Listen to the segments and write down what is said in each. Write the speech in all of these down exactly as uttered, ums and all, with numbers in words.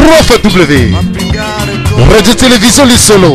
trois fois W. Radio Télévision Les Solo.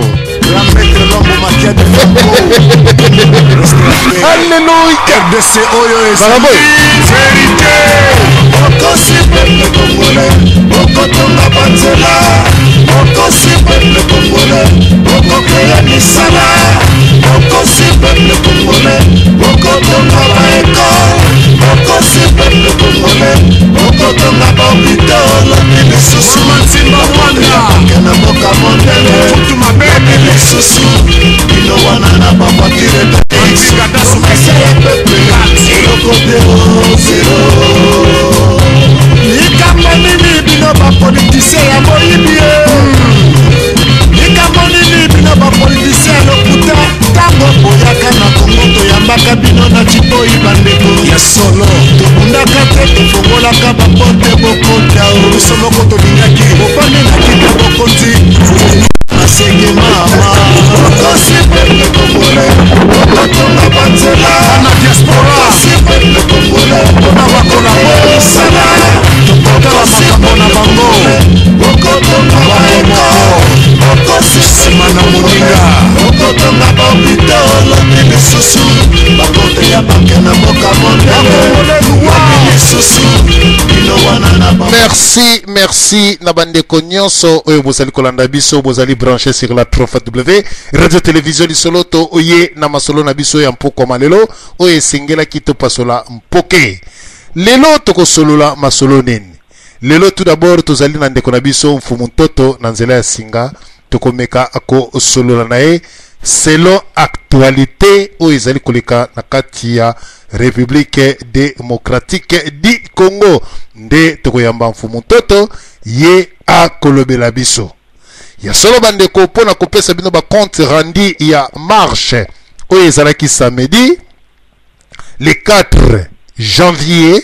Alléluia. R D C Oyo et vérité. Okosi peuple congolais, okotonga banzela. Okosi peuple congolais, okokea misala. Okosi peuple congolais, okotonga baekole. Okosi peuple congolais, okotonga bahôpital. Lisusu manzimba Rwanda, kena boka mondele. Futu mabebe lisusu, ino wana na bapatire de. Anzika dasu mesele pepe, elokode o zero. Likambo nini bino bapolitisien ya moyibi ye. Likambo nini bino bapolitisien lokuta. Tango boyaka na Kongo toyambaka bino na Chiboyi bandeko ya solo. Tobundaka te tofongolaka bapote bokota o. Biso moko tolingaki bopane na kita bokonzi. Asenge mama Okosi peuple congolais, okotonga banzela. Na diaspora Okosi peuple congolais, na bakolabora sala. Tokotala makambo na bango, okotonga baekole. Okosi sima na moninga, okotonga bahôpital. Lisusu bakote ya banke na boka mondele. Lisusu ino wana na bango. Merci, merci Nabandeko Nyonso. Oyo bozali kolanda biso, bozali branché sur la trois fois W. Radio Télévision Lisolo to oye na masolo na biso ya mpoko malelo. Oye singela kito pasola mpoke. Lelo toko solola masolo nini. Lelo tout d'abord tozali na ndeko na biso mfumu ntoto na nzela ya singa. Toko meka ako solola na e. Selon actualité oyo ezali koleka na kati ya République démocratique du Congo. Nde tokoyamba mfumu ntoto ye akolobela biso. Ya solo bandeko pona kopesa bino ba compte rendu ya marche oyo ezalaki samedi le quatre janvier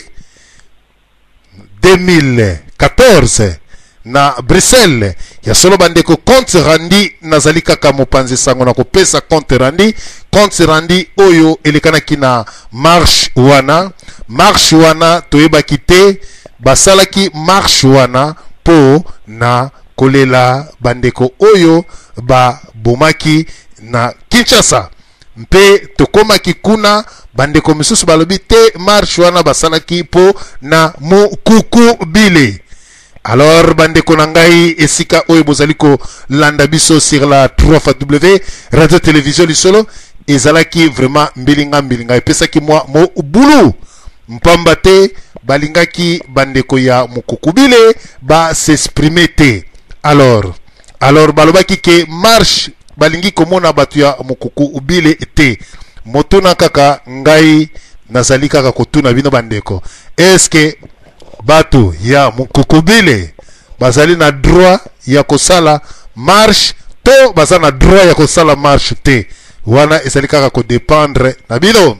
deux mille quatorze na Bruxelles. Ya solo bandeko compte rendu nazali kaka mopanzi sango na kopesa compte rendu. Compte rendu oyo elekanaki na marche wana. Marche wana toyebaki te basalaki marche wana po na kolela bandeko oyo ba bomaki na Kinshasa. Mpe tokomaki kuna bandeko misusu balobi te marche wana basalaki po na mokuku bile. Alors bandeko nangai esika oyo bozaliko landa biso sur la trois fois W Radio Télévision Lisolo ezalaki vraiment mbilinga mbilinga epesaki mwa mo bulu mpamba te balingaki bandeko ya mukukubile ba s'exprimer te. Alors alors balobaki ke marche balingi komona batu ya mukukubile te. Motuna kaka ngai nazali kaka kotuna bino bandeko, eske batu ya mukukubile bazali na droit ya kosala marche to bazali na droit ya kosala marche te. Wana ezali kaka ko dépendre na bino.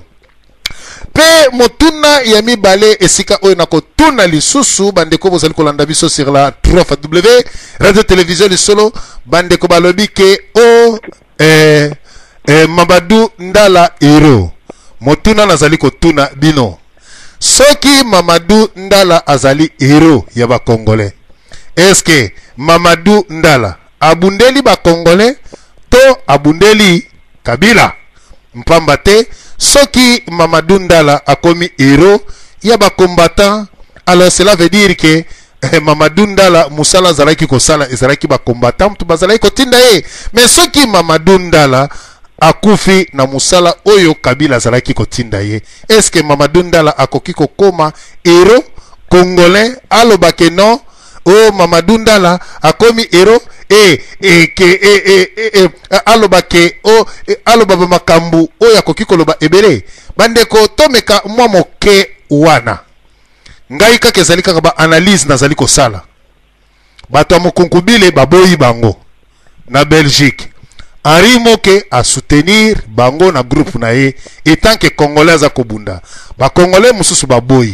Pe motuna ya mibale esika oyo na kotuna lisusu bandeko bozali kolanda biso sur la trois fois W Radio Télévision Lisolo. Bandeko balobi ke o eh, eh, Mamadou Ndala hero. Motuna nazali kotuna bino, soki Mamadou Ndala azali hero ya ba Congolais, eske Mamadou Ndala abundeli ba Congolais to abundeli Kabila? Mpamba te soki Mamadou Ndala akomi hero ya ba combattant, alors cela veut dire que eh, Mamadou Ndala musala zalaki kosala ezalaki ba combattant mutu bazalaki kotinda ye. Mais soki Mamadou Ndala akufi na musala oyo Kabila zalaki kotinda ye, eske Mamadou Ndala akoki kokoma hero congolais? Alobake non, o Mamadou Ndala akomi hero e e ke e e e alobake o alobaba makambu oyo akoki koloba ebele. Bandeko tomeka mwa moke wana ngai kaka ezali kaka ba analyse nazali kosala. Bato ya mokunkubile baboyi bango na Belgique, Henri Moke a soutenir bango na groupe na ye etant que Congolais za kobunda. Ba Congolais mususu baboyi.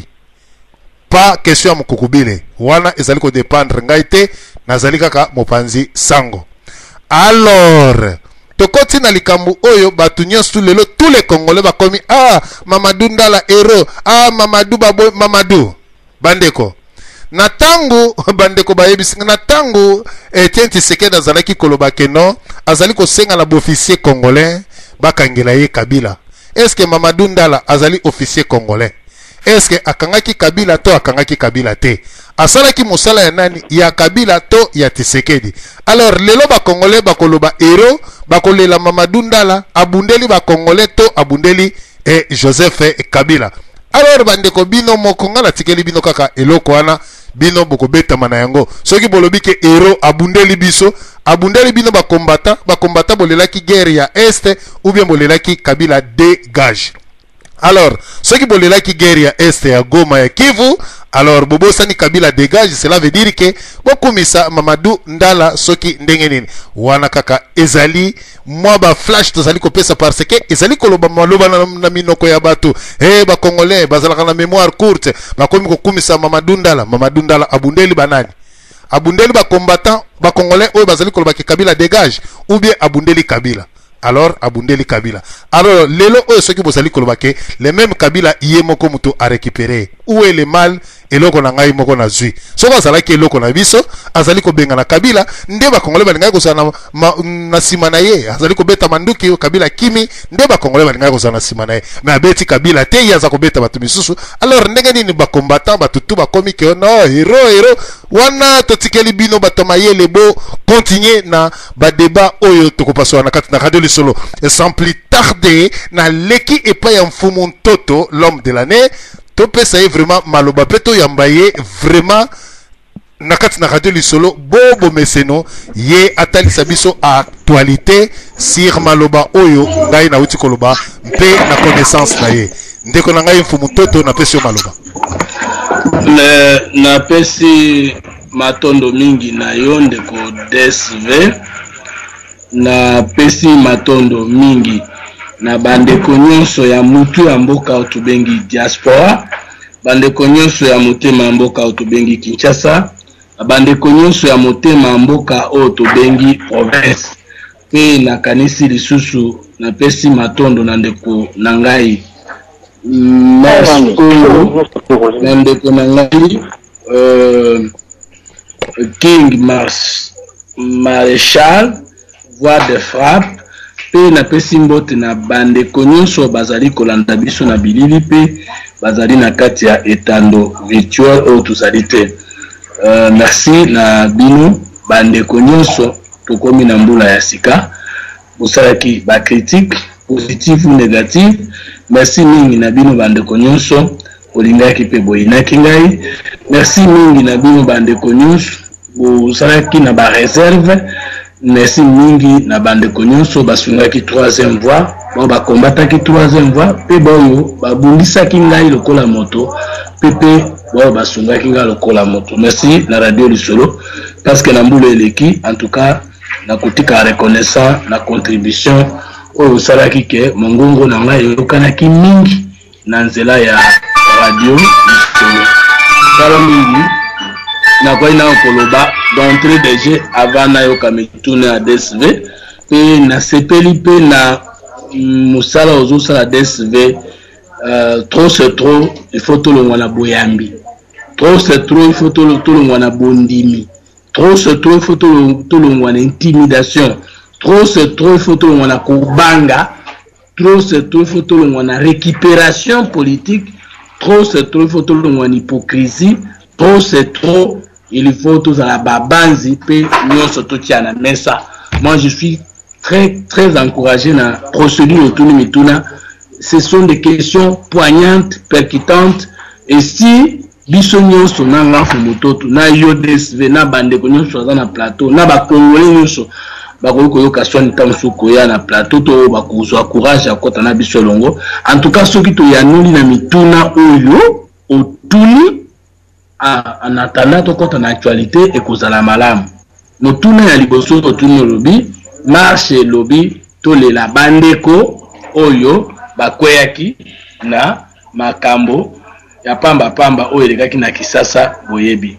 Pas question ya mokukubile. Wana ezali ko dépendre ngai te, nazali kaka mopanzi sango. Alors tokoti na likambu oyo batu nyonso lelo tous les Congolais bakomi ah Mamadou Ndala hero, ah Mamadou baboyi Mamadou. Bandeko na tango bandeko bayebisinga na tango Etienne Tshisekedi azalaki koloba ke non azali kosenga na officier congolais bakangela ye Kabila. Est-ce que Mamadou Ndala azali officier congolais? Est-ce que akangaki Kabila to akangaki Kabila te? Asalaki musala ya nani ya Kabila to ya Tshisekedi? Alors lelo ba congolais bakoloba hero bakolela Mamadou Ndala abundeli ba congolais to abundeli e Joseph Kabila. Alors bandeko bino mokonga na tikeli bino kaka eloko wana bino boko beta mana yango soki bolobi ke hero abundeli biso abundeli bino ba combattant ba combattant bolelaki guerre ya est ou bien bolelaki Kabila dégage. Alors ceux qui bolelaki guerre ya est ya Goma ya Kivu, alors bobo sani Kabila dégage, cela veut dire que bokumisa Mamadou Ndala soki ndenge nini wana kaka ezali moi ba flash tozali kopesa parce que ezali koloba maloba na, na minoko ya bato eh ba congolais bazalaka na mémoire courte bakomi kokumisa Mamadou Ndala Mamadou Ndala abundeli banani abundeli ba combattant ba congolais oyo bazali koloba ke Kabila dégage ou bien abundeli Kabila. Alors abundeli Kabila. Alors lelo oyo soki bozali koloba ke le même Kabila iye moko muto a récupérer. Où est le mal eloko na ngai moko na zui. Soko azalaki eloko na biso azali ko benga na Kabila nde ba congolais balinga ko sana na sima na ye azali ko beta manduki yo Kabila kimi nde ba congolais balinga ko sana sima na ye. Mais abeti Kabila te yaza ko beta batu misusu. Alors ndenge nini ba combattant batutu ba komi ke no hero hero wana totikeli bino batoma ye lebo continuer na ba débat oyo tokopaswa na kati na radio solo. Et sans plus tarder na leki et pas en Mfumu Toto l'homme de l'année topé ça est vraiment maloba peto yambaye vraiment nakati na radio lisolo bobo meseno ye atali sabiso actualité sur maloba oyo ngai na uti koloba mpe na connaissance na ye ndeko na ngai Mfumu Toto na pesi maloba le na pesi matondo mingi na yo ndeko D S V na pesi matondo mingi na bandeko nyonso ya mutu ya mboka otubengi diaspora bandeko nyonso ya motema mboka otubengi Kinshasa bandeko nyonso ya motema mboka otubengi province pe na kanisi lisusu na pesi matondo na ndeko na ngai na ndeko na ngai euh, King Mars Maréchal voix de frappe pe na pesi mbote na bandeko nyonso bazali kolanda biso na bilili pe bazali na kati ya etando virtuel oyo tozali te. Uh, merci na bino bandeko nyonso tokomi na mbula ya sika bosalaki ba critique positive ou négative. Merci mingi na bino bandeko nyonso olingaki pe boyinaki ngai. Merci mingi na bino bandeko nyonso bosalaki na ba réserve. Merci mingi na bandeko nyonso basungaki troisième voie bo ba combataki troisième voie pe boyo babundisaki ngai lokola moto pepe bo basungaki ngai lokola moto. Merci na radio lisolo parce que na mbula eleki en tout cas na kotika reconnaissant na contribution oyo salaki ke mongongo na ngai yokanaki mingi na nzela ya radio lisolo kala mingi na kwa ina koloba d'entrée de jeu avant na yoka mituna ya D S V pe na sepeli pe na musala ozo sala D S V euh, trop c'est trop il faut tout le monde na boyambi trop c'est trop il faut tout le tout le monde na bondimi trop c'est trop il faut tout le tout le monde na intimidation trop c'est trop il faut tout le monde na kubanga trop c'est trop il faut tout le monde na récupération politique trop c'est trop il faut tout le monde na hypocrisie trop c'est trop il faut tous à la babanzi pe nyonso totia na mesa. Moi je suis très très encouragé na procédure autour de mituna. Ce sont des questions poignantes, percutantes et si biso nyonso na ngafu mototo na yo D S V na bandeko nyonso na plateau na ba congolais nyonso bakoki koyoka swani tamsu koya na plateau to bakozwa courage akota na biso longo. En tout cas soki to yanoli na mituna oyo otuni en attendant to kota na actualité et kozala malamu motuna ya liboso to tuni lobby marche lobby to le la bandeko oyo bakweyaki na makambo ya pamba pamba oyo elekaki na Kisasa boyebi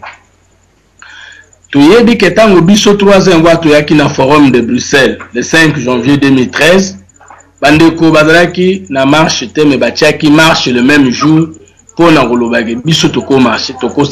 toyebi ke tango biso troisième fois toyaki na forum de Bruxelles le cinq janvier deux mille treize bandeko bazalaki na marche te me batiaki marche le même jour pour na kolobaki biso toko marché toko sala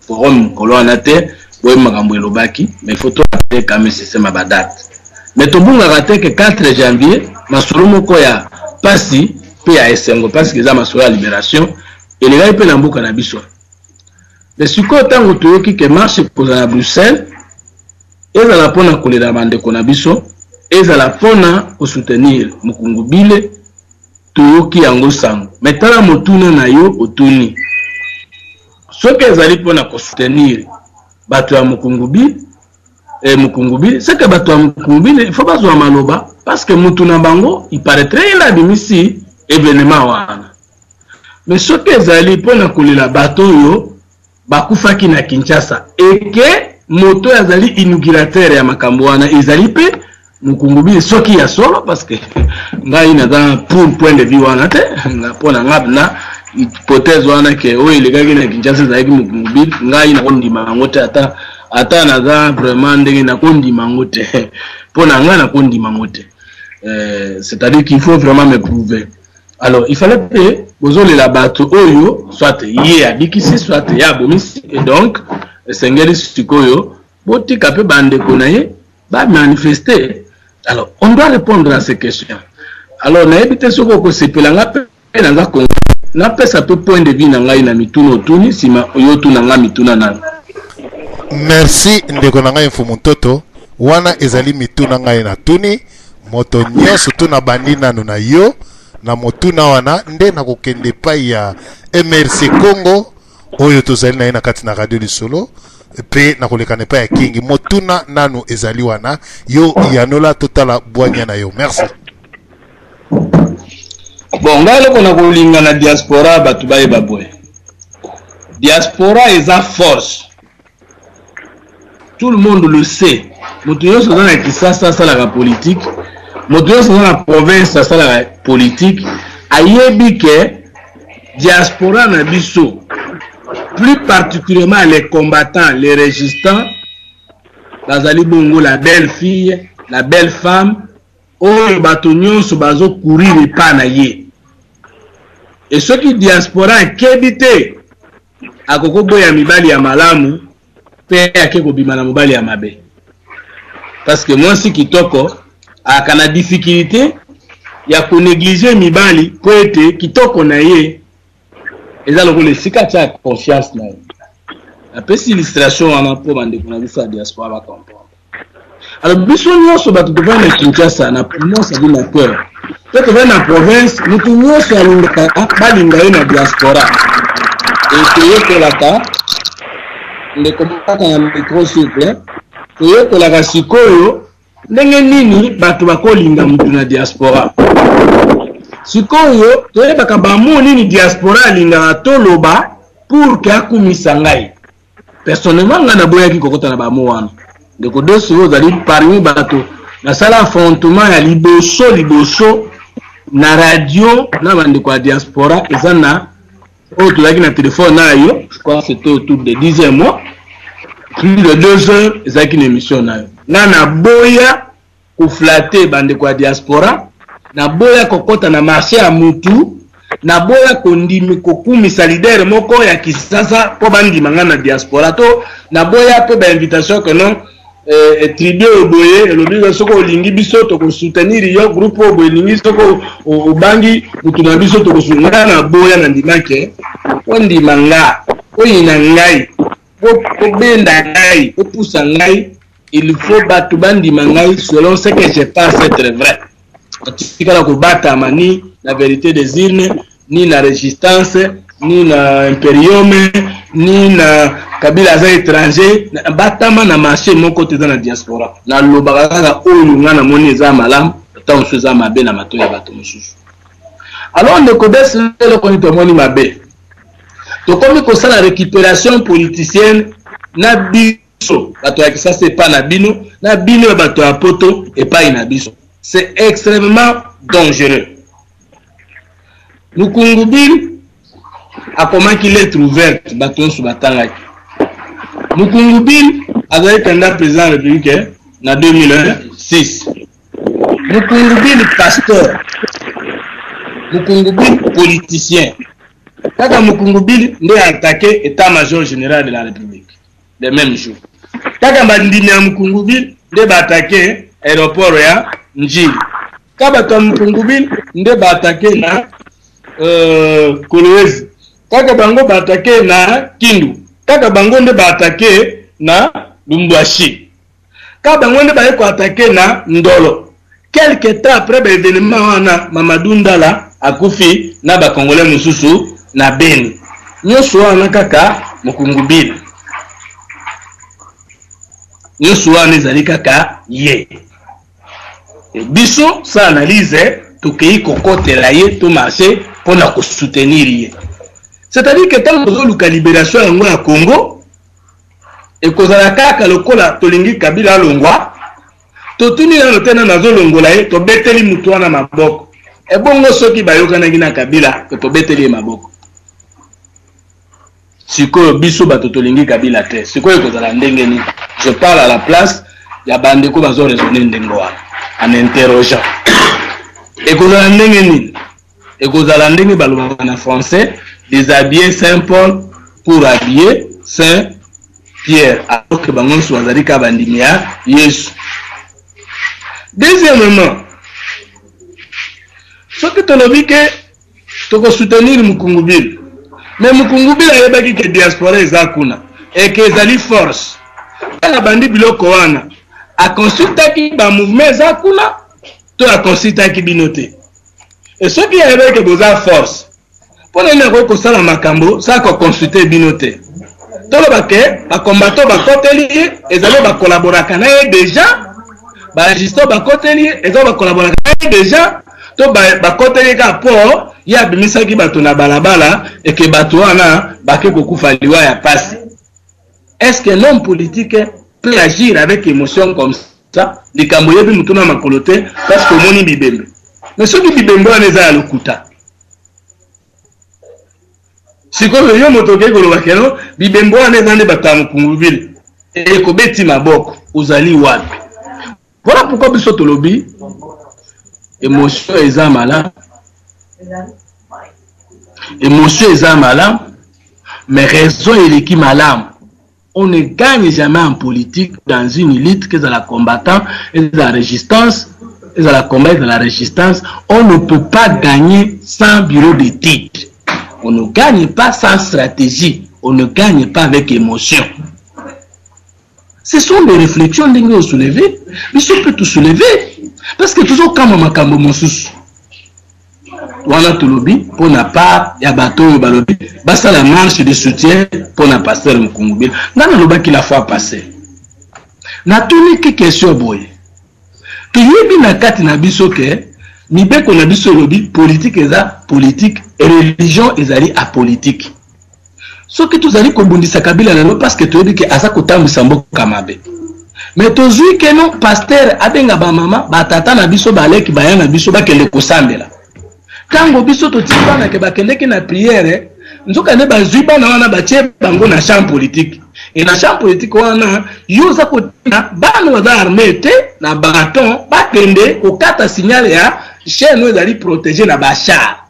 forum kolona te boye makambo elobaki mais faut to rappeler quand même c'est ma date mais to bunga raté que quatre janvier masolo moko ya pasi pe ya esengo parce que za masolo ya libération et les gars pe na mboka na biso mais siko tango toyoki que marche pour na Bruxelles ezala pona kolela bande kona biso ezala pona ko soutenir Mukungubile toyoki yango sango mais tala motuna na yo otuni soki ezali pona ko soutenir bato ya Mukungubile et Mukungubile c'est que bato ya Mukungubile il faut pas jouer maloba parce que mutuna bango il paraîtrait il a bimisi événement wana mais soki ezali pona kolela bato yo bakufaki na Kinshasa et que moto ezali inaugurateur ya makambo wana ezali pe Mukungubile soki ya solo parce que ngai na dans pour point de vue wana te na pona ngabna hypothèse wana ke o ilegaki na Kinshasa ezali Mukungubile ngai na kondima ngote ata ata na za vraiment ndenge na kondima ngote pona ngai na kondima ngote euh c'est-à-dire qu'il faut vraiment me prouver. Alors il fallait que bozole la bato oyo soit yé abikisi soit ya bomisi et donc sengeli sikoyo botika pe bande konaye ba manifester. Alors on doit répondre à ces questions. Alors na ebite soko ko sepelanga pe na za Congo na pesa pe point de vue na ngai na mituno tuni sima oyo tuna nga mituna na. Merci ndeko na ngai mfumu mtoto wana ezali mituna ngai na tuni moto nyonso tuna bandi nanu na yo na motuna wana nde na kokende pa ya M R C Congo oyo tozali na ye na kati na radio lisolo pe na kolekane pa ya kingi motuna nanu ezali wana yo yanola totala bwanya na yo. Merci. Bon ngalo kona kolinga na diaspora batu baye babwe diaspora eza force, tout le monde le sait. Moto yo so na kisasa sala la politique, moto yo so na province sala la politique ayebi ke diaspora na biso, plus particulièrement les combattants, les résistants, bazali bongo la belle fille, la belle femme, oyo bato nyonso bazo courir epa na ye. Et ceux qui diaspora kebite akoko boya mibali ya malamu pe akeko bima na mobali ya mabe. Parce que moi si kitoko akana difficulté ya ko négliger mibali ko ete kitoko na ye eza loko le sika cha confiance na ye. La petite illustration wana po bande kuna bisa diaspora ba comprendre. Alors biso nyonso bato devant na Kinshasa na province de la cœur. Peut-être dans la province nous tout nyonso alinga balinga na diaspora. Et que que la ta le combattant na micro s'il vous plaît. Que que la kasikoyo ndenge nini bato bakolinga mutu na diaspora. Sikoyo toyeba ba mo nini diaspora linga toloba pour que akumisa ngai. Personnellement ngana boyaki kokota na ba mo wana. Ndeko dosi yo zali parmi bato na sala affrontement ya liboso liboso na radio na bande kwa diaspora ezana o tulaki na téléphone na yo, je crois c'était autour de dixième mois, plus de deux heures ezaki une émission na yo. Na na boya ko flatter bande kwa diaspora, na boya kokota na marché ya mutu, na boya kondimi kokumisa leader moko ya kisasa po bandi mangana diaspora to, na boya pe ba invitation que non eh tribu oboye elobi soko olingi biso to ko soutenir yo groupe oboye lingi soko obangi mutuna biso to ko soutenir na boya na ndimake ondi manga oyina ngai ko benda ngai ko poussa ngai, il faut battre bandi mangai selon ce que je pense être vrai. Tikala ko bata mani la vérité des urnes ni la résistance ni na imperium ni na kabila za étranger batama na marché mon côté dans la diaspora na lobaka na oyo ngana moni za malam tant que za mabe na mato ya bato mususu. Alors on ne connaît le konito moni mabe to comme ko ça la récupération politicienne na biso bato ya ça c'est pas na bino na bino bato ya poto et pas ina biso. C'est extrêmement dangereux. Mukungubile a comment qu'il est ouvert baton sous batanga. Mukungubile avait candidat président de la République en deux mille six. Mukungubile pasteur. Mukungubile politicien. Quand Mukungubile n'est attaqué état-major général de la République. le même jour. Kaka bandimi ya Mukungubile nde ba attaquer aéroport ya Njili. Kaba to Mukungubile nde ba attaquer na euh Kolwezi. Kaka bango ba attaquer na Kindu. Kaka bango nde ba attaquer na Lumbwashi. Kaba bango nde ba ko attaquer na Ndolo. Quelques temps après l'événement wana Mamadou Ndala akufi na ba Congolais mususu na Beni. Nyoso wana kaka Mukungubile. Nyoso wana ezali kaka ye. Et biso sa analyse tokei kokotela ye to marché pour na ko soutenir ye. C'est-à-dire que tant que la libération yango ya Congo et kozala kaka lokola tolingi Kabila longwa totuni na lotena nazo longola ye to beteli mutu wana maboko. E bongo soki bayokana gina Kabila que to beteli maboko. Siko biso bato tolingi Kabila te. Siko kozala ndenge ni. Je parle à la place ya bandeko bazo raisonner ndengo wana en interrogeant. Et kozala ndenge ni. Et kozala ndenge baloba na français déshabiller Saint-Paul pour habiller Saint-Pierre. Alors que bangon swazali ka bandimia Yesu. Deuxièmement, ce que tu as dit que tu vas soutenir Mukungubile. Mais Mukungubile a yebaki que diaspora ezakuna et que ezali force. La bandi biloko wana a consulté ba mouvement ezakuna to a consulté ki binote. Et ce qui a yebaki que boza force. Pour les négocier ko sala makambo, ça ko consulter binote. To lo bake ba combattant ba koteli ezali ba collaborer kana déjà. Ba registre ba koteli ezali ba collaborer kana déjà. To ba ba koteli ka po ya bimisa ki bato na balabala et que bato wana bake kokufa liwa ya pasi. Est-ce que l'homme politique peut agir avec émotion comme ça? Les Camboyens bi mutuna makolote parce que moni bibembe. Mais ceux qui bibembe wana eza ya lokuta. Siko yo motoke ko lobakelo bibembe wana eza nde bato ya Mukungubile. Et ko beti maboko uzali wapi? Voilà pourquoi biso tolobi émotion eza mala. Émotion eza mala, mais raison est qui malam. On ne gagne jamais en politique dans une élite que dans la combattant et dans la résistance, et dans la combat et dans la résistance. On ne peut pas gagner sans bureau d'études. On ne gagne pas sans stratégie. On ne gagne pas avec émotion. Ce sont des réflexions que vous soulevez, mais on peut tout soulever. Parce que toujours quand on a mon sous. Wana tolobi pour na pas ya bateau balobi basta la marche de soutien pour na pasteur Mukungubile ngana loba ki la fois passé na tuni ki question boye to yebi na kati na biso ke mibeko na biso lobi politique eza politique et religion ezali apolitique so que tous ali ko bundisa Kabila lelo parce que to yebi ke asa kotambisa mboka mabe mais to zui ke non pasteur abenga ba mama ba tata na biso ba leki ba yana biso ba kele kosambela. Quand biso to tibana ke bakendeki na prière nzoka ne bazui bana wana batie bango na champ politique et na champ politique wana yoza ko na bana wa armée te na baraton bakende okata signal ya chaîne ezali protéger na bachar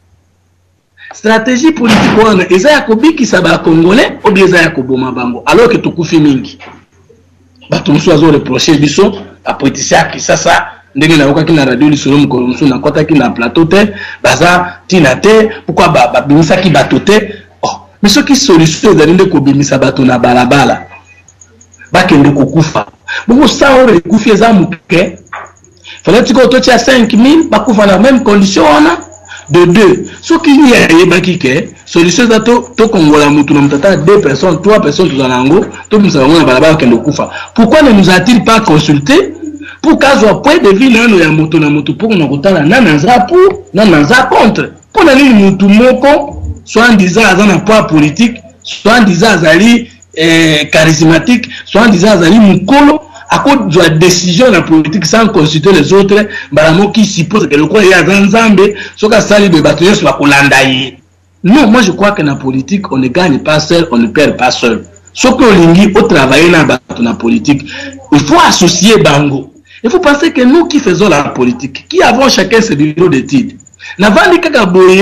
stratégie politique wana eza ya kobikisa ba congolais ou bien eza ya koboma bango alors que tukufi mingi bato musu azo reprocher biso a politicien qui ça ça ndenge na okaki na radio lisolo mukolo musu na kota ki na plateau te baza tina te pourquoi ba ba bimisa ki bato te oh mais ce qui solution ezali nde ko bimisa bato na balabala bakende kokufa bongo ça on rekufi eza muke fallait que to tia cinq mille bakufa na même condition ona de deux ce qui y a yebaki ke solution za to to kongola mutu na mutata deux personnes trois personnes to zanango to bimisa bango na balabala kende kokufa pourquoi ne nous a-t-il pas consulté pour qu'à point de vue nano ya moto na moto pour na kotala nana za pour nana za contre pour na nini mutu moko soit en disant azana poids politique soit en disant azali eh, charismatique soit en disant azali mukolo à cause de la décision de la politique sans consulter les autres balamo qui suppose que le quoi ya zanzambe soka sali be batoyo so bakolanda yi. Non, moi je crois que dans la politique on ne gagne pas seul, on ne perd pas seul. Ce que lingi au travailler dans la politique, il faut associer bango. Il faut penser que nous qui faisons la politique, qui avons chacun ce bureau d'études, n'avons ni qu'à boyer,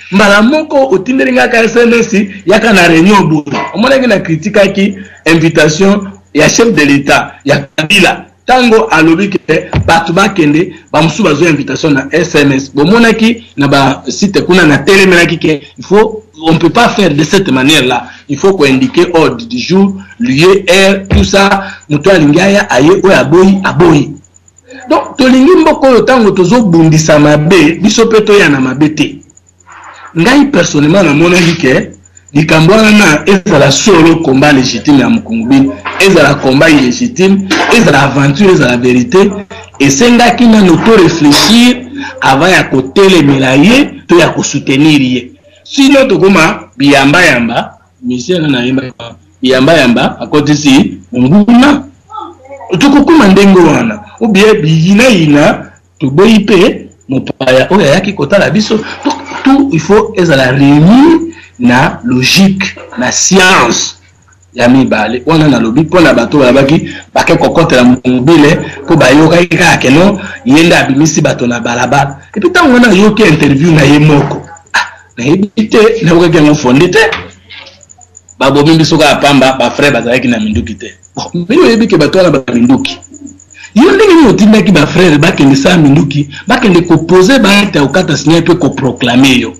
mbala moko otindelinga ka S N S yaka na réunion boye omonaki na critique ki invitation ya chef de l'état ya Kabila tango alobi ke batu bakende ba musu bazo invitation na S M S bomonaki na ba site kuna na telemelaki ke il faut on peut pas faire de cette manière là il faut qu'on indique ordre du jour lieu heure tout ça mutu alingaya aye o aboyi aboyi donc tolingi mboko yo tango tozo bundisa mabe biso peto ya na mabete ngai personnellement na monaki ke likambo wana ezala solo combat légitime ya Mukungubili ezala combat illégitime ezala aventure ezala vérité esengaki na noto réfléchir avant ya kotelemela ye to ya kosoutenir ye sinon tokoma biyamba yamba monsieur na yamba biyamba yamba akotisi nguna tukukuma ndengo wana ubie biyina ina tuboyi pe mopaya oya yaki kotala biso tout il faut ezala réunir na logique na science ya mibale wana na lobi pona bato babaki bake kokotela Mukungubili ko bayoka ka keno yenda abimisi bato na balabala et puis tango na yoki interview na ye moko ah na ebite na oka ke fondete babo mimbi soka pamba ba frère bazaki na minduki te bon mais yebike bato na ba minduki yo ndenge ni otinda ki ba frère bakende sa minduki bakende ko poser ba ta okata signer pe ko proclamer yo.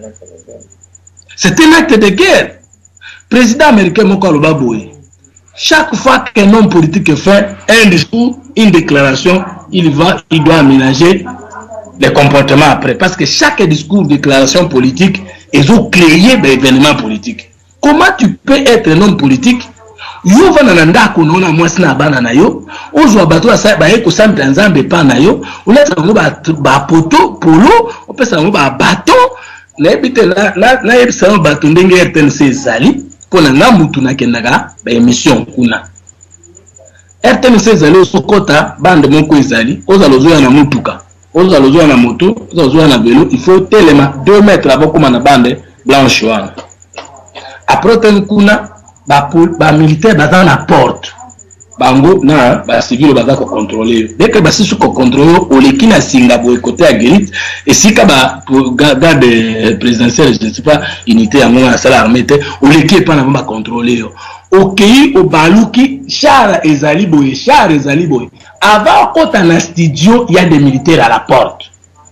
C'est un acte de guerre. Président américain Moko Lobaboy. Chaque fois qu'un homme politique fait un discours, une déclaration, il va, il doit aménager les comportements après. Parce que chaque discours, déclaration politique, ils ont créé des événements politiques. Comment tu peux être un homme politique? Yo va nananda ko na mwasi na bana na yo ozwa bato asa ba eko sampe nzambe pa na yo uleta ngo ba ba poto polo opesa ngo ba bato na ebite na na na ebisa bato ndenge R T N C zali pona na mutu na kendaka ba émission kuna R T N C zali osokota bande moko ezali ozalozoya na mutuka ozalozoya na moto ozalozoya na vélo il faut telema deux mètres aboko na bande blanche wana après ten kuna ba ba militaire baza na porte bango na ba civil baza ko contrôler dès que ba sisu ko contrôler o leki na Singapour côté à Guérite et si ka ba garde présidentielle je ne sais pas unité à mon salle armée o leki pas na ba contrôler OK au baluki char ezali boye char ezali boye avant kota na studio il y a des militaires à la porte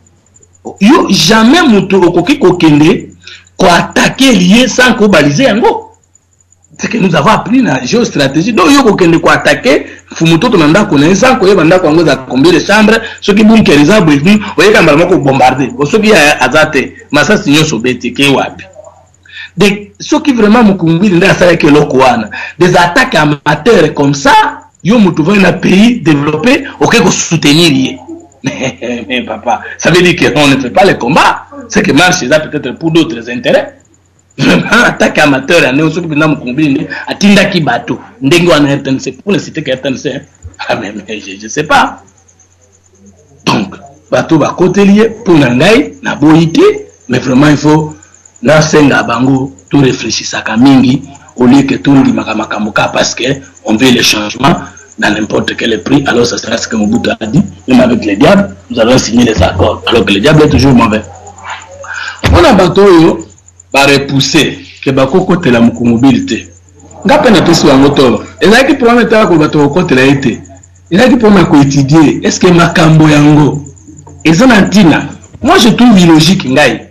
yo jamais mutu okoki kokende ko attaquer lié sans ko baliser yango. C'est que nous avons appris la géostratégie. Donc, il faut qu'on attaquer. Fumuto to nanda ko neza ko yebanda ko ngoza combien de chambres ce qui bunker les arbres ni oyeka mbala ko bombarder so qui azate masa sinyo sobeti ke wapi de ce qui vraiment Mukungubili nda sala ke loko wana des attaques amateurs comme ça yo mutu va na pays développé OK ko soutenir yé mais papa ça veut dire que on ne fait pas le combat c'est que marche ça peut-être pour d'autres intérêts. Attaque amateur à nous, ceux qui n'ont Mukungubili, à Tindaki Bato, Ndengo en R T N C, pour ne citer que R T N C, ah mais, mais je ne sais pas. Donc, Bato va côté lié pour Nangai, na boïté, mais vraiment il faut, na senga bango, tout réfléchir à Kamingi, au lieu que tout le Makamakamoka, parce que on veut les changements dans n'importe quel prix, alors ça sera ce que Mobutu a dit, même avec les diables, nous allons signer les accords, alors que le diable est toujours mauvais. On a Bato, ba repousser que bako côté la Mukungubili te ngape na pesi wango tolo ezaki problème ta ko bato côté la été ezaki problème ko étudier est-ce que makambo yango ezanantina moi je trouve illogique ngai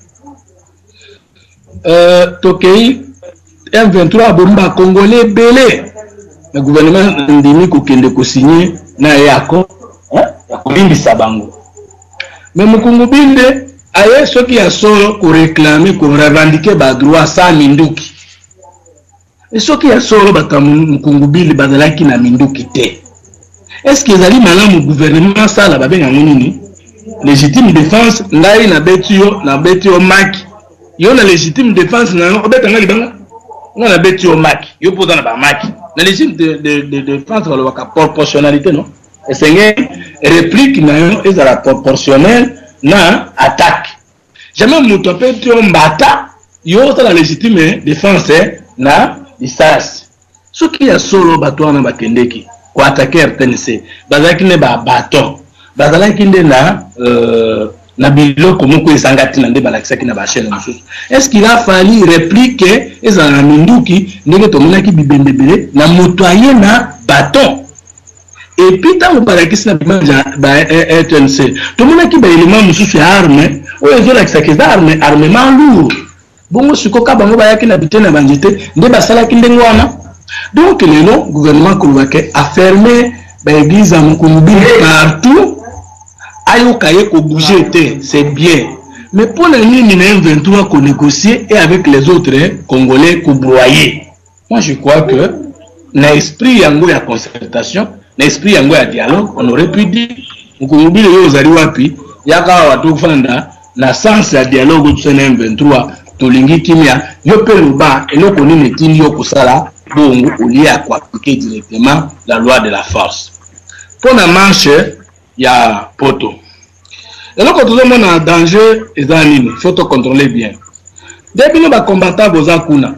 euh tokei M vingt-trois bomba congolais belé le gouvernement ndimi ko kende ko signer na yako hein ya ko limbisa bango mais Mukungubili aye ceux qui a solo pour réclamer pour revendiquer ba droit sans minduki et ceux qui a solo bata Mukungubili bazalaki na minduki te est-ce que ezali malamu gouvernement sala ba benga nini légitime défense ngai na betio na betio maki yo na légitime défense na obeta ngali banga na betio maki yo poza na ba maki na légitime de de de défense ba ka proportionnalité non et c'est réplique na yo ezala proportionnelle na attaque jamais muto peti mbata yo ta la légitime défense na distance ce qui est solo bato na bakendeki ko attaquer R T N C bazaki ne ba baton bazalaki nde na euh na biloko moko ezanga tina nde balakisaki na bachaîne mosusu. Est-ce qu'il a fallu réplique ezala na minduki ndenge tomonaki bibembe ebele na moto aye na baton. Et puis ntango balakisi na bimage ba R T N C tomonaki baélément mosusu ya arme oyo ezolakisaki eza arme armement lourd. Bongo sikoka bango bayaki na bite na banjete nde basalaki ndenge wana. Donc lelo gouvernement kolobake a fermé baéglise ya Mukungubili partout. Ayoka ye ko bouger te, c'est bien. Mais pour les lignes M vingt-trois qu'on négocie et avec les autres hein, Congolais qu'on broyer. Moi je crois que l'esprit yango ya concertation, l'esprit yango ya dialogue, on aurait pu dire Mukungubili yo ozali wapi yaka watu fanda na sens ya dialogue tu M vingt-trois tolingi kimia yo pe loba eloko nini tindi yo kusala bongo olia kwa appliquer directement la loi de la force. Pour la marche ya poto. Et donc, quand on a un danger, il faut te contrôler bien. Depuis nous, les combattants, vos akuna.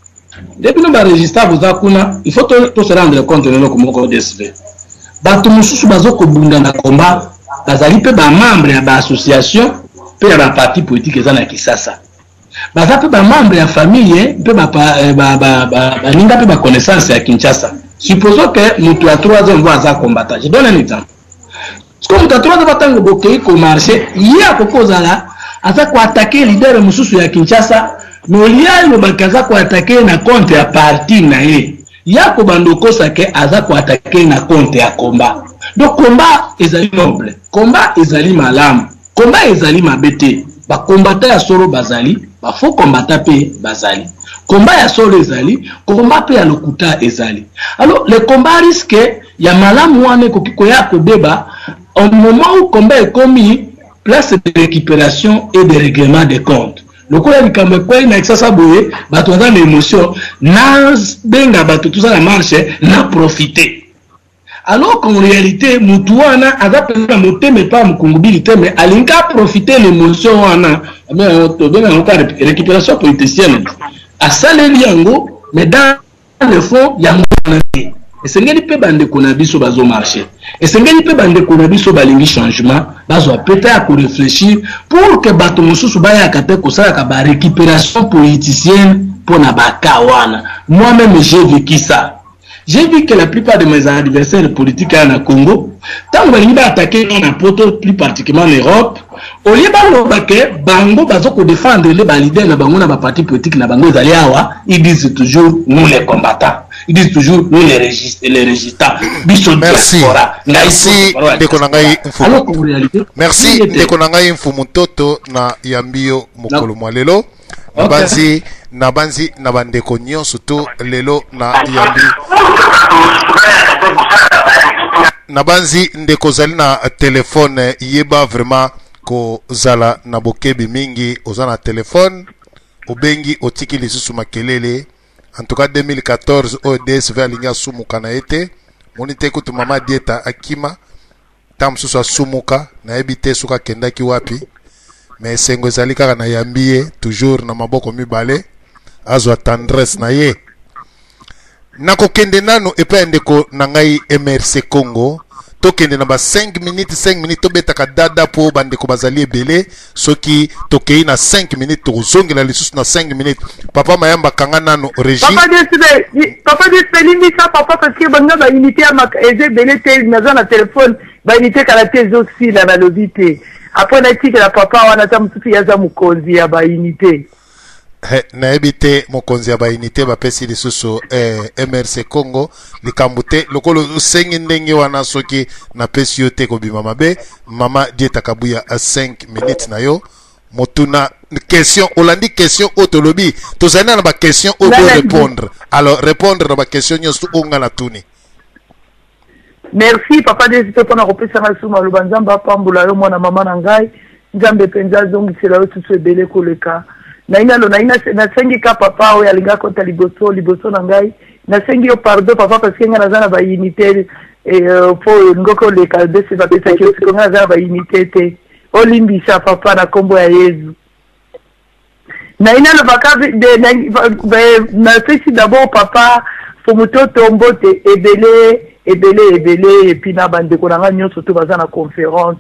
Depuis nous, les registres, vos akuna, il faut te se rendre compte de nous comme on décide. Bato mususu bazo ko bunda na combat, bazali pe ba membre ya ba association, pe ya ba parti politique ezana kisasa. Baza pe ba membre ya famille, pe ba ba ba ba ninga pe ba connaissance ya Kinshasa. Supposons que nous à trois ans voix à combattre. Je donne un exemple. Comme tu as trois ans de au marché, il y a beaucoup là, à ça quoi attaquer leader Moussou ya Kinshasa, mais il y a le bakaza quoi attaquer na compte à parti na ye. Il y a ko bandoko ça que à ça quoi attaquer na compte à combat. Donc combat ezali noble, combat ezali malam, combat ezali mabete. Ba combattre ya solo bazali, ba faux combattre pe bazali. Combat ya solo ezali, combat pe ya lokuta ezali. Alors le combat risque ya malamu wane kokiko ya kobeba au moment où combat est commis, place de récupération et de règlement des comptes. Le coup est comme quoi il n'a que ça saboué, bateau dans l'émotion, n'a benga bateau tout ça la marche, n'a profité. Alors qu'en réalité, Moutouana a pas monté mais pas Mukungubili, mais Alinka a profité l'émotion wana, mais on a récupération politicienne. À ça les liango, mais dans le fond, il y a un et c'est ngeli pe bande konabiso bazo marché et c'est ngeli pe bande konabiso balingi changement bazo peut-être ko réfléchir pour que bato mususu baya kate ko sala ka ba récupération politicienne pour na bakawana. Moi-même j'ai vécu ça. J'ai vu que la plupart de mes adversaires politiques en Congo, tant que ils attaqué en poto plus particulièrement en Europe, au lieu de bango bazo ko défendre les leaders na bango na ba parti politique na bango zali awa, ils disent toujours nous les combattants. Ils disent toujours nous les registres, les résistants. Merci. Merci de konangai mfumu. Merci de konangai mfumu toto na yambio mukolo mwalelo. Nabanzi nabanzi nabandeko nyonso to lelo na yambi. Nabanzi ndeko zali na telefone yeba vraiment ko zala na bokebi mingi ozana telefone obengi otiki lisusu makelele. En tout cas deux mille quatorze O D S V alinga sumuka na ete monite kutu mama dieta akima tam susa sumuka na ebite suka kendaki wapi mais sengo ezali kaka na yambiye toujours na maboko mibale azwa tendresse na ye nako kende nano epa ndeko na ngai M R C Congo tokende na ba cinq minutes cinq minutes tobetaka dada po bandeko bazali ebele soki tokei na cinq minutes tozongela lisusu na cinq minutes papa mayamba kanga nano régie papa dit papa dit Céline ça papa parce que banga ba unité à ma ebele te na na téléphone ba unité kala te aussi na balobité après na tika la papa wana ta mtutu ya za mukonzi ya ba unité He, na ebite mokonzi ya ba unité ba pesi lisusu eh, M R C Congo likambute lokolo sengi ndenge wana soki na pesi yote ko bima mabe mama dieta kabuya a cinq minutes na yo motuna question olandi question otolobi tozana na ba question o do répondre alors répondre na ba question nyosu onga na tuni. Merci papa desite pona kopesa na suma lubanzamba pambula yo mwana mama na ngai nzambe penza zongi sela yo tutu ebele koleka na ina lo na ina na sengi ka papa o ya linga kota liboso liboso na ngai na sengi yo pardon papa parce que ngana zana ba unité et pour ngoko le kalbe se va pesa que ngana zana ba unité te olimbisa papa na kombo ya Yesu na ina lo bakazi de na na sisi d'abord papa pour mutoto mbote ebele ebele ebele et puis na bande ko na nyo surtout baza na conférence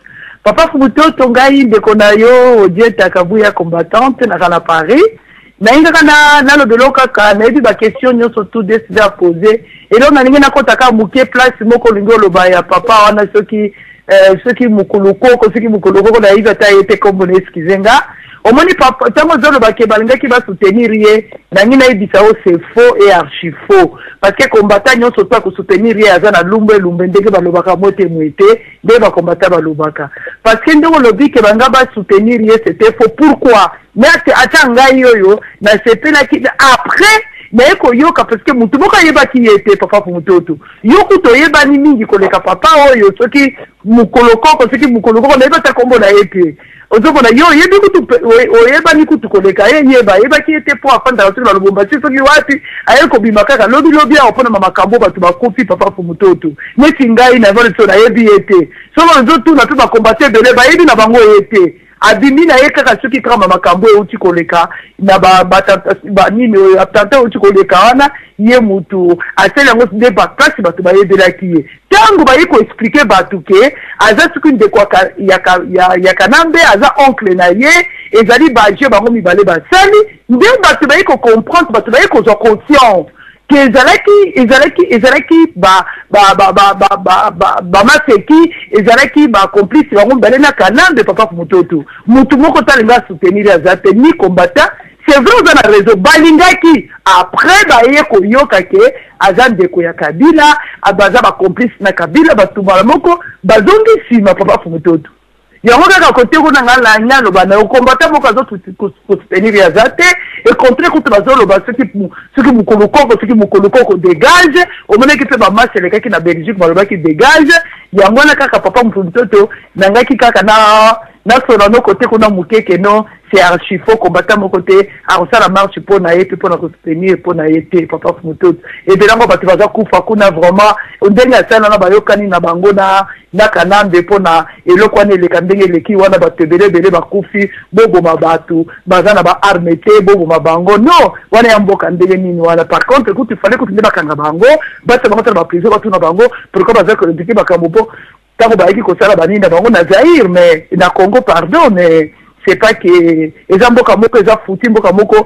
papa Fumutoto ngai ndeko na yo Odieta Kabuya combattante na kana Paris na inga kana na lobelo kaka na ebi ba question nyonso tout décidé à poser et donc na ninga na kota ka muke place moko lingo loba ya papa wana soki euh soki mukuluko ko soki mukuluko na iva ta yete kombo na excusenga omoni papa tango zolo ba ke balinga ki ba soutenir ye na ngina ebisa o c'est faux et archi faux parce que combattant nyonso to ko soutenir ye azana lumbe lumbe ndenge ba lobaka mote mwete nde ba combattant ba lobaka parce que ndeko lobi ke banga ba soutenir ye c'était faux pourquoi mais ata ngai yoyo na sepela ki après mais ko yoka parce que mutu boka yeba ki yete papa Fumutoto yoku to yeba ni mingi koleka papa oyo soki mukoloko ko soki mukoloko na yeba ta kombo na yete ozobona yo yebi kutu oyeba ni kutu koleka ye yeba yeba ki yete po afanda soki na lubumba soki wapi ayeko bimaka ka lobi lobi a opona mama kambo batu ba kofi papa Fumutoto neti ngai na vole so na yebi yete so zo tu na tu ba combattre bele ba yebi na bango yete adimi na ye kaka soki kama makambo euti koleka na ba batata ba nini oyo atata euti koleka wana ye mutu asela ngo de ba place batu ba yebela kiye tango ba yiko expliquer batu ke aza soki ndeko ya ya ya kanambe aza oncle na ye ezali ba je bango mibale ba sali nde batu ba yiko comprendre batu ba yiko zo conscient que ezalaki ezalaki ezalaki ba ba ba ba ba ba ba ba maseki ezalaki ba complice bango mbele na kanambe papa Fumutoto mutu moko talinga soutenir azate ni combattant c'est vrai dans la réseau balingaki après ba yeko yoka ke azandeko ya Kabila abaza ba complice na Kabila batuma moko bazongi sima papa Fumutoto yango kaka kote kuna ngala nyalo bana combattant moko azo soutenir azate et contre contre bazolo ba ceux qui ceux qui mukoloko ceux qui mukoloko dégage au moment que ba match les kaki na Belgique baloba qui dégage yango na kaka papa Fumutoto nangaki kaka na na solo no côté kuna mukeke no c'est archi faux combattant mon côté a ça la marche pour na yete pour na soutenir pour na yete papa Fumutoto et de lango batu baza kufa kuna vraiment ndenga sana na bayokani na bango na na kanambe pour na eloko ne le kandenge le ki wana batebele bele bakufi bobo mabatu bazana ba armete bobo mabango non wana ya mboka ndenge nini wana par contre écoute il fallait que tu bakanga bango basa bango ba prison batu na bango pourquoi baza que le diki bakambo po tango ba yiki ko sala baninda bango na Zaïre mais na Congo pardon mais c'est pas que eza mboka moko eza futi mboka moko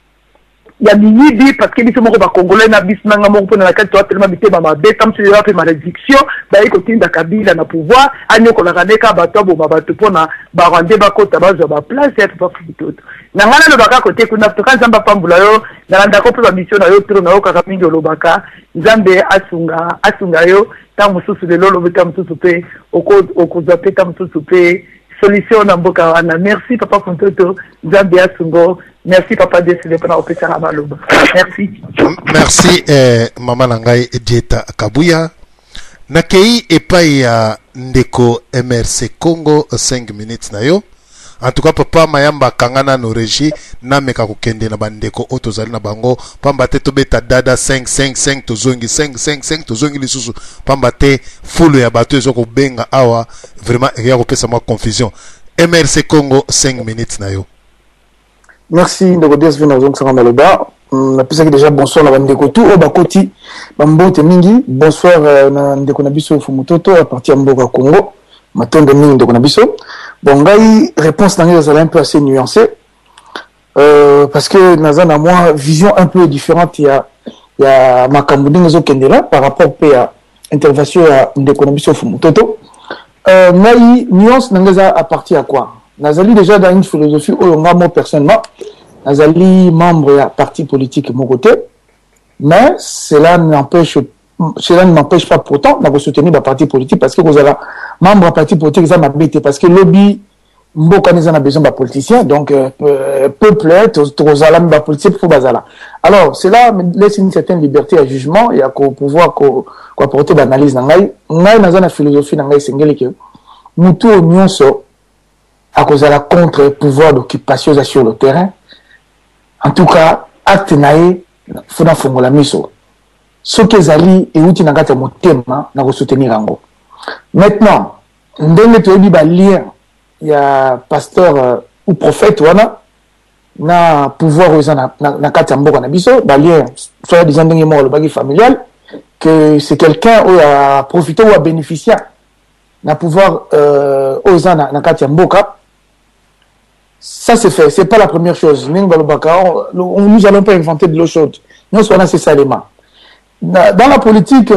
ya minidi parce que biso moko ba congolais na biso nanga moko pona na kati to tellement biteba mabe comme si ya pe malédiction ba yiko tinda Kabila na pouvoir anyoko la kaneka bato bo bato pona ba rwande ba kota bazo ba place ya pas Fumutoto na ngana lo baka kote kuna to kan zamba pambula yo na ndako pe ba mission na yo tro na yo kaka mingi lo baka nzambe asunga asunga yo ta mususu de lolo beta mususu pe oko oko zape ta mususu pe solution na mboka wana merci papa Fumutoto nzambe asungo merci papa décidé pour opérer à Maloba merci merci eh, mama nangai Odieta Kabuya nakei epai ya ndeko M R C Congo cinq minutes na yo en tout cas papa mayamba kangana no régie na meka kokende na bandeko otozali na bango pamba te to beta dada cinq cinq cinq tozongi cinq cinq cinq tozongi lisusu pamba te fulu ya bato ezo ko benga awa vraiment ya ko pesa ma confusion M R C Congo cinq minutes na yo. Merci ndeko Dias vina zonga sanga maloba na pesa ki déjà bonsoir na bandeko tout o bakoti bambote mingi bonsoir na ndeko na biso Fumutoto à partir ya mboka Congo matondo mingi ndeko na biso. Bon, ngai réponse nangai ça un peu assez nuancée euh, parce que naza na moi vision un peu différente il y a il y a makambo ndingo kendela par rapport à intervention ya ndeko na biso Fumutoto euh ngai nuance nangai za à partir à quoi nazali déjà dans une philosophie où moi personnellement nazali membre ya parti politique mon côté mais cela n'empêche cela ne m'empêche pas pourtant de soutenir ma parti politique parce que vous avez membre de parti politique ça m'habite parce que lobby mboka nous en a besoin de politiciens donc euh, peuple tous ala ba politique pour bazala alors cela me laisse une certaine liberté à jugement et à pouvoir ko apporter d'analyse ngai ngai na za philosophie ngai sengeli que nous tous nyonso à cause de la contre pouvoir d'occupation sur le terrain en tout cas acte nae fona fongola miso ce que zali et outi na kata motema na ko soutenir ango maintenant ndenge to ba lien ya pasteur euh, ou prophète wana na pouvoir aux na na kata mboka na biso ba lien soit disant ndenge mo le bagi familial que c'est quelqu'un ou a profité ou a bénéficié na pouvoir euh, aux ans na kati mboka. Ça c'est fait, c'est pas la première chose. Nous allons pas inventer de l'eau chaude. Nous sommes c'est ça les mains. Dans la politique,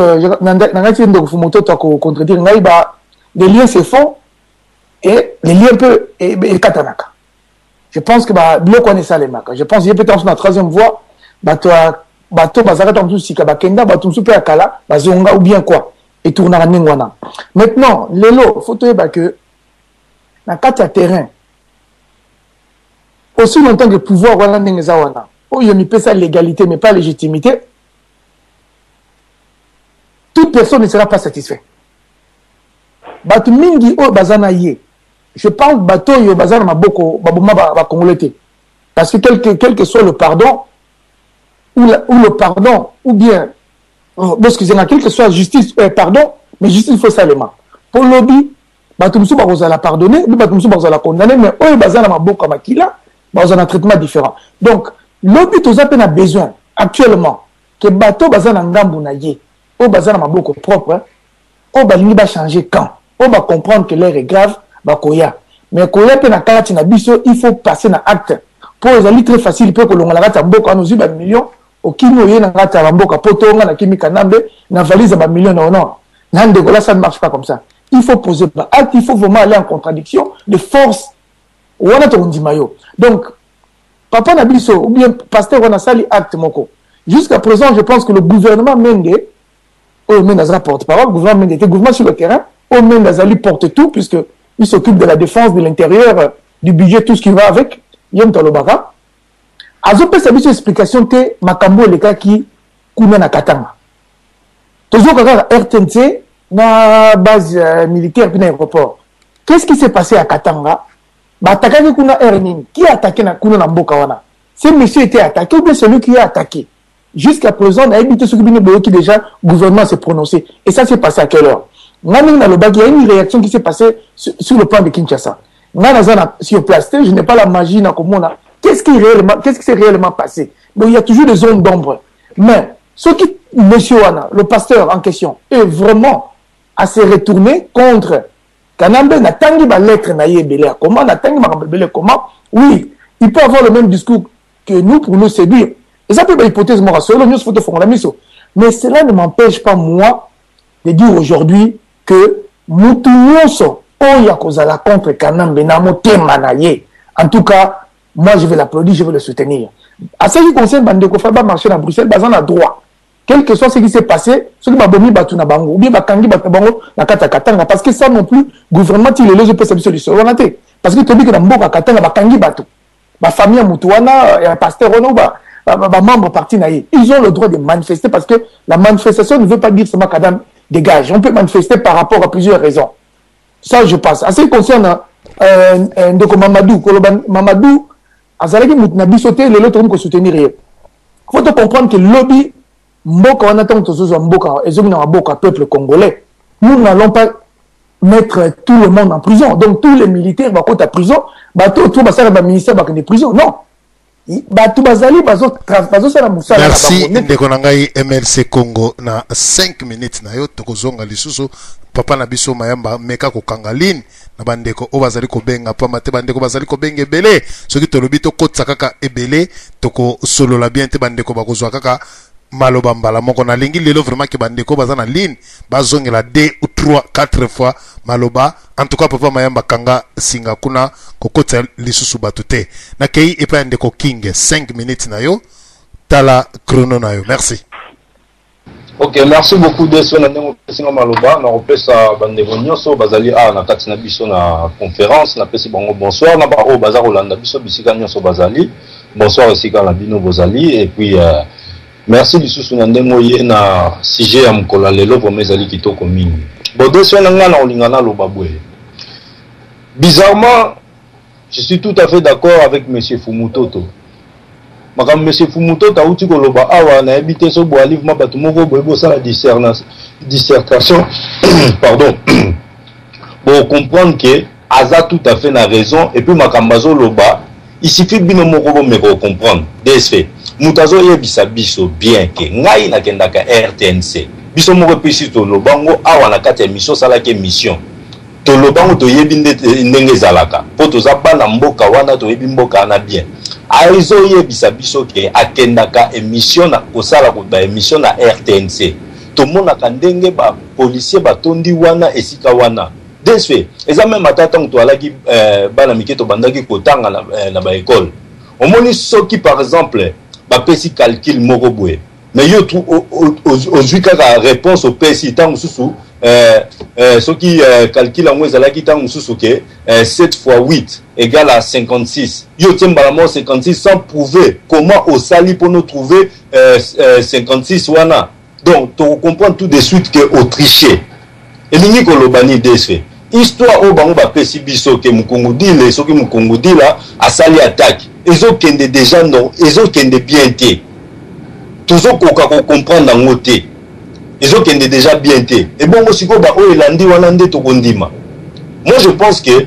les liens se font et les liens peuvent et katanaka. Je pense que bah bloc on est ça les mains. Je pense qu'il peut-être dans la troisième voie, bah toi bateau bazara tamtu sika bakenda batum super akala bazonga ou bien quoi et tourner à ningwana. Maintenant, lelo faut te que na kati terrain aussi longtemps que le pouvoir wana ndengeza wana oh il n'y a pas légalité mais pas légitimité, toute personne ne sera pas satisfait. Batu mingi o bazana ye, je parle bateau yo bazana maboko babuma ba congolais, parce que quel que quel que soit le pardon ou, la, ou le pardon ou bien oh, excusez-moi, quel que soit justice euh, pardon mais justice il faut seulement pour lobby batu musu ba kozala pardonner ou batu musu ba kozala condamner, mais o bazana maboko makila dans un traitement différent. Donc, l'objet tout ça a besoin actuellement que bateau bazan ngambu na ye, au bazan ma beaucoup propre, au balingi va changer quand, on va comprendre que l'air est grave, ba koya. Mais koya pe na kati na biso, il faut passer na acte. Pour les aller très facile, peut que l'on a la mboka nous y ba millions, au kino ye na kati la mboka poto nga na kimi kanambe, na valise ba millions non non. Nan de gola ça ne marche pas comme ça. Il faut poser ba acte, il faut vraiment aller en contradiction de force. Donc, Papa Nabiso, ou bien Pasteur Wanasali acte moko. Jusqu'à présent, je pense que le gouvernement Mende, au Mendazali porte-parole, le gouvernement Mende était gouvernement sur le terrain, au Mendazali porte tout, puisqu'il s'occupe de la défense, de l'intérieur, du budget, tout ce qui va avec. Yom Talobara. Azo peut savoir une explication que Makambo les cas qui kouna na Katanga. Toujours quand R T N C, na base euh, militaire puis l'aéroport. Qu'est-ce qui s'est passé à Katanga? Bah, qui a attaqué na kuna na mboka wana? Ce monsieur était attaqué ou bien celui qui a attaqué? Jusqu'à présent, on a évité ce qui déjà, le gouvernement s'est prononcé. Et ça s'est passé à quelle heure? Il y a une réaction qui s'est passée sur, sur le plan de Kinshasa. Sur place, je n'ai pas la magie na komona. Qu'est-ce qui réellement, qu'est-ce qui s'est réellement passé? Donc, il y a toujours des zones d'ombre. Mais, ce qui, monsieur Wana, le pasteur en question, est vraiment à se retourner contre Kanambe n'a tangi ba lettre na yebele comment n'a tangi ba bele comment oui il peut avoir le même discours que nous pour nous séduire et ça peut être hypothèse moi sur le mieux photo fond la miso mais cela ne m'empêche pas moi de dire aujourd'hui que mutu nyonso oya kozala contre Kanambe na motema na ye. En tout cas moi je vais l'applaudir, je vais le soutenir. À ce qui concerne Bandeko Faba marcher à Bruxelles bazan a droit. Quel que soit ce qui s'est passé, ce qui m'a bomi batu na bango, ou bien bakangi batu bango na kata katanga, parce que ça non plus, gouvernement il est là, je peux savoir solution. Parce que tu dis que dans mboka katanga bakangi batu, ba famille mutuana, pasteur ono, ba ba membre parti na ye, ils ont le droit de manifester parce que la manifestation ne veut pas dire seulement Kadam dégage. On peut manifester par rapport à plusieurs raisons. Ça je passe. À ce qui concerne euh, Ndeko Mamadou, Koloban Mamadou, azalaki mutnabi sauter les autres qu'on soutenir. Il faut comprendre que le lobby mboka on attend tous les mboka et na mboka peuple congolais. Nous n'allons pas mettre tout le monde en prison. Donc tous les militaires vont côté à prison, bah tout tout ça va ministère va de prison. Non. Bah tout bazali bazo bazo ça la moussa. Merci ndeko nangai M L C Congo na cinq minutes na yo tokozonga lisusu papa na biso mayamba meka ko kangaline na bandeko o bazali ko benga pa mate bandeko bazali ko benga ebele soki tolobi to kotsa kaka ebele toko solo la bien te bandeko bakozwa kaka maloba mbala moko na lingi lelo vraiment ke bandeko baza na ligne bazongela deux ou trois quatre fois maloba. En tout cas papa mayamba kanga singa kuna kokota lisusu batute na kei epa ndeko king cinq minutes na yo tala chrono na yo. Merci. Ok, merci beaucoup de ce nandemo singa maloba na repesa bandeko nyonso bazali a na kati na biso na conférence na pesi bango bonsoir na ba o baza rolanda biso bisika nyonso bazali bonsoir esika na bino bozali et puis euh, merci lisusu na ndemo ye na sujet ya mkola lelo vraiment ezali kitoko mingi. Bodé so na ngana olingana lobabwe. Bizarrement, je suis tout à fait d'accord avec monsieur Fumutoto. Makam monsieur Fumutoto a outi ko loba awa na habité so bo livre ma batu moko boyebo ça la discernance dissertation pardon. Pour comprendre que aza tout à fait na raison et puis makambazo loba il suffit bino moko bo me ko comprendre. Des mutazo yebisa biso bien que ngai na kendaka R T N C biso moko pesi to lobango awa na kati ya mission sala ke mission tolobango toyebi ndenge ezalaka po toza bana mboka wana toyebi mboka wana bien aezoyebisa biso ke akendaka émission na kosala ba émission na R T N C tomonaka ndenge ba policier batondi wana esika wana desfe eza même ata ntango toalaki bana mike tobandaki kotanga na, na ba école omoni soki par exemple bapesi calcul moko boye mais yo ozwi kaka réponse opesi ntango mosusu Euh, euh, ce qui euh, calcule en moins à la guitare euh, sept fois huit égale à cinquante-six. Yo tiens balamon cinquante-six sans prouver comment au sali pour nous trouver euh, euh, cinquante-six wana. Donc tu comprends tout de suite que au tricher. Et l'uni kolobani desfe. Histoire au bango ba pesi biso ke mukongudi le soki mukongudi la a sali attaque. Ezo kende déjà non, ezo kende bien té. Toujours koka ko comprendre en ngoté. Ils ont déjà bien été. Et bon, aussi, moi je pense que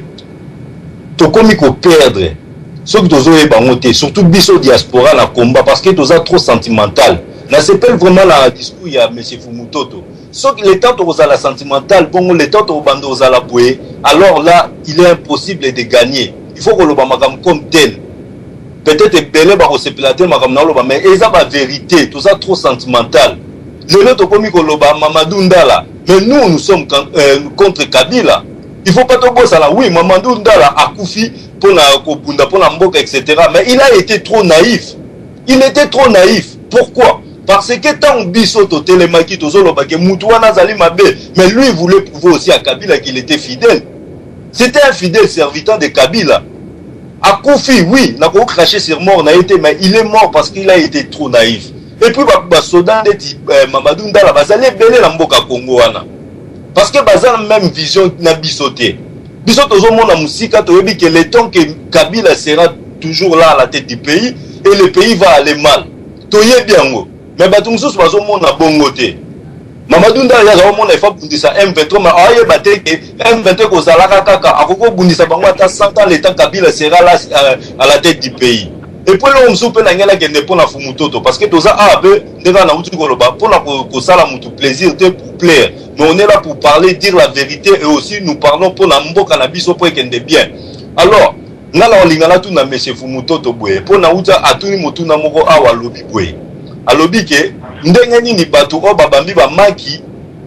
tu commis qu'on perdre. Ce que tu as surtout biso diaspora na combat parce que tu as trop sentimental. Là, c'est pas vraiment la discours il y a M. Fumutoto. Sauf que les temps tu as la sentimental, bon, les temps tu as la bouée, alors là, il est impossible de gagner. Il faut que le bagam comme tel. Peut-être belé ba se plater mais ils ont la vérité, tout ça trop sentimental. Le nôtre comme Koloba, Mamadou Ndala. Mais nous, nous sommes euh, contre Kabila. Il ne faut pas tout bosser là. Oui, Mamadou Ndala a Koufi pour la Kobunda, pour la Mboka, et cetera. Mais il a été trop naïf. Il était trop naïf. Pourquoi? Parce que tant Bissoto, Télémaki, Tozolobake, Moutouana Zalimabe, mais lui, il voulait prouver aussi à Kabila qu'il était fidèle. C'était un fidèle serviteur de Kabila. À Koufi, oui, n'a pas craché sur mort, n'a été, mais il est mort parce qu'il a été trop naïf. Et puis, les soldats de Mamadou Ndala, ils allaient belé la Mboka Congo. Parce que ils ont la même vision na bisoté. Bisoté, ils ont la musique, que le temps que Kabila sera toujours là à la tête du pays, et le pays va aller mal. Toye bien. Mais ils ont la bongoté. Mamadou Ndala, ils ont la femme qui M vingt-trois, mais aïe, baté que M vingt-trois, ils ont la kaka, à Koko Bundisa Bangwata, cent ans, le temps Kabila sera là à la tête du pays. Et puis là, on se peut n'aller que ne pas la Fumutoto parce que tout ça a peu de la nautique pour la pour ça la mutu plaisir de pour plaire. Mais on est là pour parler, dire la vérité et aussi nous parlons pour la mbo cannabis au point qu'elle est bien. Alors, là on lingala tout na monsieur Fumutoto boye. Pour na uta atuni mutu na moko awa lobby boye. A lobby ke ndenge nini batu o babambi ba maki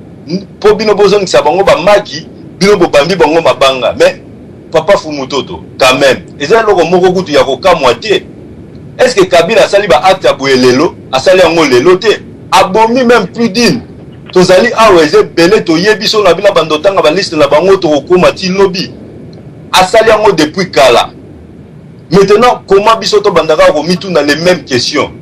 po bino bozong sa bango ba maki bino bobambi bango mabanga. Mais papa Fumutoto quand même. Et ça loko moko kutu ya ko kamwate. Est-ce que Kabila a sali ba acte à boué lelo, a sali en lelo te, abomi même plus d'une. Tozali a oueze belé to yebiso na bila bandotanga ba liste na bango to okoma ti lobby. A sali en depuis kala. Maintenant, comment biso to bandaka ko mitu na les mêmes questions.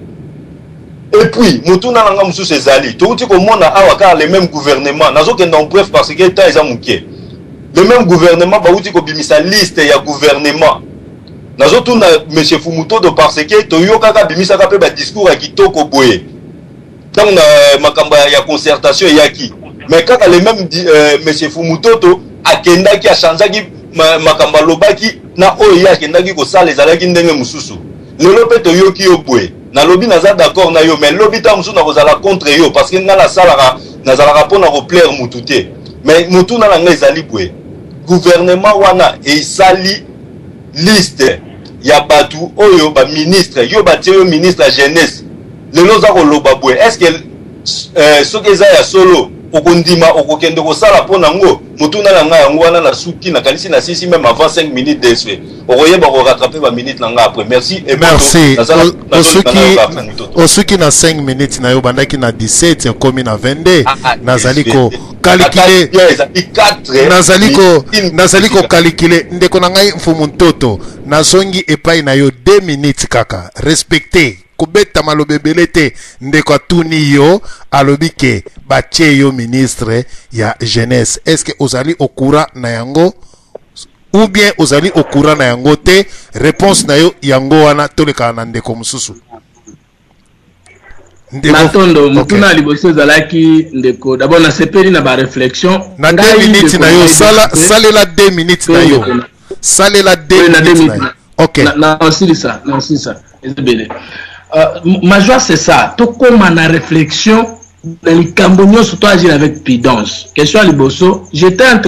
Et puis, mutuna nanga musu sezali, to uti ko mona awa ka les mêmes gouvernements, nazo ke ndon bref parce que ta eza muké. Le même gouvernement ba uti ko bimisa liste ya gouvernement. Nazo tuna M. Fumutoto parce que Toyoka bimisa ka pe ba discours à kitoko boye. Tant na makamba ya concertation yaki. Mais quand les mêmes euh, M. Fumutoto akenda ki a changé ki makamba lobaki na oya akenda ki ko sala ezalaki ndenge mususu. Lelo pe Toyoki yo boye. Na lobi naza d'accord na yo mais lobi ta musu na kozala contre yo parce que na la sala nazala rapona ko plaire mutute. Mais mutu na nga ezali boye. Gouvernement wana e sali liste ya batu oyo ba ministre yo batie yo ministre la jeunesse lelo za ko loba boye est-ce que euh soki eza ya solo okondima okokende ko sala pona ngo mutuna na nga yango wana na suki na kalisi na sisi même avant cinq minutes d'essai okoyeba ko rattraper ba minutes na nga après merci et merci osuki osuki na cinq minutes na yo bandaki na dix-sept komi na vingt-deux nazali ko calculer nazali ko nazali ko calculer ndeko na ngai Fumutoto nazongi epai na yo deux minutes kaka respecter kubeta malobebele te ndeko atuni yo alobi ke batie yo ministre ya jeunesse. Est-ce que ozali au courant na yango ou bien ozali au courant na yango te? Réponse na yo yango wana toleka na ndeko mususu. Matondo mutuna liboso zalaki ndeko d'abord na sepeli na ba réflexion na deux minutes na yo sala sale la deux minutes na yo sale la deux minutes na yo. OK na aussi ça na aussi ça ezebele euh ma joie c'est ça to comme na réflexion dans les cambonios surtout agir avec prudence question liboso j'étais en train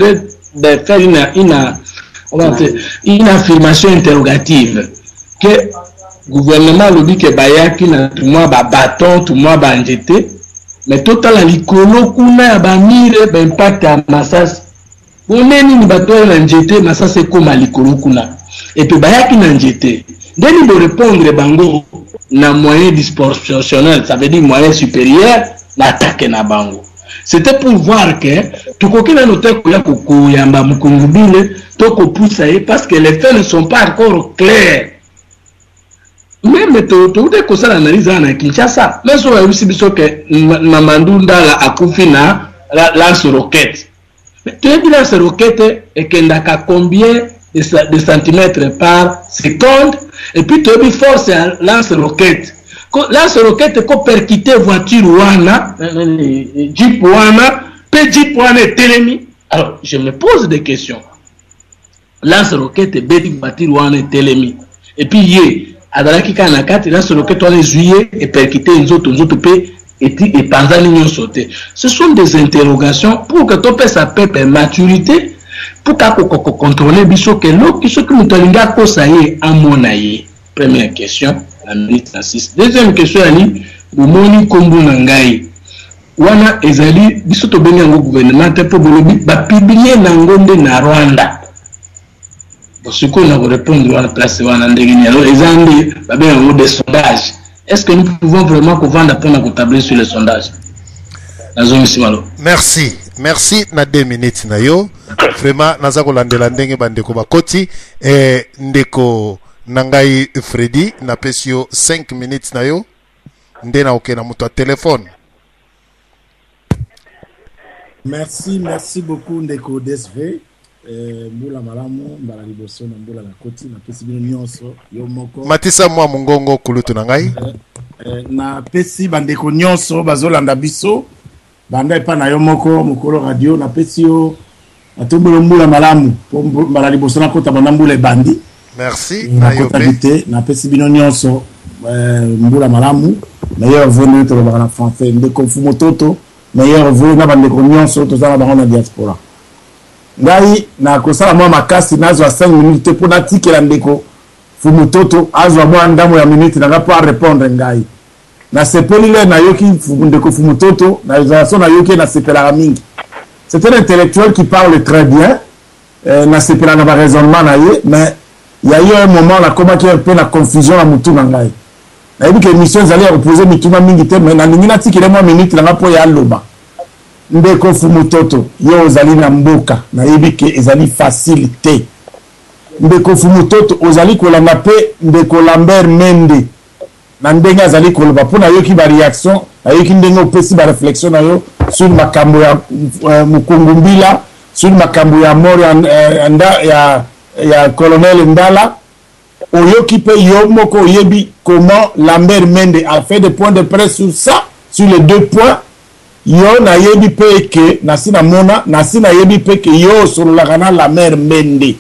de faire une, une, une affirmation interrogative que le gouvernement le dit que bayaki na tout moi ba bâton tout moi ba njete mais total la likolo kuna ba mire ba impact à Massas oneni ni bato na njete Massas c'est comme likolo kuna et puis bayaki na njete dès de répondre bango na moyen disproportionnel, ça veut dire moyen supérieur l'attaque na bango. C'était pour voir que tout coquin a noté que ya koko yamba mukungubile toko poussaye parce que les faits ne sont pas encore clairs. Même tout tout de ça l'analyse en Kinshasa. Mais so aussi biso que Mamadou Ndala akufi na lance roquette. Mais tu dis lance roquette et qu'endaka combien de centimètres par seconde et puis tu as force à lance roquette. Lance roquette ko percuter voiture wana jeep wana pe jeep wana telemi. Alors je me pose des questions. Lance roquette beti voiture wana telemi et puis yé adalaki kana kati lance roquette wana juillet et percuter nzoto nzoto pe et et panza nyo sauter. Ce sont des interrogations pour que tu puisses appeler maturité pour qu'on contrôle biso que l'eau qui se que mutalinga ko saye amonaye. Première question, la minute six. Deuxième question ali bomoni kombu nangai. Wana ezali biso to benga ngo gouvernement te pour bolobi ba publier na ngonde na Rwanda. Bon ce qu'on a répondre à la place wana ndengini alors ezandi ba benga ngo des sondages. Est-ce que nous pouvons vraiment vendre après na tabler sur les sondages? Merci. Merci na deux minutes na yo. Vraiment naza ko landela ndenge bandeko bakoti eh ndeko nangai Freddy na pesio cinq minutes na yo. Ndena okena muto téléphone. Merci, merci beaucoup ndeko D S V. Euh mbula malamu mbala liboso na mbula na koti na pesi bino nyonso yo moko. Matisa mwa mungongo kulutu nangai. Euh, euh, na pesi bandeko nyonso bazolanda biso. Banda epa na yo moko mokolo radio na pesi yo atombolo mbula malamu mbala liboso na kota banda mbula bandi. Merci na yo pe na pesi bino nyonso mbula malamu meilleur venu to ba na français ndeko fumototo meilleur venu na bandeko nyonso to za ba na diaspora. Ngai na kosala mwa makasi nazo a cinq minutes pour na tikela ndeko fumototo azwa mwa ndamo ya minute na nga pas répondre ngai. Na sepelile na yoki ndeko fumutoto na ization na yoki na sepela mingi. C'est un intellectuel qui parle très bien euh, na sepela na ba raisonnement na ye mais il y a eu un moment là comment qu'il y a un peu la confusion la mutu na ngai. Na dit que mission zali reposer mituma mingi te mais na ningina tikile mwa minute na po ya loba. Ndeko fumutoto yo zali na mboka na yebi ke ezali facilité. Ndeko fumutoto ozali ko la pe ndeko Lambert Mende. Na ndenge azali koloba pona yoki ba réaction na yoki ndenge opesi ba réflexion na yo sur makambo ya uh, mukungumbila sur makambo ya mort ya uh, ya ya colonel Ndala oyoki pe yo moko yebi comment Lambert Mende a fait des points de presse sur ça sur les deux points yo na yebi pe ke na sina mona na sina yebi pe ke yo sur la kana Lambert Mende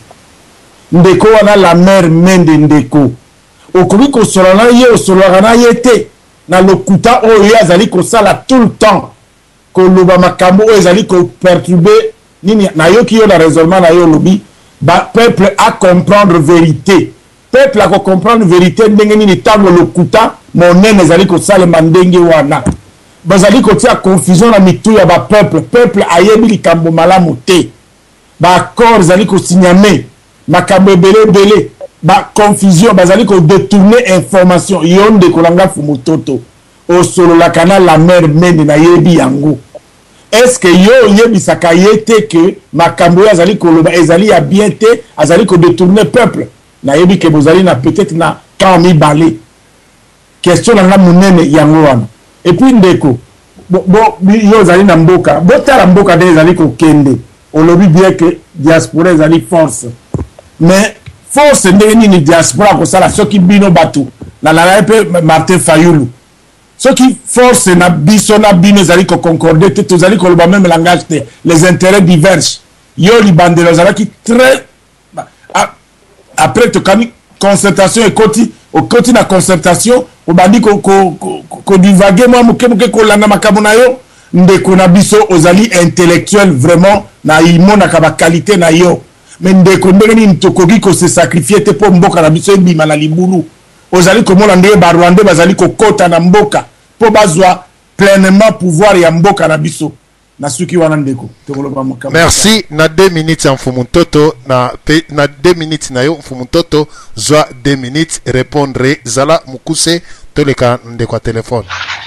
ndeko wana Lambert Mende ndeko okomi ko solana ye osolana yete na lokuta oyo azali ko sala tout le temps ko loba makambo oyo azali ko perturber nini na yoki yo na raisonnement na yo lobi ba peuple à comprendre vérité peuple à comprendre vérité ndenge nini tango lokuta monene azali ko sala mandenge wana bazali ko tia confusion na mitu ya ba peuple peuple ayebi likambo malamu te ba accord azali ko signame makambo ebele ebele ba confusion bazali ko détourner information yonde kolanga fumutoto o solo la canal la mer Mende na yebi yango est-ce que yo yebi saka yete que makambo azali koloba ezali ya bien te azali ko détourner peuple na yebi ke bozali na peut-être na quand mi balé question na munene yango wana et puis ndeko bo, bo yo zali na mboka botala mboka de ezali ko kende on lobi bien que diaspora ezali force mais force ndenge nini diaspora ko sala soki bino batu na la pe Martin Fayulu soki force na biso na bino zali ko concorder te tozali ko le même langage te les intérêts divergent yo li bandelo zala ki très après to kami concertation et koti au koti na concertation o bandi ko ko ko divaguer moi muke muke ko lana makambo na yo ndeko na biso ozali intellectuel vraiment na imonaka ba qualité na yo mais ndeko ndenge nini tokoki ko se sacrifier te po mboka na biso ebima na libulu ozali komona ndenge ba Rwanda bazali kokota na mboka po bazwa pleinement pouvoir ya mboka na biso na suki wana ndeko tokoloba makambo. Merci na deux minutes en Fumutoto na pe, na deux minutes na yo Fumutoto zwa deux minutes répondre zala mukuse toleka ndeko a téléphone.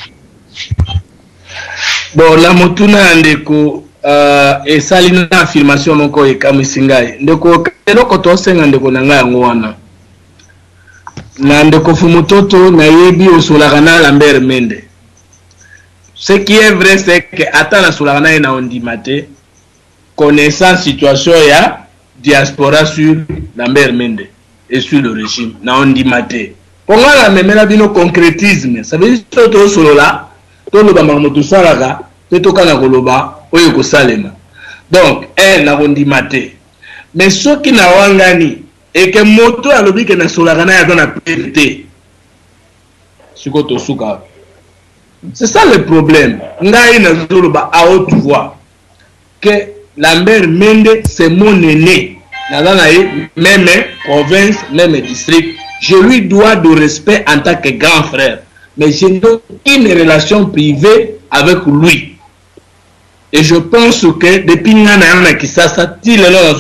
Bon la motuna ndeko uh, esali na affirmation moko ekamisingai ndeko eloko tosenga ndeko nanga yango wana na ndeko Fumutoto na yebi osolaka na Lambert Mende. Ce qui est vrai c'est que atana solana na ondimate connaissant situation ya diaspora sur Lambert Mende et sur le régime na ondimate ponga la memela bino concrétisme ça veut dire to solola to lo ba mamoto salaka to to kana koloba oyo ko salema donc elle na ondimate mais ce qui na wangani et que moto alobi ke na solaka na ya na perte siko to suka. C'est ça le problème. Ngai na zoloba à haute voix que Lambert Mende c'est mon aîné. Même province, même district, je lui dois du respect en tant que grand frère. Mais j'ai une relation privée avec lui. Et je pense que depuis Nana Kisasa, plus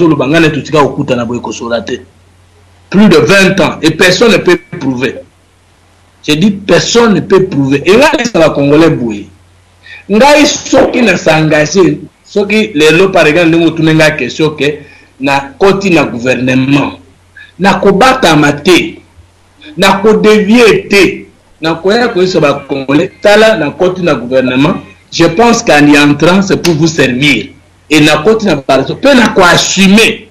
de vingt ans et personne ne peut prouver. J'ai dit personne ne peut prouver. Et là, ça va Congolais bouiller. Ngai soki na s'engager, soki les lots par exemple nous tournons question que na koti na gouvernement, na kobata mate, na ko dévier te, na koya ko ça va Congolais tala na koti na gouvernement. Je pense qu'en y entrant c'est pour vous servir. Et na koti na parler, peut na ko assumer.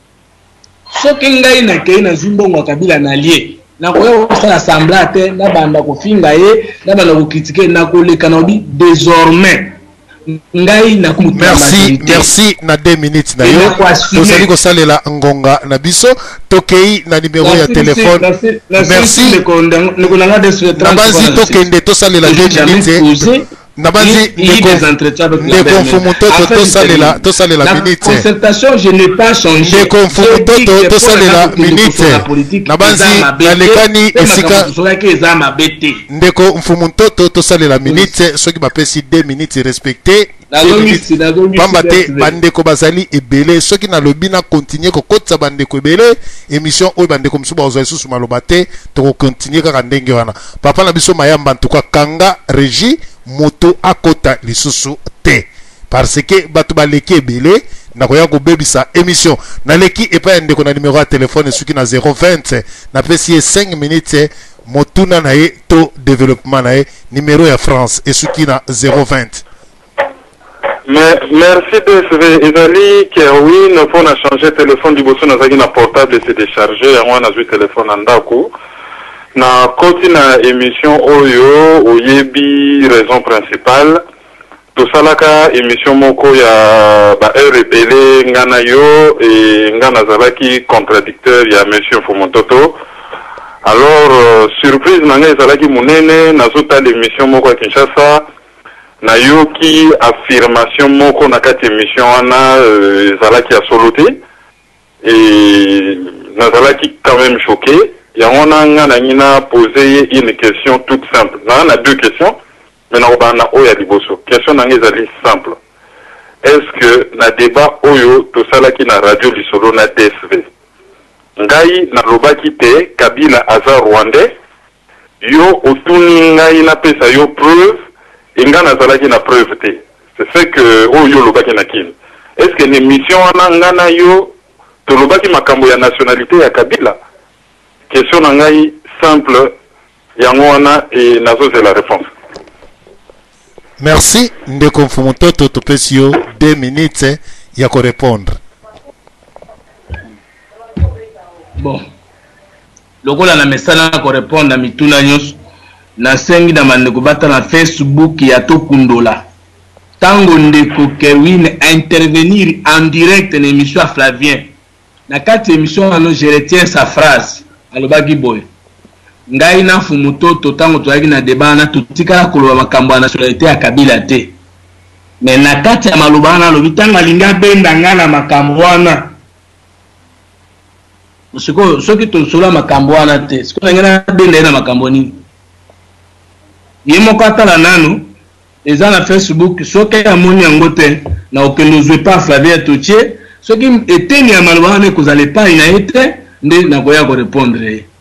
Soki ngai na kei na zimbongo kabila na lié. Na koya ko sala semblate na banda ko finga ye na banda ko critiquer na ko le kanobi désormais ngai na ko merci merci na deux minutes na yo tozali ko salela ngonga na biso tokei na numéro ya téléphone merci na bazi tokende to salela deux minutes Nabanzi ne confumutoto to salela to salela minute. La concertation je n'ai pas changé. Ne confumutoto to salela minute. Nabanzi nalekani esika ndeko mfumutoto to salela minute soki bapesi deux minutes respecté. Pambate bandeko bazali ebele soki na lobi na continuer ko kotsa bandeko ebele émission oyo bandeko msuba ozali susu maloba te to continuer kaka ndenge wana. Papa na biso mayamba ntuka kanga régie moto akota lisusu te parce que batu baleki ebele na koya ko bebisa émission na leki epa ndeko na numéro ya téléphone suki na zéro vingt na pesi cinq minutes motuna na ye to développement na ye numéro ya France et suki na zéro vingt. Mais merci D S V Ezali Kerwin pour na changer téléphone du bosso na zaki na portable et se décharger ya mwana zui téléphone andako na koti na émission oyo oyebi raison principale to salaka émission moko ya ba R B L ngana yo et ngana zalaki contradicteur ya monsieur Fumutoto. Alors euh, surprise nanga zalaki munene na zota l'émission moko à Kinshasa na yoki affirmation moko na kati émission wana euh, zalaki a soloté et na zalaki quand même choqué. Il y a un posé une question toute simple. On a deux questions, mais on a oya liboso. Question est simple. Est-ce que na débat oyo to sala ki na radio lisolo na D S V? Ngai na lobaki te Kabila aza Rwandais. Yo otuni ngai na pesa yo preuve, inga na zala ki na preuve te. C'est ce que oyo lobaki na kin. Est-ce que l'émission wana ngana yo to lobaki makambo ya nationalité ya Kabila? Question nangai simple yangwana et nazo c'est la réponse. Merci ndeko mfumutoto topesio deux minutes ya ko répondre. Bon. Lokola na mesala ko répondre na mituna nyos na sengi na mandeko bata na Facebook ya to kundola. Tango ndeko Kerwin intervenir en direct na émission Flavien. Na kati émission ano je retiens sa phrase. Alobaki boy ngai na Fumutoto tango toyaki na débat na tutikala koloba makambo na nationalité ya Kabila te mais na kati ya maloba wana alobi ntango alingi abenda nga na makambo wana siko soki tosola makambo wana te siko ndenge nabenda ye na makambo nini ye moko atala nanu eza na Facebook soki amoni yango te na okende ozwe pa Flavien Toutier soki eteni ya maloba wana ekozala epai na ye te nde nakoya korepondre ye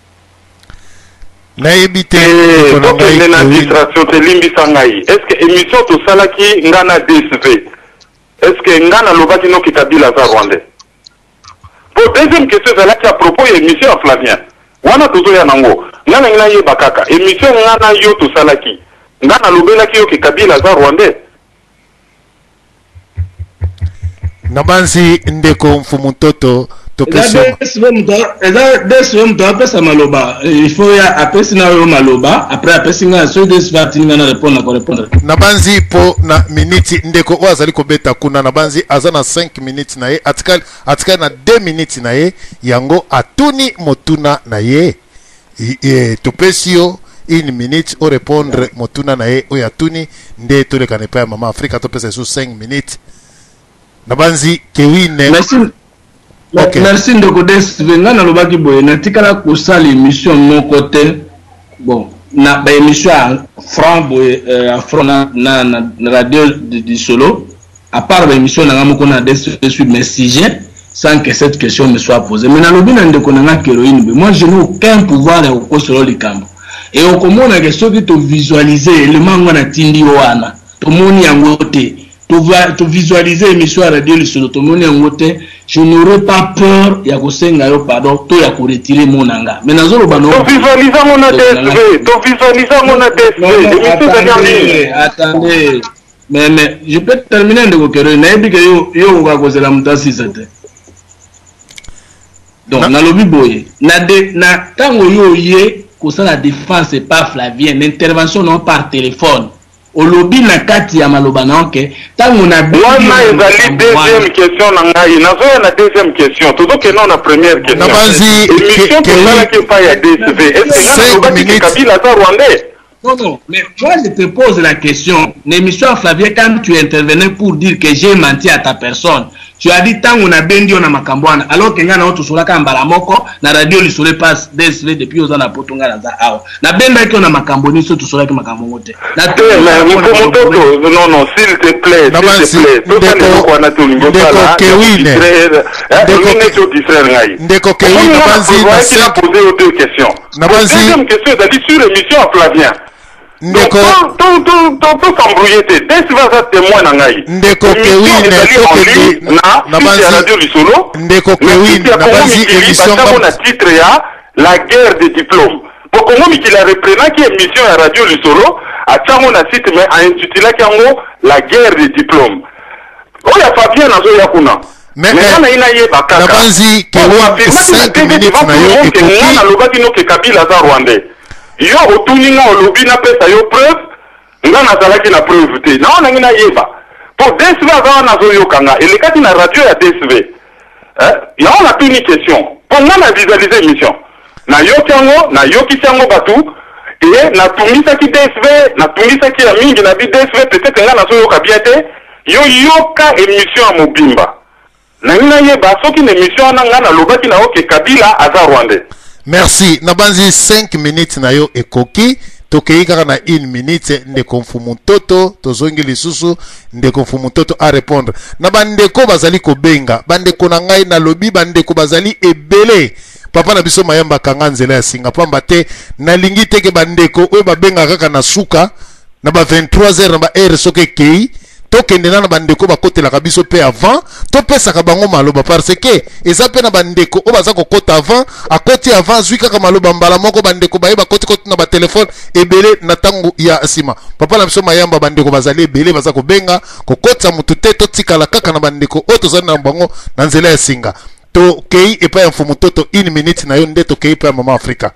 nayebi te tokende na distraction telimbisa ngai estce émission tosalaki nga na D S V estce nga nalobaki noki Kabila aza rwandais po deuxième question ezalaki à propos ya émission ya Flavien wana tozoya nango nga na ngina yeba kaka émission nga na yo tosalaki nga nalobelaki yoki Kabila aza rwandais nabanzi ndeko mfumu toto eza desve mutu apesa maloba il faut ya apesi na yo maloba après apesi nga so desve atini nga na répondre na korépondre nabanzi po na miniti ndeko oyo azali kobeta kuna nabanzi aza na cinq minutes na ye atikali atikali na deux minutes na ye yango atuni motuna na ye e, topesi yo une minute o répondre motuna na ye oyo atuni nde tolekana epai ya mama afrika topesa esu cinq minutes nabanzi kewine merci. Okay. Merci ndeko desve nga nalobaki boye natikala kosala émission moko te bon na ba émission ya franc boye euh, franc na, na, na, na radio de, de solo à part ba émission na nga moko na desve sur mes sujets sans que cette question me soit posée mais nalobi na ndeko na nga kéroïne moi je n'ai aucun pouvoir ya kokosolo likambo et okomona ke soki to visualiser élément ngwana tindi wana to moni yango te to visualiser émission à radio le solo to moni yango te je n'aurais pas peur ya kosenga yo pardon to ya ko retirer mon anga mais nazolo bano to visualiser mon D S V to visualiser mon D S V émission attendez attendez mais mais je peux terminer de kokero na ebi ke yo yo ko kozela mutasi sete donc na lobi boye na de na tango yo ye ko ça la défense pas Flavien l'intervention non par téléphone olobi na kati ya maloba na oke tango na bi wana ezali deuxième question na ngai nazoya na deuxième question tozoke non na première question nabanzi émission tosalaki pa ya D S V est-ce que nalobaki ke Kabila aza rwandais non non mais moi je te pose la question l'émission Flavien quand tu intervenais pour dire que j'ai menti à ta personne tu as dit tango na bendio na makambo wana alors que nga na oto solaka mbala moko na radio li sole passe D S V depuis oza na potonga na za awa na benda ki na makambo ni so to solaki makambo ngote na te mais moko non non s'il te plaît s'il te plaît to sale ko na to lingo sala kewine ndeko Israël ngai ndeko kewine nabanzi na poser deux questions nabanzi deuxième question c'est sur l'émission à Flavien ndeko to to to to s'embrouiller te dès va ça témoin na ngai ndeko kewine tokendi na na radio lisolo ndeko kewine nabanzi émission na titre ya la guerre des diplômes pour Congo mikili reprena ki émission ya radio lisolo a tsango na site mais a intitulé kango la guerre des diplômes oya Fabien nazo ya kuna mais na ina ye bakaka nabanzi kewine cinq minutes na yo ekoki na lobaki no ke Kabila za rwandais yo otuninga olobi na pesa yo preuve nga nazalaki na preuve te na wana ngina yeba po D S V aza wana azoyokanga elekati na radio ya D S V eh ya wana tuni question po nga na visualiser émission na yoki yango na yokisi yango batu e natumisaki D S V natumisaki ya mingi na bi D S V peut-être nga nazoyoka bien te yo yoka émission ya mobimba na ngina yeba soki na émission wana nga nalobaki na oke Kabila aza rwandais. Merci. Nabanzi cinq minutes na yo ekoki. Tokei kaka na une minute ndeko mfumu toto tozongi lisusu ndeko mfumu toto a répondre. Na bandeko bazali kobenga, bandeko na ngai na lobi bandeko bazali ebele. Papa na biso mayamba kanga nzela ya singa pamba te na lingi teke bandeko oyo babenga kaka na suka na ba vingt-trois heures na ba heure soke kei. Tokende na bandeko bakotelaka biso pe avant topesaka bango maloba parce que eza pe na bandeko o baza kokota avant akoti avant zwi kaka maloba mbala moko bandeko baye bakoti koti na ba telefone ebele na tango ya sima papa na biso mayamba bandeko bazali ebele baza kobenga kokotsa mutu te totikala kaka na bandeko o tozali na bango na nzela ya singa to kei epa ya mfumu toto une minute na yo nde to kei pa mama Afrika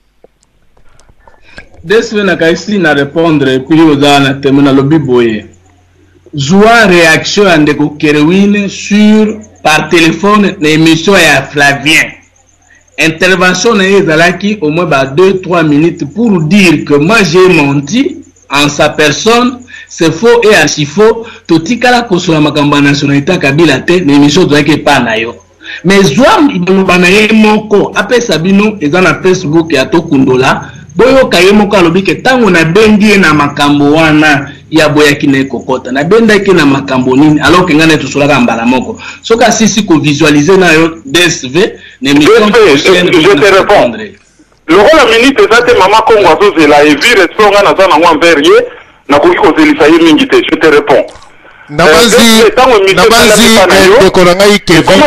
deswe na kaisi na répondre puis oza na temona lobi boye Joua réaction à Ndeko Kéréwine sur par téléphone l'émission à Flavien. Intervention qui au moins deux trois minutes pour dire que moi j'ai menti en sa personne c'est faux et archi faux. Totikala kosola makamba nationalité Kabila te, l'émission doit que pas na yo. Mais Zouam ibanaye moko après Sabino eza na Facebook ya to kundola boyo kaye moko alobi ke tango na bendi na makambo wana ya boya kine kokota na benda ki na makambo nini alors que ngane tosola ka mbala moko soka sisi ko visualiser na yo D S V ne mission prochaine je te réponds le rôle la minute ezate mama Kongo azozela et vie respect nga na za na ngwa verrier na koki ko zelisa ye mingi te je te réponds Nabanzi Nabanzi ndeko nangai Kevin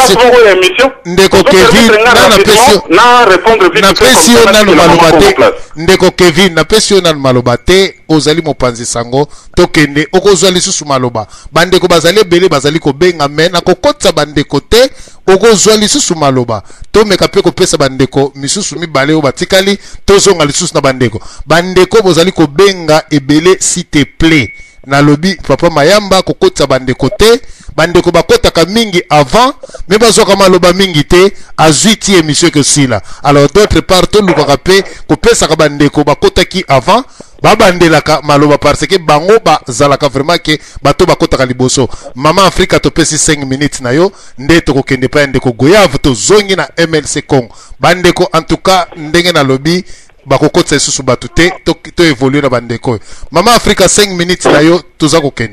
ndeko Kevin na pesio na répondre vite na pesio na malobate ndeko Kevin na pesio na malobate ozali mopanzi sango tokende okozwa lisusu maloba bandeko bazali bele bazali ko benga men na kokotsa bandeko te okozwa lisusu maloba to meka pe ko pesa bandeko misusu mibale o batikali tozonga lisusu na bandeko bandeko bozali ko benga ebele s'il te plaît na lobi papa mayamba kokotsa bandeko te bandeko bakotaka mingi avant mais bazoka maloba mingi te azuiti émission que sila alors d'autre part to lukaka pe kopesa bandeko bakotaki avant babandelaka maloba parce que bango bazalaka vraiment que bato bakotaka liboso mama Afrika to pesi cinq minutes na yo nde to kokende pa ndeko goyave to zongi na M L C Congo bandeko en tout cas ndenge na lobi bakokotsa isusu batu te to, to évoluer na bandeko mama Afrika cinq minutes na yo toza kokende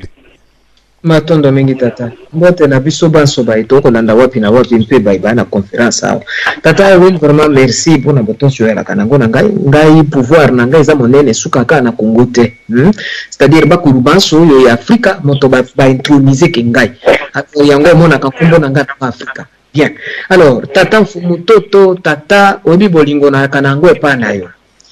matondo mingi tata mbote na biso banso ba itoko landa wapi na wapi mpe ba ibana conférence awa tata oui vraiment merci pour na boton sur la kanango na ngai ngai pouvoir na ngai za monene suka ka na Congo te hmm? c'est-à-dire ba kurubanso yo ya Afrika moto ba, ba introniser ke ngai yango mona ka kombo na ngai na Afrika bien alors tata Fumutoto tata obi bolingo na kanango epa na yo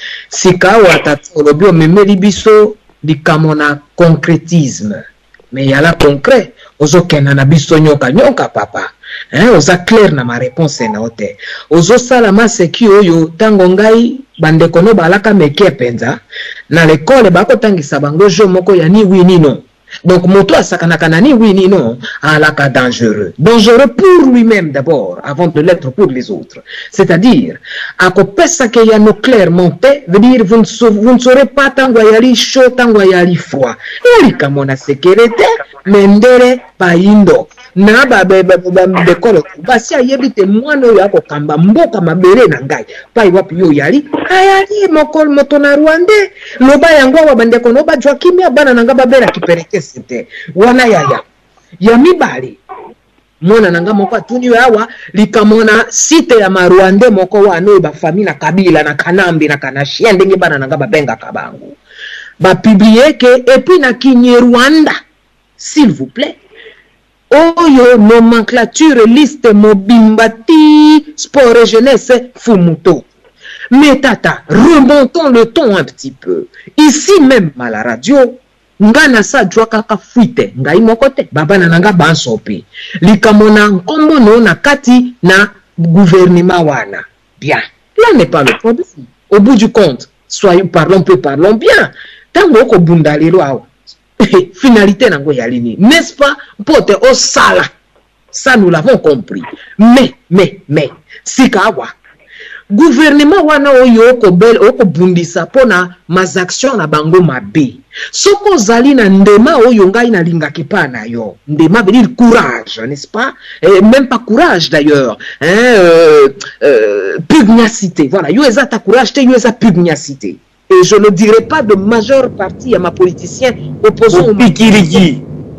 sika wa tata obi o memeli biso dikamona concrétisme mais yala concret ozo kena na biso nyoka nyoka papa hein oza clair na ma réponse na ote ozo sala maseki oyo tango ngai bandeko no balaka meke penza na l'école bako tangisa bango jo moko ya ni oui ni non donc moto asakana kanani oui ni non alaka dangereux dangereux pour lui-même d'abord avant de l'être pour les autres c'est-à-dire akopesa ke ya no clair monté veut dire vous ne, vous ne saurez pas tango yali chaud tango yali froid yali kamona sécurité mendere paindo na ba ba ba bekolo basi ayebite mwana yo akokamba mboka mabere na ngai pai wapi yo yali ayali mokol moto na Rwanda loba yango wa bandeko no ba jwa kimia bana nanga babera kipereke sete wana yaya ya mibali mwana nanga moko atuni yawa likamona site ya Marwande moko wana ba famille na Kabila na Kanambi na Kanashia ndenge bana nanga babenga kabangu ba publier que et puis na Kinyarwanda s'il vous plaît oyo nomenclature liste mobimbati sport et jeunesse Fumuto. Mais tata, remontons le ton un petit peu. Ici même à la radio, ngana sa jwa kaka fuite ngai mokote baba na nanga bansopi likamona nkombo no na kati na gouvernement wana bien là n'est pas le problème au bout du compte soyons parlons peu parlons bien tango ko bundaliro awa finalité nango yalini n'est-ce pas pote au sala ça nous l'avons compris mais mais mais sikawa gouvernement wana oyo ko bel oko bundisa pona mazaction na bango mabe soko zali na ndema oyo ngai na linga kipana yo ndema veut dire courage n'est-ce pas et même pas courage d'ailleurs hein euh, euh, pugnacité voilà yo eza ta courage te yo eza pugnacité et je ne dirai pas de majeure partie à ma politicien opposant au pikiriki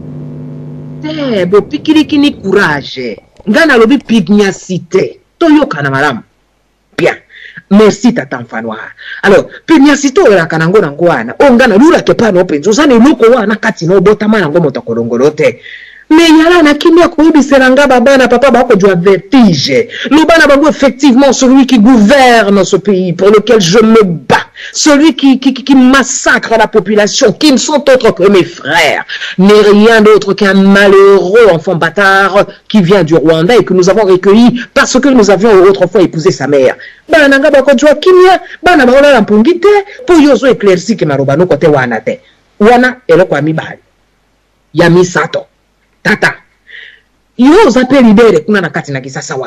eh bo pikiriki ni courage ngana lobi pugnacité to yo kana malamu bien merci tata mfanwa alors pugnacité ola kanango nango wana ongana lula ke pano penzo zane loko wana kati no botama nango motakolongolote mais yala na kimia koyebisela nga babana papa bako jwa vertige le bana bango effectivement celui qui gouverne ce pays pour lequel je me bats celui qui, qui, qui massacre la population qui ne sont autres que mes frères n'est rien d'autre qu'un malheureux enfant bâtard qui vient du Rwanda et que nous avons recueilli parce que nous avions autrefois épousé sa mère bana nga bako jwa kimia bana baola la mpungite pour yozo éclairci que marobano kote wana te wana eloko amibali ya misato tata yo zape libere kuna na kati na kisasa wana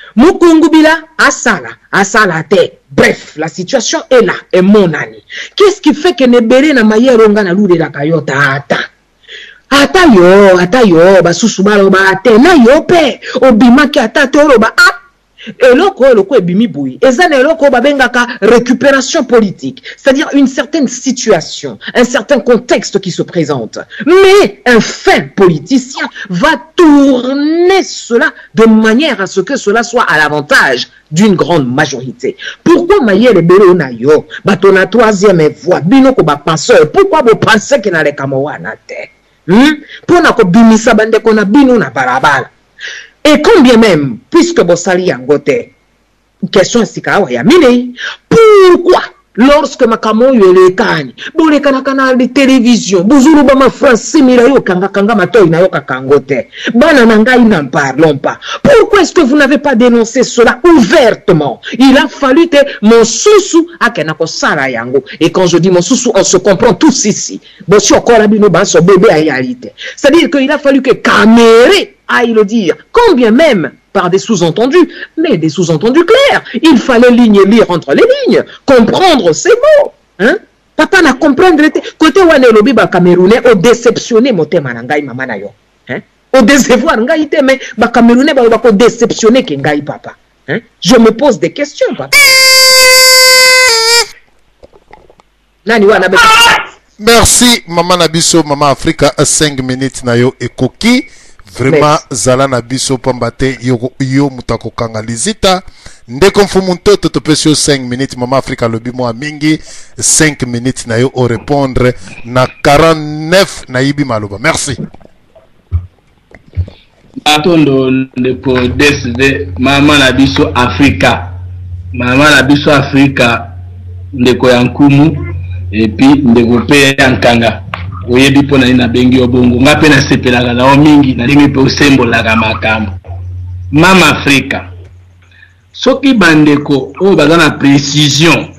Mukungubila, asala, asala te. Bref, la situation est là, et mon ami. Qu'est-ce qui fait que Nebere na mayeronga na lude la kayota ata? Ata yo, ata yo, ba susubaro ba ate, na yo pe, obimaki ata toro ba a. Et loko loko ebimi boui. Ezane loko ba bengaka récupération politique. C'est-à-dire une certaine situation, un certain contexte qui se présente. Mais un fin politicien va tourner cela de manière à ce que cela soit à l'avantage d'une grande majorité. Pourquoi maye le belo na yo? Bato na troisième voie, bino ko ba penseur. Pourquoi vous pensez que na le kamowana te? Hmm? Pour na ko bimisa bande ko na bino na barabara. Et combien même, puisque Bossali Angote, question sikawa ya mine, pourquoi lorsque makamo yele kani, bole kana canal de télévision, buzuru ba ma français mirayo kanga kanga mato inayoka kangote, bana nangai n'en parlons pas. Pourquoi est-ce que vous n'avez pas dénoncé cela ouvertement? Il a fallu que mon sousou akenako sala yango. Et quand je dis mon sousou, on se comprend tous ici. Bossi encore abino ba so bébé en réalité. C'est-à-dire qu'il a fallu que Caméré aille le dire, combien même par des sous-entendus, mais des sous-entendus clairs. Il fallait ligne lire entre les lignes, comprendre ces mots. Hein? Papa n'a comprendre. Côté wane lobi ba Camerounais, au déceptionné moté manangai mama na yo. Hein? Au décevoir ngai te mais ba Camerounais ba ba ko déceptionné ke ngai papa. Hein? Je me pose des questions papa. Nani wana be. Merci maman Nabiso, maman Africa, cinq minutes na yo ekoki. Vraiment, zala na biso pambate yo yo mutako kanga lizita. Ndeko mfumu ntoto topesio cinq minutes. Mama Africa lobi mwa mingi cinq minutes na yo o répondre na quarante-neuf na ibi maloba. Merci. Atondo ndeko desde mama na biso Africa. Mama na biso Africa ndeko yankumu et puis ndeko pe yankanga. Oyebi pona ina bengi obongo ngape na sepelaka na mingi na lingi pe osembolaka makambo. Mama Africa soki bandeko o bazana précision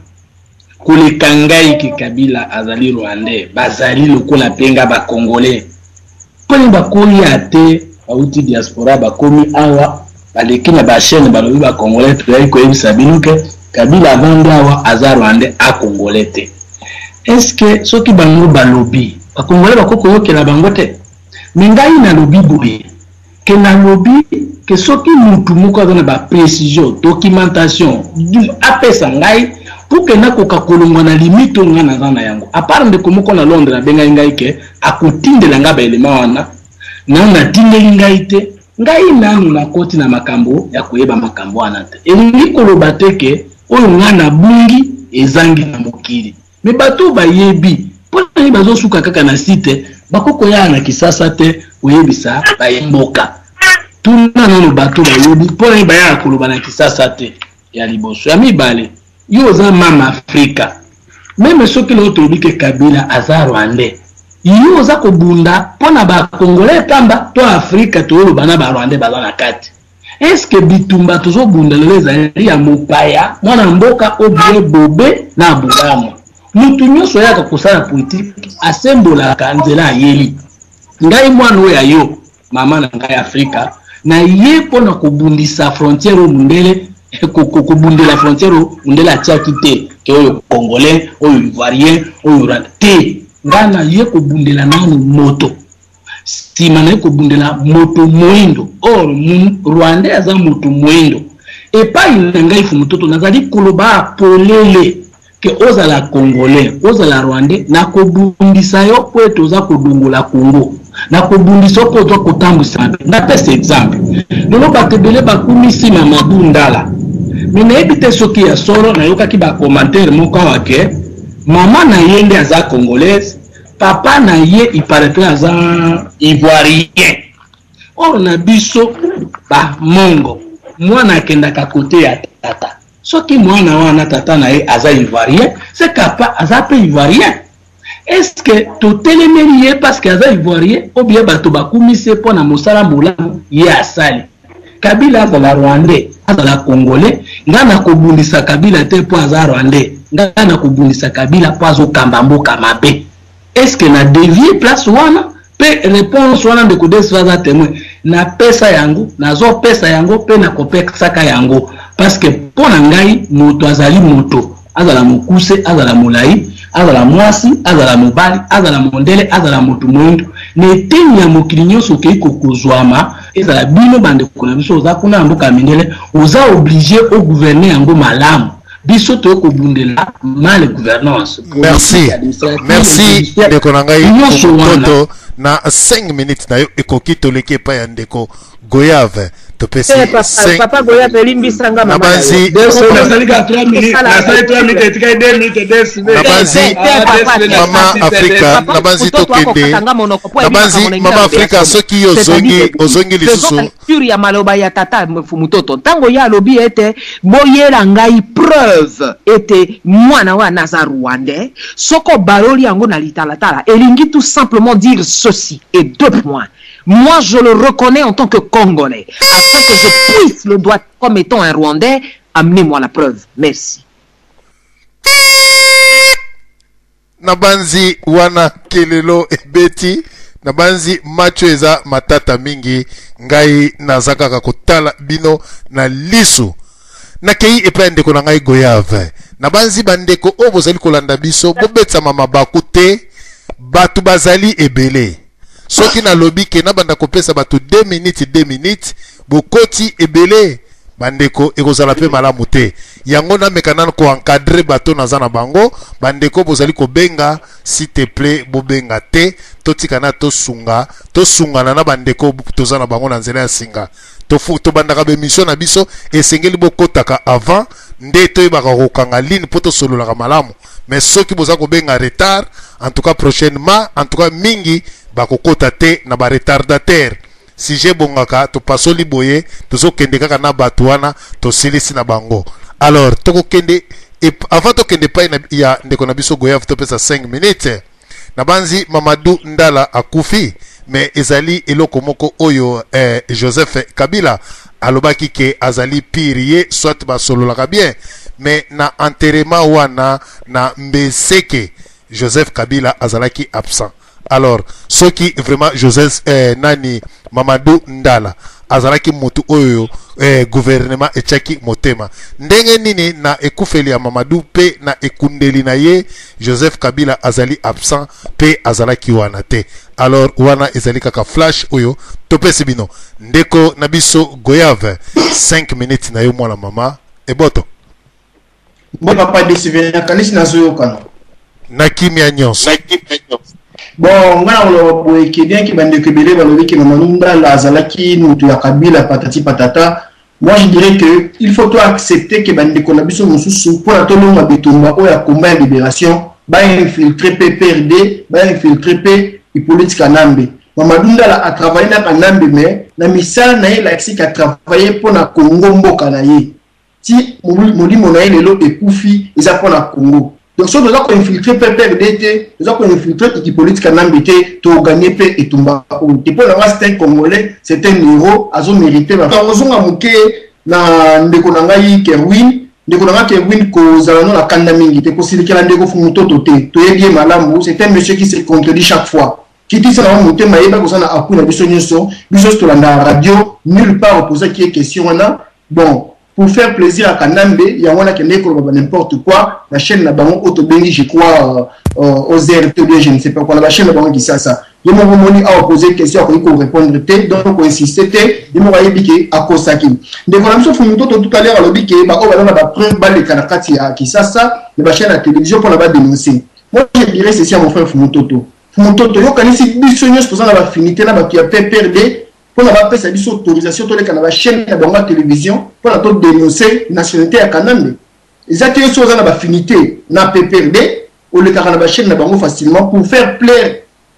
koleka ngai ki Kabila azali Rwandais bazali lokola penga ba Congolais poni bakoli ate auti diaspora bakomi awa baleki na ba chaîne balobi ba Congolais tuyai ko yebisa binuke Kabila vanda awa aza Rwandais a Congolais te. Est-ce que soki bango balobi Congolais bakoko yoke na bangote mingai na lobi boye ke na lobi ke soki mutu moko azana ba précision documentation apesa ngai pour que na koka kolongwa na limite ngana zana yango apart de komoko na Londres na benga ngai ke akutindela nga ba elema wana na na tindeli ngai te ngai nanu na koti na makambo ya koyeba makambo wana te elingi koloba te ke oyo ngana bungi ezangi na mokili me bato bayebi pona ni bazo suka kaka na site bakoko ya na kisasa te oyebisa bayemboka tuna nano bato bayebi pona ni baya koloba na kisasa te ya liboso ya mibale yo za mama Africa même soki lo tobike Kabila aza Rwandais yo za kobunda pona ba Congolais pamba to Africa to lo bana ba Rwandais bala na kati. Est-ce que bitumba tozo bunda leza ya mopaya mwana mboka obie bobe na bulamu mutu nyonso yaka kosala politique asembola kanzela yeli ngai mwana oya yo mama na ngai Africa na ye pona kobundisa frontière mundele kobundela frontière mundela tiaki te ke oyo Congolais oyo Ivoirien oyo Rwandais ngana ye kobundela nanu moto sima na kobundela moto moindo or Rwandais aza moto moindo epai na ngai fu mutoto nazali koloba polele que ozala Congolais, ozala Rwandais, na kobundisa yo po etoza kodungola Congo. Na kobundisa po to kotambisa. Na pese exemple. Lolo batebele bakumisi na mabundala. Mena ebite soki ya soro na yoka ki ba commentaire moko wake. Mama na yende aza Congolaise, papa na ye iparetre aza Ivoirien. Or na biso ba mongo. Mwana kenda ka kote ya tata. Soki mwana wana tata na ye aza Ivoirien, c'est capable aza pe Ivoirien. Est-ce que to telemeli parce que aza Ivoirien ou bien bato bakumise po na mosala molamu ye asali. Kabila azala Rwandais, azala Congolais, ngana kobundisa Kabila te po aza Rwandais, ngana kobundisa Kabila po azo kamba mboka mabe. Est-ce que na dévier place wana pe réponse wana de kodesi vaza témoin. na pesa yango nazo pesa yango pe na kopesaka yango parce que pour na ngai moto azali moto azala mokuse azala molai azala mwasi azala mobali azala mondele azala moto moindo neteni ya mokili nyonso okei kokozwama ezala bino bandeko na biso oza kuna mboka mindele oza obligé au gouverner yango malamu biso to kobundela mal gouvernance. Merci merci ndeko na ngai toto na cinq minutes na yo ekoki toleki epai ya ndeko Goyave topesi papa Goyave limbisanga mama nabanzi nabanzi mama Afrika nabanzi tokende nabanzi mama Afrika soki ozongi ozongi lisusu ya maloba ya tata Fumutoto tango ya lobi ete boyela ngai preuve ete mwana wa naza rwandais soko baloli yango na litalatala elingi tout simplement dire ceci et deux points. Moi, je le reconnais en tant que Congolais. Afin que je puisse le droit comme étant un Rwandais, amenez-moi la preuve. Merci. Nabanzi wana kelelo ebeti. Nabanzi macho eza matata mingi. Ngai nazaka kakotala bino na lisu. Nakei epa ndeko na ngai Goyave. Nabanzi bandeko o bozali kolanda biso. Bobetsa mama bakute. Batu bazali ebele. Soki na lobby ke na banda kopesa batu deux minutes deux minutes bokoti ebele bandeko ekozala pe malamu te yango na mekana ko encadrer bato na zana bango bandeko bozali ko benga s'il te plaît bo benga te totikana to sunga to sunga na bandeko tozana bango na nzela ya singa to fu to bandaka be mission na biso esengeli bokotaka avant nde to yebaka kokanga ligne poto solola ka malamu mais soki boza ko benga retard en tout cas prochainement en tout cas mingi bakokota te na ba retardateur si je bongaka to pasoli boye tozo kende kaka na batuana to silisi na bango alors toko kende et avant to kende pa ya ndeko na biso Goyave to pesa cinq minutes na banzi Mamadou Ndala akufi mais ezali eloko moko oyo eh, Joseph Kabila alobaki ke azali pirier soit basolola bien mais na enterrement wana na Mbeseke Joseph Kabila azalaki absent. Alors, ce qui vraiment Joseph eh, Nani Mamadou Ndala azalaki mutu oyo eh, gouvernement echaki motema ndenge nini na ekufeli ya Mamadou pe na ekundeli na ye Joseph Kabila azali absent pe azalaki wana te. Alors wana ezali kaka flash oyo topesi bino ndeko na biso Goyave cinq minutes na yo mwana mama eboto bon papa décider kanisi na zo kana na kimia nyonso bon ngana lo boye ki bien ki bande ke belé balobi ki Mamadou Ndala azalaki mutu ya Kabila patati patata. Moi je dirais que il faut toi accepter que bande ko na biso mususu pour la tolonga bitumba o ya combat de libération ba infiltrer P P R D ba infiltrer P Hippolyte Kanambe. Mamadou Ndala a travaillé na Kanambe mais na misala na ye la exik a travaillé pour na Congo mboka na ye si molimo na ye lelo ekufi eza pour na Congo. Donc, si nous avons infiltré P P R D, nous avons infiltré Hippolyte Kanambe, tu as gagné P et Tumba. Et pour le reste, c'est un Congolais, c'est un héros, ils ont mérité. Quand on a mouké na Ndekonangaï Kerwin, Ndekonanga Kerwin, que nous la Kandamingi, tu considères qu'il y a un dégo Fumutoto, tu es bien malamou, c'est un monsieur qui se contredit chaque fois. Qui dit ça, on a mouté, mais il y a un appui na Bissonyoso, Bissos la radio, nulle part opposé qui est question. Bon. Pour faire plaisir à Kanambe, il y a un qui n'importe quoi. La chaîne là-bas, Autobéni, je crois, euh, aux R T B, je ne sais pas quoi. La chaîne là-bas, qui ça, ça. Il m'a demandé à poser une question, pour répondre, donc, pour insister, il m'a dit à Kosaki. Donc, on a mis tout à l'heure, à l'objet, on a pris les Kanakati à qui ça, ça, la chaîne à la télévision pour la dénoncer. Moi, je dirais ceci à mon frère Fumutoto. Fumutoto, il y a une bisogneuse pour ça, la finité, là, qui a fait perdre. Pour la paix, ça dit autorisation de la chaîne de la télévision pour la dénoncer la nationalité à Kanambe. Les ateliers sont en affinité na P P R D ou le Kanambe chaîne na facilement pour faire plaire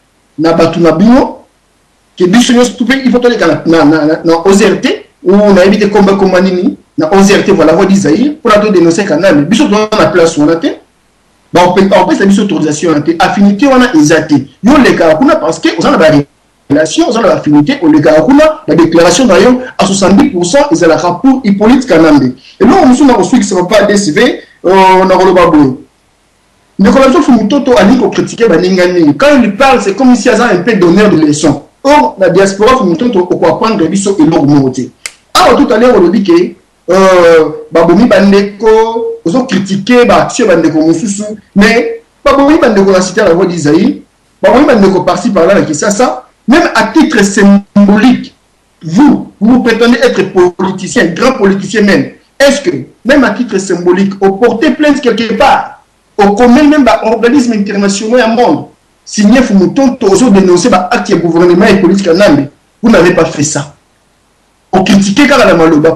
na Batuna Bino que bisognos tout il faut aller na na na O Z R T ou on a évité combat comme Manini na O Z R T voilà voix d'Isaïe pour la dénoncer Kanambe. Bisognos doit la place on a été. Bah on peut pas ça dit autorisation on a été affinité on a exaté. Yo les gars parce que on a barré relation, on a l'affinité, on les a la déclaration d'ailleurs à soixante-dix pour cent, ils ont la rapport Hippolyte Kanambe. Et là, on a reçu qui ne sera pas D C V, on a le babou. Mais quand on a Fumutoto a dit qu'on critiquait Baningani, quand il parle, c'est comme si il y a un peu d'honneur de leçon. Or, la diaspora, il faut comprendre que c'est énorme. Alors, tout à l'heure, on dit que euh, Babomi Bandeko, ils ont critiqué l'action Bandeko Moussoussou, mais Babomi Bandeko a cité la voix d'Isaïe, Babomi Bandeko par-ci par-là, qui ça, ça, même à titre symbolique, vous, vous prétendez être politicien, grand politicien même. Est-ce que, même à titre symbolique, vous portez plainte quelque part, au commun même l'organisme international en monde, signé Fumuton, vous avez dénoncé l'acte gouvernement et politique en Nambe, vous n'avez pas fait ça. Vous critiquez car la Maloba,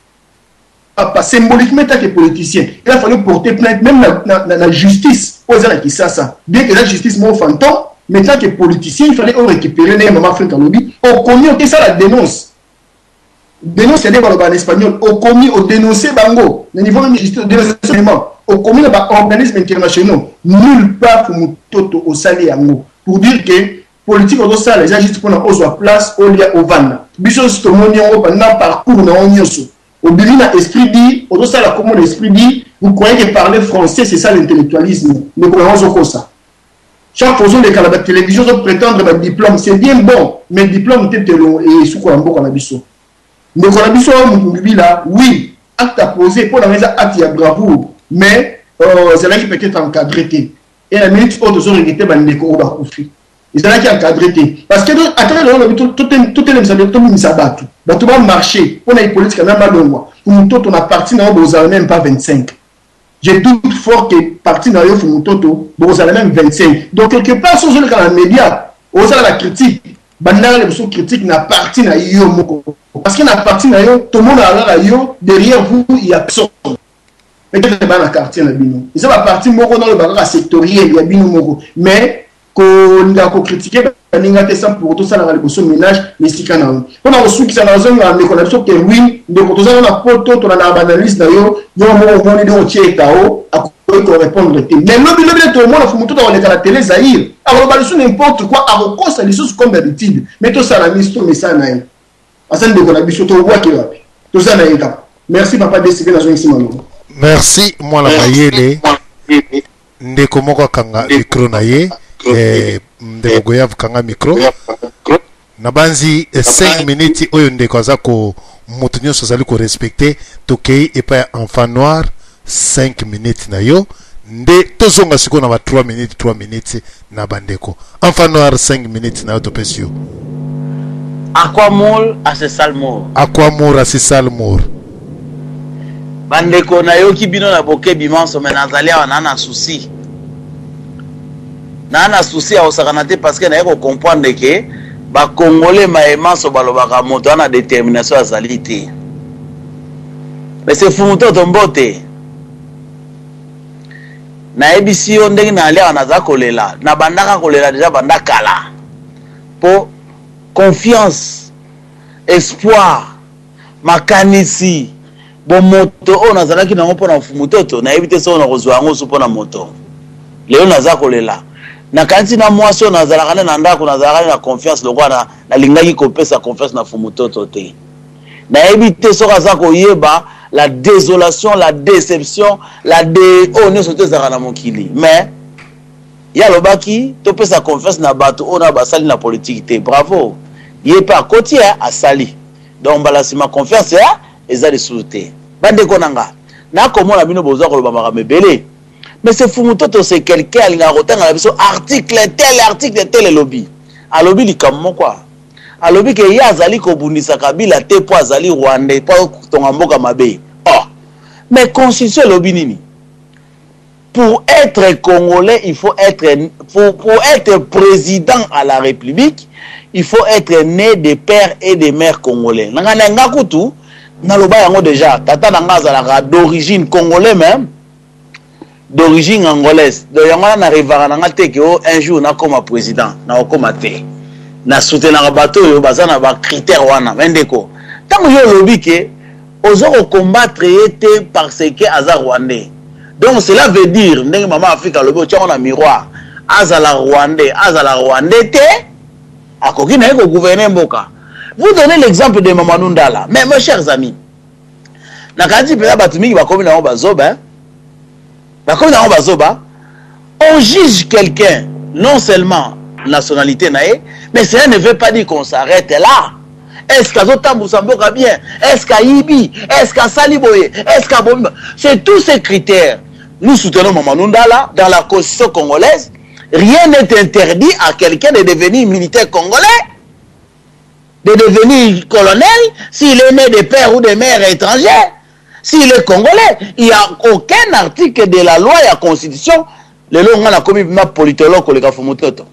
pas, pas symboliquement tant que politicien. Il a fallu porter plainte, même la, la, la justice, aux gens qui ça, ça. Bien que la justice m'ont fantôme, mais tant que politicien, il fallait récupérer les mamans Afrique en lobby. Au commis, on ça la dénonce. Dénonce, c'est-à-dire en espagnol, au commis, au dénoncé Bango, le niveau de justice, au commis, l'organisme international, nulle part pour nous toto au salaire pour dire que politique au salaire, les juste pour nous avoir place au lieu au van. Biso c'est mon niveau pendant parcours na onyoso. Au bilina esprit dit, au salaire comment l'esprit dit, vous croyez que parler français c'est ça l'intellectualisme, mais pour nous ça. Chaque fois que la télévision prétendre un diplôme, c'est bien bon, mais le diplôme est et sous quoi un bon canabiso. Mais canabiso là, oui, acte à poser pour la maison acte à bravoure, mais c'est là qui peut être encadré. Et la minute où nous avons regretté Bandeko au Bakoufi. Et c'est là qui est encadré. Parce que à travers le tout tout est tout est le tout le misabatou. Bah tout va marcher. On a une politique quand même pas long. Pour nous tout on a parti dans aux Allemands même pas vingt-cinq. J'ai doute fort que parti dans le pour tout aux Allemands même vingt-cinq. Donc quelque part sur le canal média, aux la critique, bandana les personnes critiques n'a parti dans yo moko. Parce qu'il n'a parti dans yo, tout le monde a là yo derrière vous il y a personne. Mais il y a un quartier dans Bino. Ils sont partis dans le bagage sectoriel, il y a Bino Moko. Mais, quand on a critiqué, on a fait pour tout ça dans le ménage, mais c'est quand même. On a reçu qui sont dans un on a dit que oui, de tout ça, on a poto, on a un analyse d'ailleurs, il y a un moment où on est dans le tiers Tao, à quoi il faut répondre. Mais le but, tout le monde a fait tout dans la télé Zahir. Alors, on va n'importe quoi, à recours, les choses comme d'habitude. Mais tout ça, la mise, tout ça, n'a rien. À ça, on a dit que tout tout ça, n'a rien. Merci, papa, de se faire dans un ici, merci moi la mayele ndeko moko kanga micro na ye eh ndeko goyav kanga micro na banzi cinq minutes oyo ndeko aza ko moto nyonso azali ko respecter tokei epa enfant noir cinq minutes na yo nde tozonga siko na ba trois minutes trois minutes na bandeko enfant noir cinq minutes na yo topesio Aquamour à ce salmour Aquamour à ce salmour bandeko na yo ki bino na boke bimanso mais nazali awa na na souci na na souci a osakana te parce que na yeko comprendre que ba congolais maemanso balobaka moto ana détermination azali te mais c'est fumuto tombote na ebisi yo ndenge na alia na za kolela na bandaka kolela déjà banda kala po confiance espoir makanisi bon moto on a zalaki na ngopona fumutoto na ebite so na kozwa ngo so pona moto leo naza kolela na kanti na mwasi on azalaka na ndako na zalaka na confiance lokwa na na lingaki kopesa confiance na fumutoto te na ebite so kaza koyeba la désolation la déception la de on est sauté zara na mokili mais ya lobaki to pesa confiance na bato on a basali na politique te bravo yé pas côtier à sali donc balasima confiance ya eza de souté bande konanga na komona bino boza ko lobamba mebele mais c'est fumutoto c'est quelqu'un alinga rotanga na biso article tel article tel lobby a lobby likammo quoi a lobby ke ya azali ko bundisa kabila te po azali rwandais po tonga mboka mabe oh mais constitution lobby nini pour être congolais il faut être pour, pour être président à la République il faut être né de père et de mère congolais nanga nga kutu na loba yango déjà tata nanga azalaka d'origine congolais même d'origine angolaise donc yango na rivara nanga te ke un jour na comme président na okoma te na soutenir bato yo bazana ba critère wana vendeko tango yo lobi ke ozo combattre été parce que aza rwandais donc cela veut dire ndenge maman Afrique lobi tchako na miroir azala rwandais azala rwandais te akoki na ko gouverner mboka. Vous donnez l'exemple de Mamadou Ndala. Mais mes chers amis, nakati pena batumi ba komi na bazoba, ba komi na bazoba, on juge quelqu'un non seulement nationalité nae, Mais cela ne veut pas dire qu'on s'arrête là. Est-ce qu'à Zotamboussamboka bien? Est-ce qu'à Ibi? Est-ce qu'à Saliboye? Est-ce qu'à Bomba? C'est tous ces critères. Nous soutenons Mamadou Ndala dans la constitution congolaise. Rien n'est interdit à quelqu'un de devenir militaire congolais, de devenir colonel, s'il est né de père ou de mère étrangère. S'il est congolais, il n'y a aucun article de la loi et de la constitution. Le long, on a commis ma politologue ou le Kafumototo.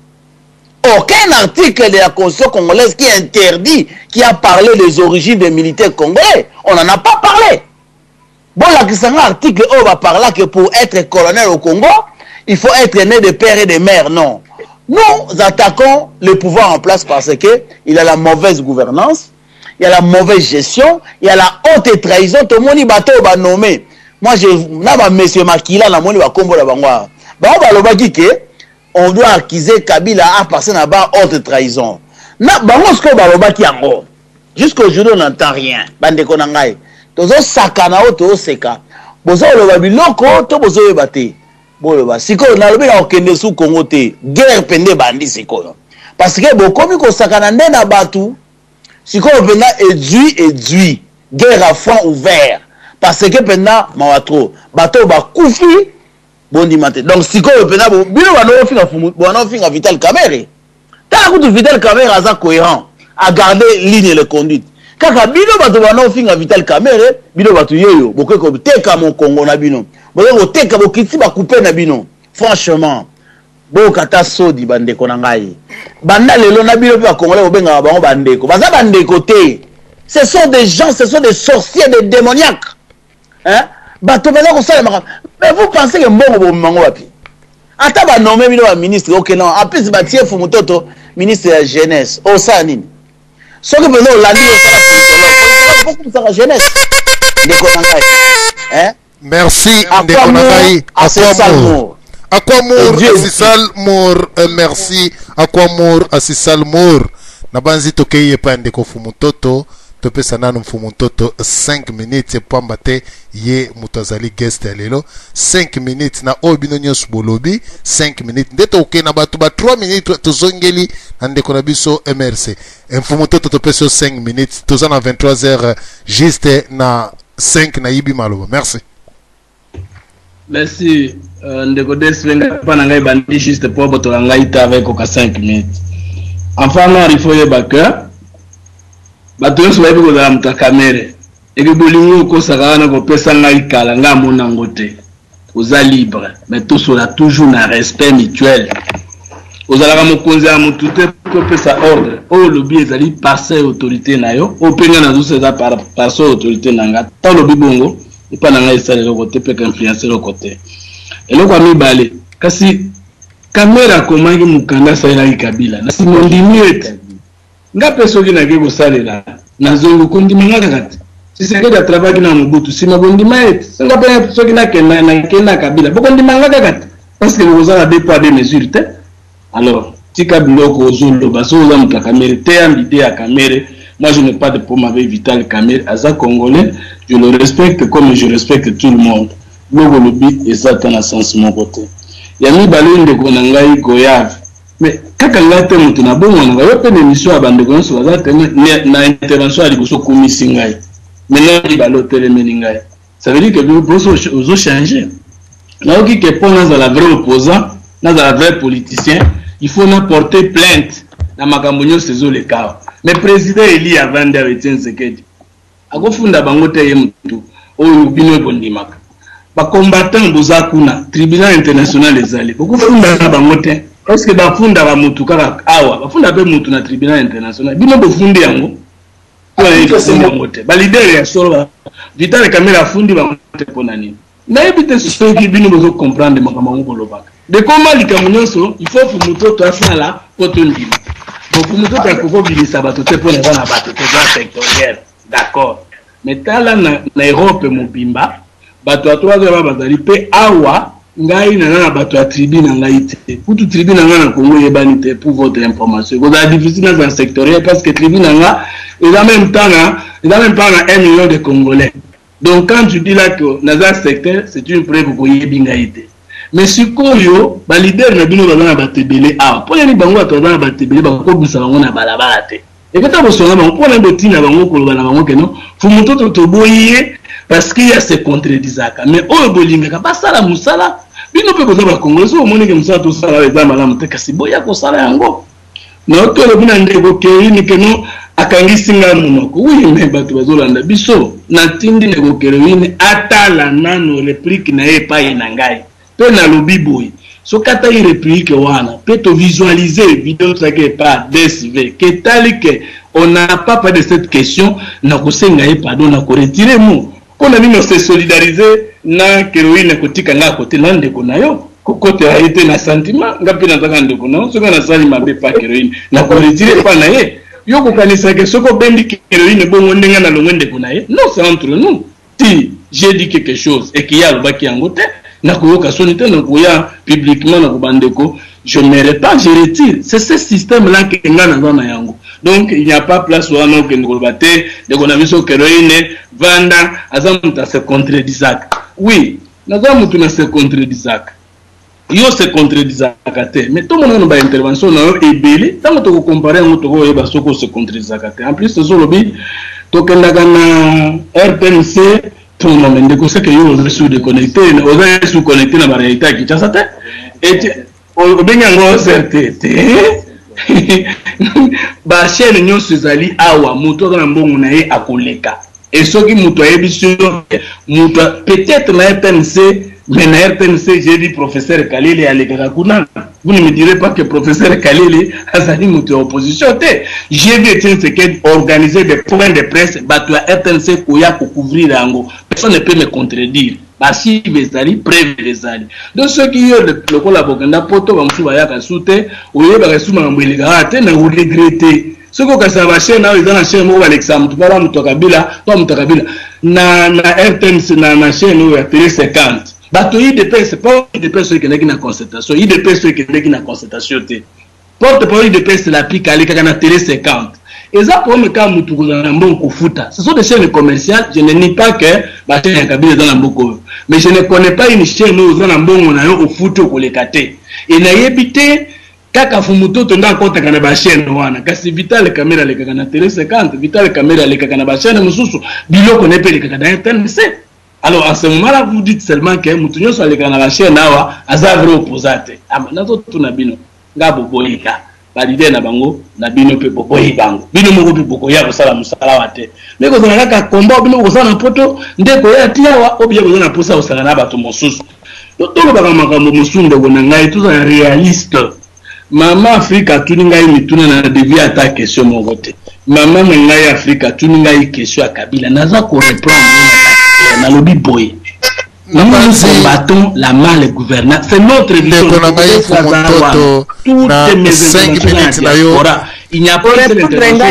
Aucun article de la constitution congolaise qui interdit, qui a parlé des origines des militaires congolais. On n'en a pas parlé. Bon, là, c'est un article, on va parler que pour être colonel au Congo, il faut être né de père et de mère. Non. Nous attaquons le pouvoir en place parce que il y a la mauvaise gouvernance, il y a la mauvaise gestion, il y a la haute trahison. Tout le monde va nommer. Moi, je n'ai monsieur Makila, la moni va combo la bangwa. Bah, on va le dire que on doit accuser Kabila à passer à bas haute trahison. Na bango ce que ba loba ki yango. Jusqu'aujourd'hui on n'entend rien. Bande ko nangai. Tozo sakana o to seka. Bozo loba biloko to bozo yebate. Bo loba siko na lobi na okende su Congo te. Guerre pende bandi siko. Parce que bokomi ko sakana nde na batu. Siko penda éduit éduit. Guerre à front ouvert. Parce que penda mawatro. Bato ba kufi. Bondi mate. Donc si ko pena bo bino ba no finga fumu bo no finga Vital Kamerhe. Ta ku Vital Kamerhe aza cohérent à garder ligne et le conduite. Kaka bino ba to ba no finga Vital Kamerhe, bino ba to yoyo bo ko teka mon Congo na bino. Bo ko teka bo kiti ba couper na bino. Franchement, bo kata sodi bande ko na ngai. Banda lelo na bino ba Congolais bo benga ba bande ko. Baza bande côté. Ce sont des gens, ce sont des sorciers, des démoniaques. Hein? Bato bela ko sala maka. Mais vous pensez que mbongo bo mango wapi? Ata ba nommé bino ba ministre OK non, en plus ba tie Fumutoto ministre de la jeunesse. O sa nini? Soki beno landi o sala politologue. Beaucoup ça la jeunesse. Ndeko nangai. Hein? Merci Ndeko nangai. Akwamour. Akwamour Asisal Mour. Merci Akwamour Asisal Mour. Nabanzi tokeye pa Ndeko Fumutoto. Tope sananu Fumutoto cinq minutes pamba te ye mutazali guest lelo cinq minutes na obino nyos bolobi cinq minutes ndeto okay na batu ba trois minutes tozongeli ndeko na biso M R C Fumutoto tope so cinq minutes tozana vingt-trois heures juste na cinq na yibi maloba. Merci. Merci uh, ndeko desvenga pa na ngai bandi juste pour boto ngai ta avec oka cinq minutes. Enfin non il faut yeba que bato nyonso bayebi kozala moto Kamerhe eke bolingo okosaka wana kopesa ngai kala ngai amonango te oza libre mais tosola toujours na respect mutuel ozalaka mokonzi ya motu te kopesa ordre oyo olobi ezali parce autorité na yo oyo mpe ngai nazosa eza parce autorité na ngai ta olobi bongo epa na ngai esala eloko te mpe kainfluence eloko te eloko ya mibale kasi Kamerhe akomaki mokanda asalelaki Kabila na nsima ondimi ete nga pe soki na ke kosalela na zongo kondima nga kaka te Tshisekedi atrabaki na Mobutu nsima bondima ete nga pe soki na kenda na kenda Kabila bokondima nga kaka te parce que bozala deux poids deux mesures te. Alors tika biloko ozoloba so oza moto ya Kamerhe te ambide ya Kamerhe. Moi je n'ai pas de problème avec Vital Kamerhe, aza congolais, je le respecte comme je respecte tout le monde. Loko lobi ezata na sens moko te ya mibale ndeko na ngai Goyave. Mais kaka ngate mutu na bongo nga yo pe émission ya bande ko so za na intervention ali ko komisi ngai maintenant il va l'hôtel ngai ça veut dire que vous vous changer là qui que pour dans la vraie opposant dans la vrai politicien il faut n'apporter plainte na makambo nyonso zo le cas mais président Eli avant David Tshisekedi akofunda bango te ye mutu oyo bino bondimaka ba combattant boza kuna tribunal international ezali okufunda na bango te. Est-ce que bafunda ba mutu kaka awa bafunda pe mutu na tribunal international bino bofundi yango ko na mote ba leader ya solo Vital Kamerhe afundi ba mote pona nini na ebite so ki bino bozo comprendre makama ngo lobaka de comment likambo nyonso il faut Fumutoto asala poto ndima donc Fumutoto akoko bilisa bato te pona bana bato te za sectoriel d'accord mais tala na na Europe mobimba bato atwazo ba bazali pe awa ngai na na bato ya tribu na ngai te kutu tribu na ngai na Congo yebani te pour votre information ko da difficile dans un sectoriel parce que tribu na ngai et en même temps il a même pas un million de Congolais. Donc quand tu dis là que dans un secteur c'est une preuve ko yebi ngai te mais sikoyo ba leader na bino bazana batebele awa pona ni bango atozana batebele bakobisa bango na balabala te et quand on songa bango pona botina bango koloba na bango keno Fumutoto toboye parce qu'il y a ces contredisaka mais oyo bolingaka basala musala bino pe boza ba congolais o monike musala to sala eza malamu te kasi boya ko sala yango na to le bina ndeko kerini keno akangisi nga monoko oui mais bato bazolanda biso na tindi ndeko kerini atala nano réplique na ye pa ye na ngai pe na lobi boy so kata yi réplique wana pe to visualiser vidéo trake pa D S V que tali que on n'a pas parlé de cette question na ko senga ye pardon na ko retirer mo ko na bino se solidariser na keroine kotika nga côté na ndeko na yo côté a été na sentiment nga pe na zaka ndeko na so kana sali mabe pa keroine na ko retirer pa na ye yo ko kanisa que soko bendi keroine bongo ndenga na longo ndeko na ye non c'est entre nous si j'ai dit quelque chose et qu'il y a le baki yangote na koyoka sonité na koya publiquement na bandeko je ne pas je retire c'est ce système là que nga na zona yango donc il n'y a pas place où on que nous batter de qu'on a vu sur Kéroïne vanda azamuta se contredisaka oui nazamuta na se contredisaka yo se contredisaka te mais tout le monde ba intervention na yo ebele tant que comparer on to yeba soko se contredisaka te en plus ce lobby to kendaka na R T N C tout le monde ndeko c'est que yo on sous déconnecté on est sous connecté na réalité qui ça te et on benga ngo certé ba chaîne nyonso ezali awa muto na mbongo na ye akoleka et soki muto ayebiso muto peut-être na R T N C mais na R T N C j'ai dit professeur Kalele alekaka kuna vous ne me direz pas que professeur Kalele azali muto opposition te j'ai vu tiens c'est qu'elle organiser des points de presse bato ya R T N C koya ko couvrir yango personne ne peut me contredire basi bezali preuve bezali donc ceux qui ont le lokola bokenda poto bamusu bayaka sute oyeba kasuma ngambeleka te na regretter soko kasa ba chaîne na izana chaîne mo Alexandre tubala mutokabila to mutakabila na na R T N C na na chaîne ya télé cinquante bato yi de presse pas de presse qui n'est na concertation yi de presse qui n'est na concertation te porte parole de presse la pique ali kaka na télé cinquante. Et ça pour me quand mutu na mbongo kufuta ce sont des chaînes commerciales je ne nie pas que ba chaîne ya kabila dans la mboko mais je ne connais pas une chaîne où na mbongo na yo kufuta kolekate et na yebite kaka Fumutoto nda kota kana ba chaîne wana kasi Vital Caméra le kaka na télé cinquante Vital Caméra le kaka na ba chaîne mususu biloko ne pe le kaka na N C. Alors en ce moment là vous dites seulement que mutu nyoso le kaka na ba chaîne awa azavre opposate ama nazo tuna bino ngabo boyika valide na bango na bino pe bokoyi bango bino moko pe bokoya kosala musala wate mais ko zana ka komba bino ko sana poto ndeko ya tiawa obiye ko zana posa osala na bato mosusu to to ba makambo musunde ko na ngai tout ça réaliste mama Afrika tuni ngai mituna na devia ata question moko te mama ngai Afrika tuni ngai question ya kabila naza ko répondre na lobi boy. Nous combattons la mal gouvernance. C'est notre vision. cinq minutes na yo. Il n'y a pas de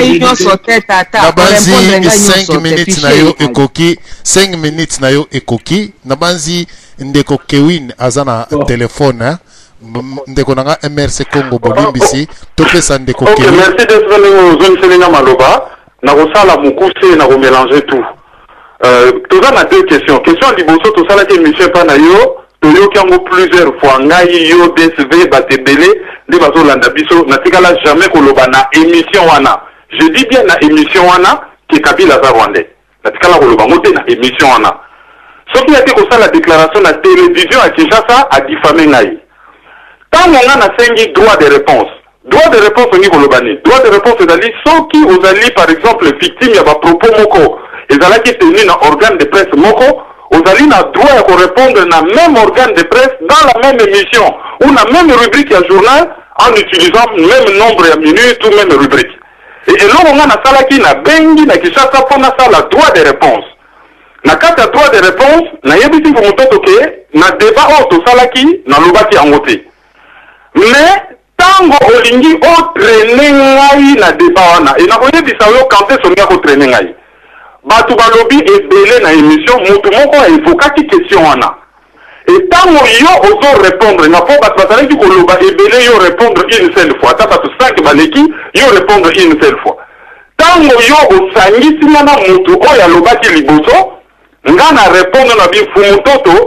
cinq minutes na yo ekoki cinq minutes na yo ekoki nabanzi ndeko Kewin azana telefone ndeko nanga M R C Congo bolimbisi topesa ndeko Kewin. OK, merci d'être venu aux zones Selinga Maloba na kosala mukuse na ko mélanger tout. Euh, tout ça, on a deux questions. Question liboso, tout ça, là, qui Michel Panayo, tout yo qui ont plusieurs fois, ngai yo, D S V, batebele, les bateaux landabiso, n'a tigala jamais koloba na émission wana. Je dis bien na émission wana, qui Kabila za Rwandais. N'a tigala koloba, moté na émission wana. Ce qui a été comme ça, la déclaration na télévision à Kinshasa a diffamé ngai. Tant on a cinq droit de réponse. Droit de réponse au niveau global. Droit de réponse, c'est-à-dire, ceux qui aux alliés, par exemple, victimes, il y a pas propos moko. Ils allaient qui tenir dans organe de presse moko, aux alliés n'a droit à répondre dans même organe de presse, dans la même émission, ou dans la même rubrique à journal, en utilisant le même nombre de minutes ou même rubrique. Et là, on a na salaki na bengi na kishasa pour na sala droit de réponse. Na kata droit de réponse, na yebiti pour moto ke na débat auto salaki na lobaki angote. Mais tango olingi o traîner ngai na débat wana, et na koyebisa yo kanté sonia ko traîner ngai. Batu balobi ebele na émission mutu moko evokaki question wana et tango yo ozo répondre na po batu bazalaki koloba ebele yo répondre une seule fois ta batu cinq baleki yo répondre une seule fois tango yo osangisi na mutu oyo alobaki liboso nga na répondre na bi Fumutoto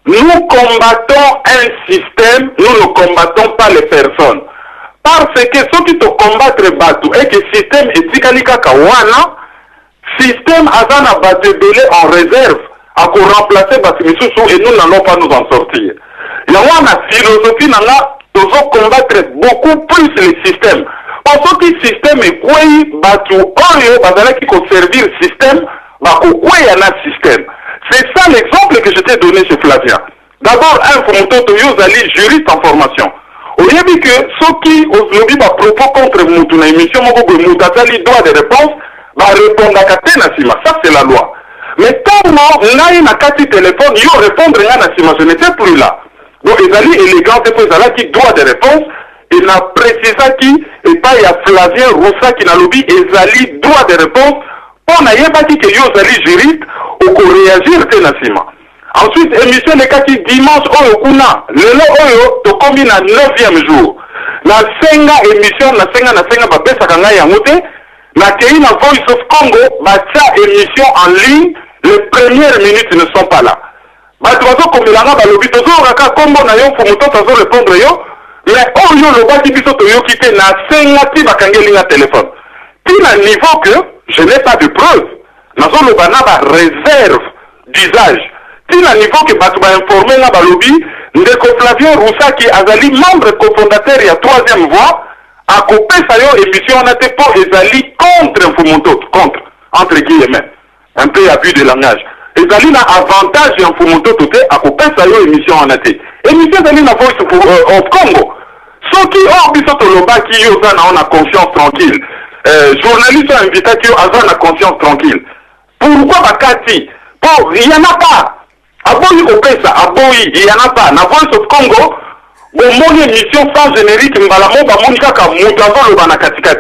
nous combattons un système, nous ne combattons pas les personnes. Parce que ceux qui te combattent Batou et que le système est Tikalika Kawana, système Azana Batebele en réserve à remplacer Batimisusu et nous n'allons pas nous en sortir. Il y a une philosophie, nous devons combattre beaucoup plus le système. Parce que le système est quoi, Batou, Oyo, Bazala qui peut servir le système, Bakoué, il y a un système. C'est ça l'exemple que je t'ai donné chez Flavia. D'abord, un Fumototo Yozali, juriste en formation. Au début que ceux qui ont lobby à propos contre Moutouna émission, Moutatali droit de réponse, va répondre à Katena Sima. Ça, c'est la loi. Mais quand moi, n'a une carte téléphone, yo répondre à Nassima, je n'étais plus là. Donc, ils allaient élégant, c'est là qui droit de réponse, et n'a précisé qui, et pas il y a Flavien Roussa qui n'a lobby, ils allaient droit de réponse, on n'a pas dit que yo allaient juriste, ou qu'on réagir, c'est Nassima. Ensuite, émission les cas qui dimanche oyo kuna, le oyo to komi na neuvième jour. Na senga émission na senga na senga ba pesa kanga ya ngote, na kei na Voice of Congo ba tia émission en ligne, les premières minutes ne sont pas là. Ba tozo komelanga ba lobi tozo raka kombo na yo fomoto tozo répondre yo, mais oyo lo ba biso to yo kité na senga ti ba kangeli na téléphone. Ti na niveau que je n'ai pas de preuve. Na zo lo bana ba réserve d'usage. Si à niveau que Batou va informer la Balobi, Ndeko Flavien Roussa qui a été membre cofondateur et à troisième voie, a coupé sa émission en été pour Ezali contre Fumoto, contre, entre guillemets, un peu abus de langage. Ezali n'a avantage en Fumoto tout à couper sa émission en été. Émission Ezali n'a voice of Congo. Ceux qui ont biso toloba qui ont a conscience tranquille. Euh, journalistes ont invité qui ont a conscience tranquille. Pourquoi Bakati? Bon, il n'y en a pas. Aboyi Opesa, Aboyi, il n'y en a pas. Na Voice of Congo, bon, mon émission sans générique, Mbalamo, Bamonika, Moutazo, le Banakatikati.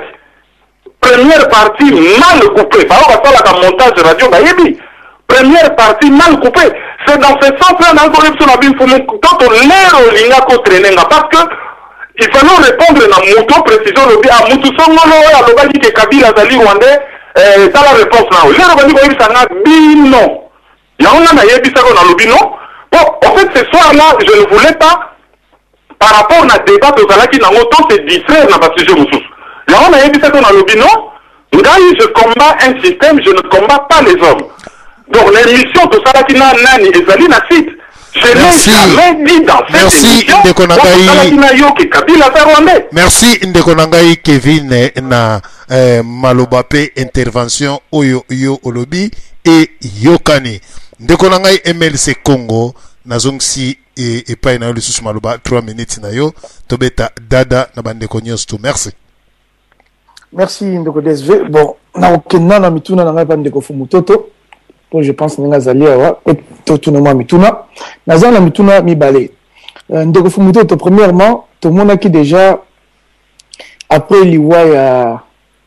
Première partie mal coupée. Par exemple, la montage radio, Bayebi. Première partie mal coupée. C'est dans ce sens-là, dans le corruption, quand on l'air au Lingako Trenenga, parce que il fallait répondre à Mouto, précision, le bien, à Moutou Songolo, à l'Obadi qui est Kabila, Zali, Rwandais, euh, ça la réponse là. L'air au Badi, ça n'a bino. Il y a un an, il y a un lobby, non? Bon, en fait, ce soir-là, je ne voulais pas, par rapport à débat de Zalaki, dans autant se distraire dans le sujet Moussous. Il y a un an, il y a un lobby, non? Je combats un système, je ne combats pas les hommes. Donc, l'émission de Zalaki, Nani et Zali, na site. Je n'ai jamais dit dans cette Merci, émission, merci, Ndekonangai Kevin, na euh, Malobape intervention Oyo Yo Olobi et Yokani. Ndekonangai M L C Congo, Nazongsi et, et pas na le sous Maloba, trois minutes na yo, Tobeta Dada, Nabandeko Nyos tout, merci. Merci Ndeko D S V. Bon, na okena na mituna na ngai pa Ndeko Fumutoto. Pour je pense que Nazali awa tout le monde mituna Nazan la mituna mi balé Ndeko Fumutoto premièrement tout le monde a qui déjà après liwa ya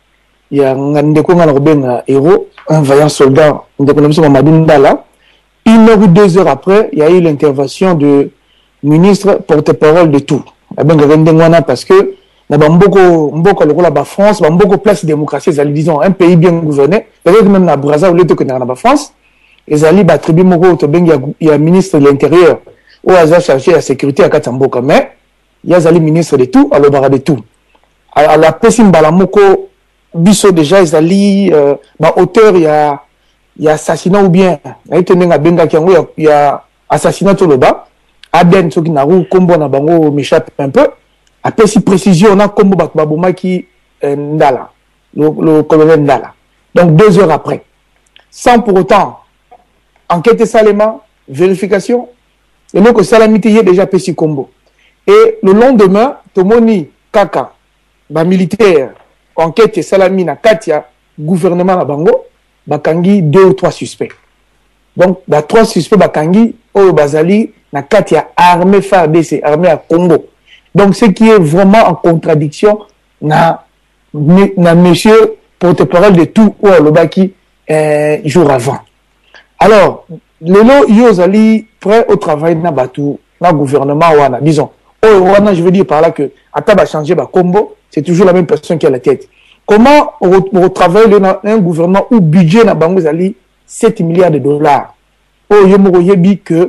ya Ndeko ngana robenga héros un vaillant soldat Ndeko Nabiso Mamadou Ndala. Une heure ou deux heures après il y a eu l'intervention de ministre porte-parole de tout abenga rendengwana parce que na bamboko mboko lokola ba France bamboko place démocratie ezali disons un pays bien gouverné peut-être même na Brazza ou leto que na ba France ezali ba tribu moko to bengi ya ministre de l'intérieur ou aza chargé la sécurité à Katamboka mais il y a zali ministre de tout alors bara de tout à la pesi mbala moko biso déjà ezali euh, ba auteur ya ya assassinat ou bien na tenenga benga kiango ya, ya assassinat to loba aden soki na ru kombo na bango m'échappe un peu. Après, si précision, on a comme Baboma qui est Ndala, le, le colonel Ndala. Donc, deux heures après. Sans pour autant enquêter salement, vérification, et donc, Salamité est déjà Pessi Combo. Et le lendemain, Tomoni Kaka, bah, militaire, enquête Salamina, Katia, gouvernement à Bango, Bakangi, deux ou trois suspects. Donc, bah, trois suspects, Bakangi, Oyo Bazali, na Katia, armée F A R D C, armée à Congo. Donc, ce qui est vraiment en contradiction, na, na monsieur porte-parole de tout, ou le baki, euh, jour avant. Alors, les lots, ils ont prêt au travail, na batou, na gouvernement, wana, disons. Oh, wana, je veux dire par là que, à table à changer, bah, combo, c'est toujours la même personne qui a la tête. Comment on travaille dans un gouvernement où budget na bango zali sept milliards de dollars? Oh, je me dis que,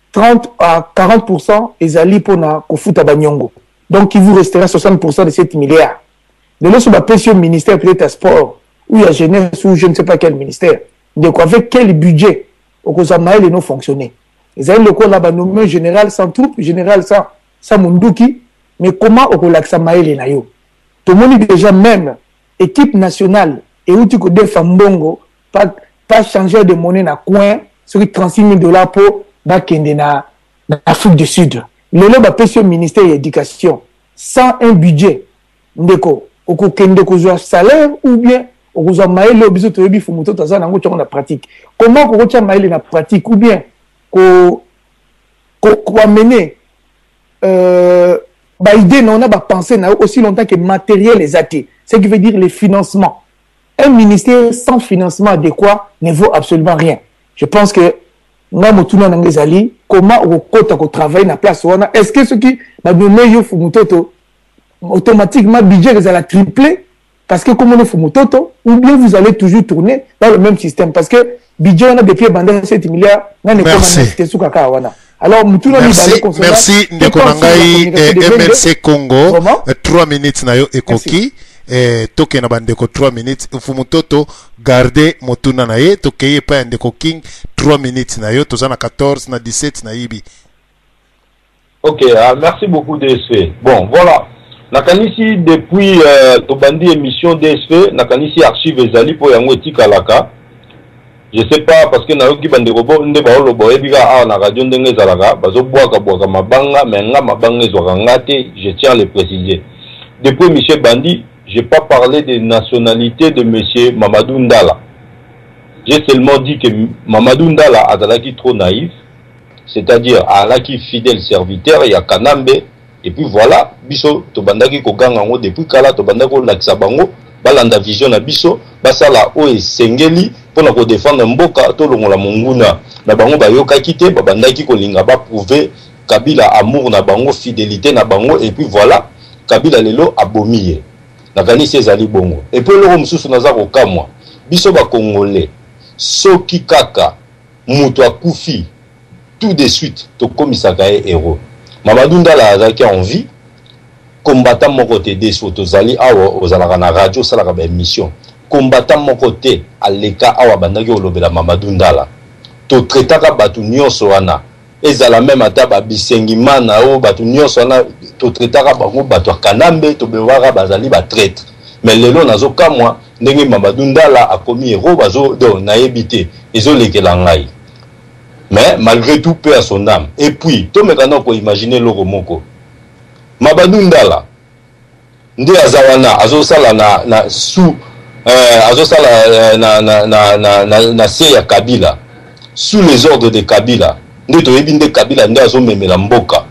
trente à quarante pour cent ezali pona kofuta banyongo. Donc il vous restera soixante pour cent de sept milliards. De l'autre, bah, au ministère peut-être à sport, ou à jeunesse, ou je ne sais pas quel ministère. Donc avec quel budget au Kozamaël et non fonctionner. Ils ont le quoi là-bas nommé général sans troupe, général sans, sans Munduki, mais comment au Kolakamaël et Nayo. Tout le monde déjà même équipe nationale et où tu connais Fambongo, pas, pas changer de monnaie na coin, sur trente-six mille dollars pour Bakende na Afrique du Sud. Le lot va payer au ministère de l'Éducation sans un budget. Ndeko, au Kende Kozoa salaire ou bien au Kozoa Maël au biso toyebi fumuto taza nango tchongo na pratique. Comment ko tcha Maël na pratique ou bien ko ko ko amener euh ba idée non na ba penser na aussi longtemps que matériel les athées. Ce qui veut dire les financements. Un ministère sans financement adéquat ne vaut absolument rien. Je pense que nga motuna nangezali comment au kota ko travailler na place wana est-ce que ce qui ba donner yo fumutoto automatiquement budget vous allez tripler parce que comme on est fumutoto ou bien vous allez toujours tourner dans le même système parce que budget on a depuis bandé sept milliards na ne comment sous kaka wana. Alors mutuna ni balé consommer merci ndeko nangai M L C Congo trois minutes na yo ekoki eh toke na bandeko trois minutes fumutoto garder motuna na ye tokeye pa ndeko king trois minutes na yo tozana quatorze na dix-sept na yibi. Ok, euh, merci beaucoup D S F. Bon, voilà. Nakanisi depuis euh, tobandi émission D S F, nakanisi archive ezali po yango etika laka. Je sais pas parce que na yoki bande robo nde ba olobo ebiga a na radio ndenge zalaka bazo boaka boaka mabanga menga mabanga ezwaka ngate, je tiens à le préciser. Depuis Michel Bandi, j'ai pas parlé des nationalités de monsieur Mamadou Ndala. J'ai seulement dit que Mamadou Ndala azalaki trop naïf, c'est-à-dire alaki fidèle serviteur ya Kanambe et puis voilà, biso to bandaki ko ganga ngo depuis kala to bandaki ko lakisa bango balanda vision na biso basala o esengeli pona ko défendre mboka to longola monguna na bango bayokaki te babandaki ko linga ba prouver Kabila amour na bango, fidélité na bango et puis voilà, Kabila lelo abomiye. Nakanisi ezali bongo. Et puis le mususu naza ko kamwa. Biso ba Congolais. Soki kaka muto akufi tout de suite to komisaka e héros. Mamadou Ndala azaki en vie. Combattant mon côté des sotozali awa ozalaka na radio salaka ba émission. Combattant mon côté aleka awa bandaki olobela Mamadou Ndala. To traitaka batu nyonso wana. Ezala même ata ba bisengimana o batu nyonso wana to traitaka bango batu Kanambe to bewara bazali ba traite. Mais lelo nazo kamwa ndenge Mamadou Ndala a commis héros bazo do na ebité ezo lekela ngai. Mais malgré tout paix à son âme. Et puis to mekana ko imaginer loko moko. Mamadou Ndala ndi azawana azo sala na na sous euh azo sala na na na na na, na se ya Kabila sous les ordres de Kabila. Ndi to yebinde Kabila ndi azo memela mboka.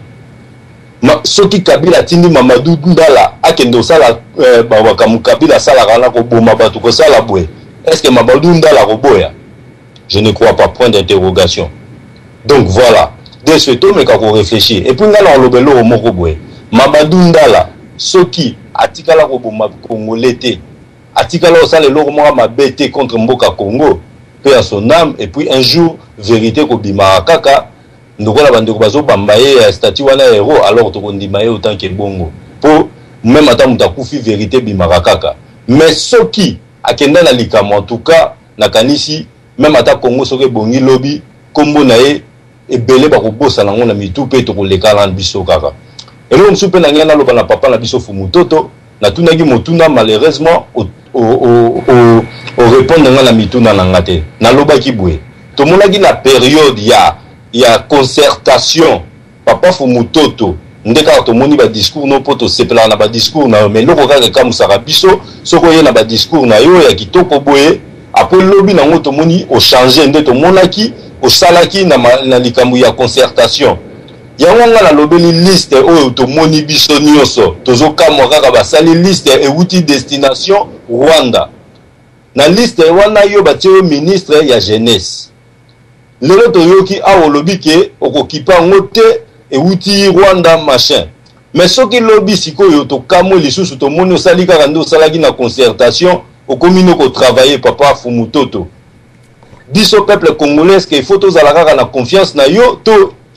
Ma soki Kabila tindi Mamadou Ndala akendo sala euh, ba kamu Kabila sala kana ko boma batu ko sala bwe. Est-ce que Mamadou Ndala ko boya? Je ne crois pas, point d'interrogation. Donc voilà, de ce temps mais qu'on réfléchit et puis ngala lobelo moko bwe. Mamadou Ndala soki atikala ko boma Congolais te. Atikala osala loko moko mabete contre Mboka Congo. Paix à son âme et puis un jour vérité ko bima kaka ndokola bandeko bazo bambaye statut wana héros alors to kondimaye autant que bongo pour même ata mutakufi vérité bima kaka mais soki akenda na likamo en tout cas na kanisi même ata Congo soki bongi lobby kombo na ye ebele ba ko bossa nango na mitu pe to kolekala biso kaka elo msupe na ngena loba na papa na biso fumutoto na tunaki motuna malheureusement au au au au répondre na mituna na ngate na loba ki bwe to monaki na période ya ya concertation papa fumutoto ndeka to moni ba discours no poto sepela na ba discours na mais loko kaka ka musaka biso soko ye na ba discours na yo ya kitoko boye après lobi na ngoto moni o changer nde to monaki o salaki na, na likambu ya concertation ya wanga na lobeli liste oyo to moni biso nyonso tozo kamwa kaka basali liste e wuti destination Rwanda na liste wana yo batie ministre ya jeunesse lelo to yoki awo lobi ke okokipa ngote e wuti Rwanda machin mais soki lobi sikoyo to kamwe lisusu to moni osali kaka ndo salaki na concertation okomino ko travailler papa fumutoto biso peuple congolais que il faut tozala kaka na confiance na yo to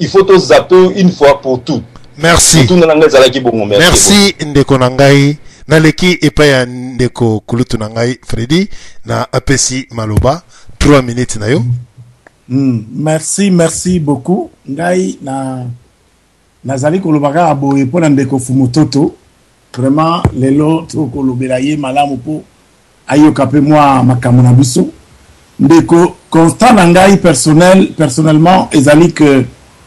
il faut te zapper une fois pour tout. Merci. Tout merci. Merci ndeko nangai naleki epa ya ndeko kulutu nangai Freddy na apesi maloba trois minutes na yo. Mm, merci, merci beaucoup. Ngai na nazali kolobaka aboye pona ndeko Fumutoto. Vraiment lelo to kolobela ye malamu po ayoka pe moi makambo na biso. Ndeko constat na ngai personnel personnellement ezali que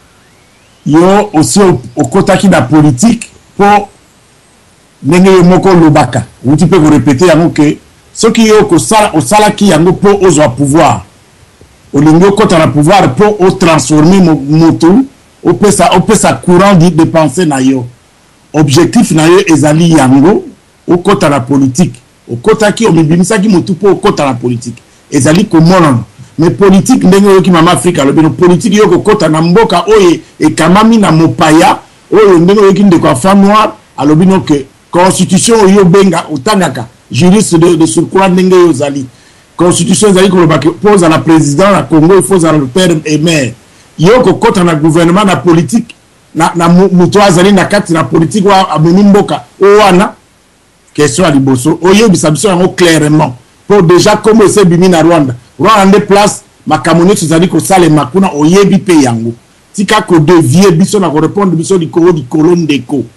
yo aussi au kotaki na politique po ndenge yo moko lobaka. Ou tu peux répéter yango que ce qui yo ko sala o sala ki yango po ozwa pouvoir. Olingo kota na pouvoir pour o transformer moto o pesa o pesa courant de dépenser na yo objectif na yo ezali yango o kota na politique o kota ki o mibimisa ki motu po o kota na politique ezali ko mona mais politique ndenge yo ki mama Afrika lo bino politique yo ko kota na mboka oye e kamami na mopaya oyo ndenge yo ki ndeko afan noir alobino que constitution yo benga otangaka juriste de, de surcroît ndenge yo zali constitution zali ko ba pose à la président la Congo il faut à le père et mère yoko kota na gouvernement na politique na na muto azali na kati na politique wa ameni mboka o wana question à liboso oyo bisabiso yango clairement pour déjà comme c'est bimi na Rwanda Rwanda place makamoni zali ko sale makuna oyebi pe yango tika ko devier biso na ko répondre biso di ko di colonne deko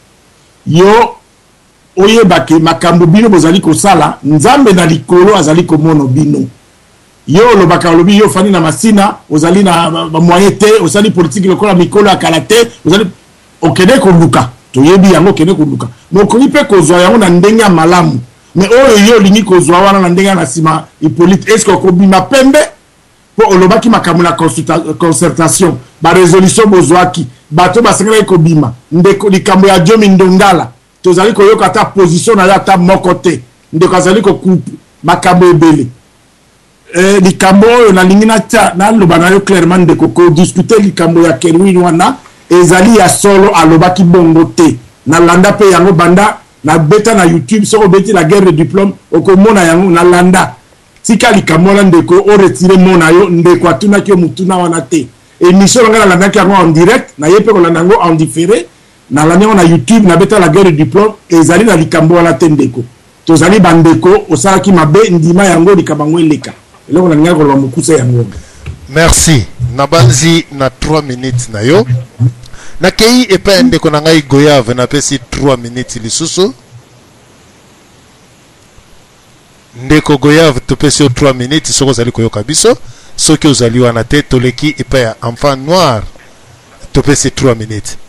yo oye bake makambo bino bozali ko sala nzambe na likolo azali ko mono bino yo lo baka lobi yo fani na masina ozali na ba moyen te ozali politique lokola mikolo akala te ozali okene ko luka to yebi yango kene ko luka moko ipe ko zwa yango na ndenge ya malamu mais oyo yo lingi ko zwa wana na ndenge na sima Hippolyte est-ce ko bima pembe po olobaki makambo na concertation ba résolution bozwaki bato basengela ko bima ndeko likambo ya Diomi Ndongala tozali ko yoka ta position na ya ta moko te ndeko azali ko coupe makambo ebele eh likambo oyo na lingina ta na loba na yo clairement ndeko ko discuter likambo ya Kerwin wana ezali ya solo alobaki bongo te na landa pe yango banda na beta na YouTube soko beti la guerre de diplôme okomona yango na landa tika likambo na ndeko o retirer mona yo ndeko atuna ki mutuna wana te émission ngala landa ki yango en direct na yepe ko landa ngo en différé na landa na YouTube na beta la guerre de diplôme ezali na likambo wana te ndeko tozali bandeko osala ki mabe ndima yango likabango eleka eloko na ninga ko lomukusa yango. Merci nabanzi na trois minutes na yo na kei epa ndeko na ngai Goyave na pesi trois minutes lisusu ndeko Goyave to pesi trois minutes soko zali koyoka biso soki ozali wana te toleki epa ya enfant noir to pesi trois minutes.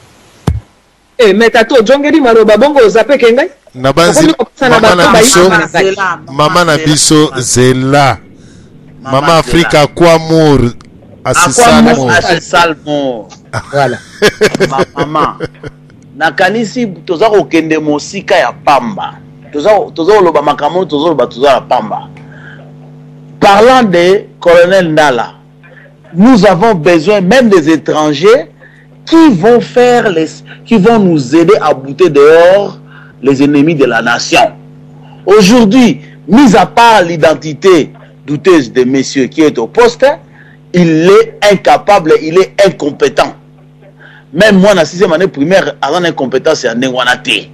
Eh metato jongeli maloba bongo zapeke ngai nabanzi mama na biso mama na biso Zela Mama Afrika kwa mur asisal mur voilà mama nakanisi toza ko kende mosika ya pamba toza toza loba makambo toza loba toza la pamba. Parlant de colonel Ndala, nous avons besoin même des étrangers qui vont faire les qui vont nous aider à bouter dehors les ennemis de la nation. Aujourd'hui, mis à part l'identité douteuse de messieurs qui est au poste, il est incapable, il est incompétent. Même moi, dans la sixième année primaire, avant l'incompétence, c'est un Nengwanate.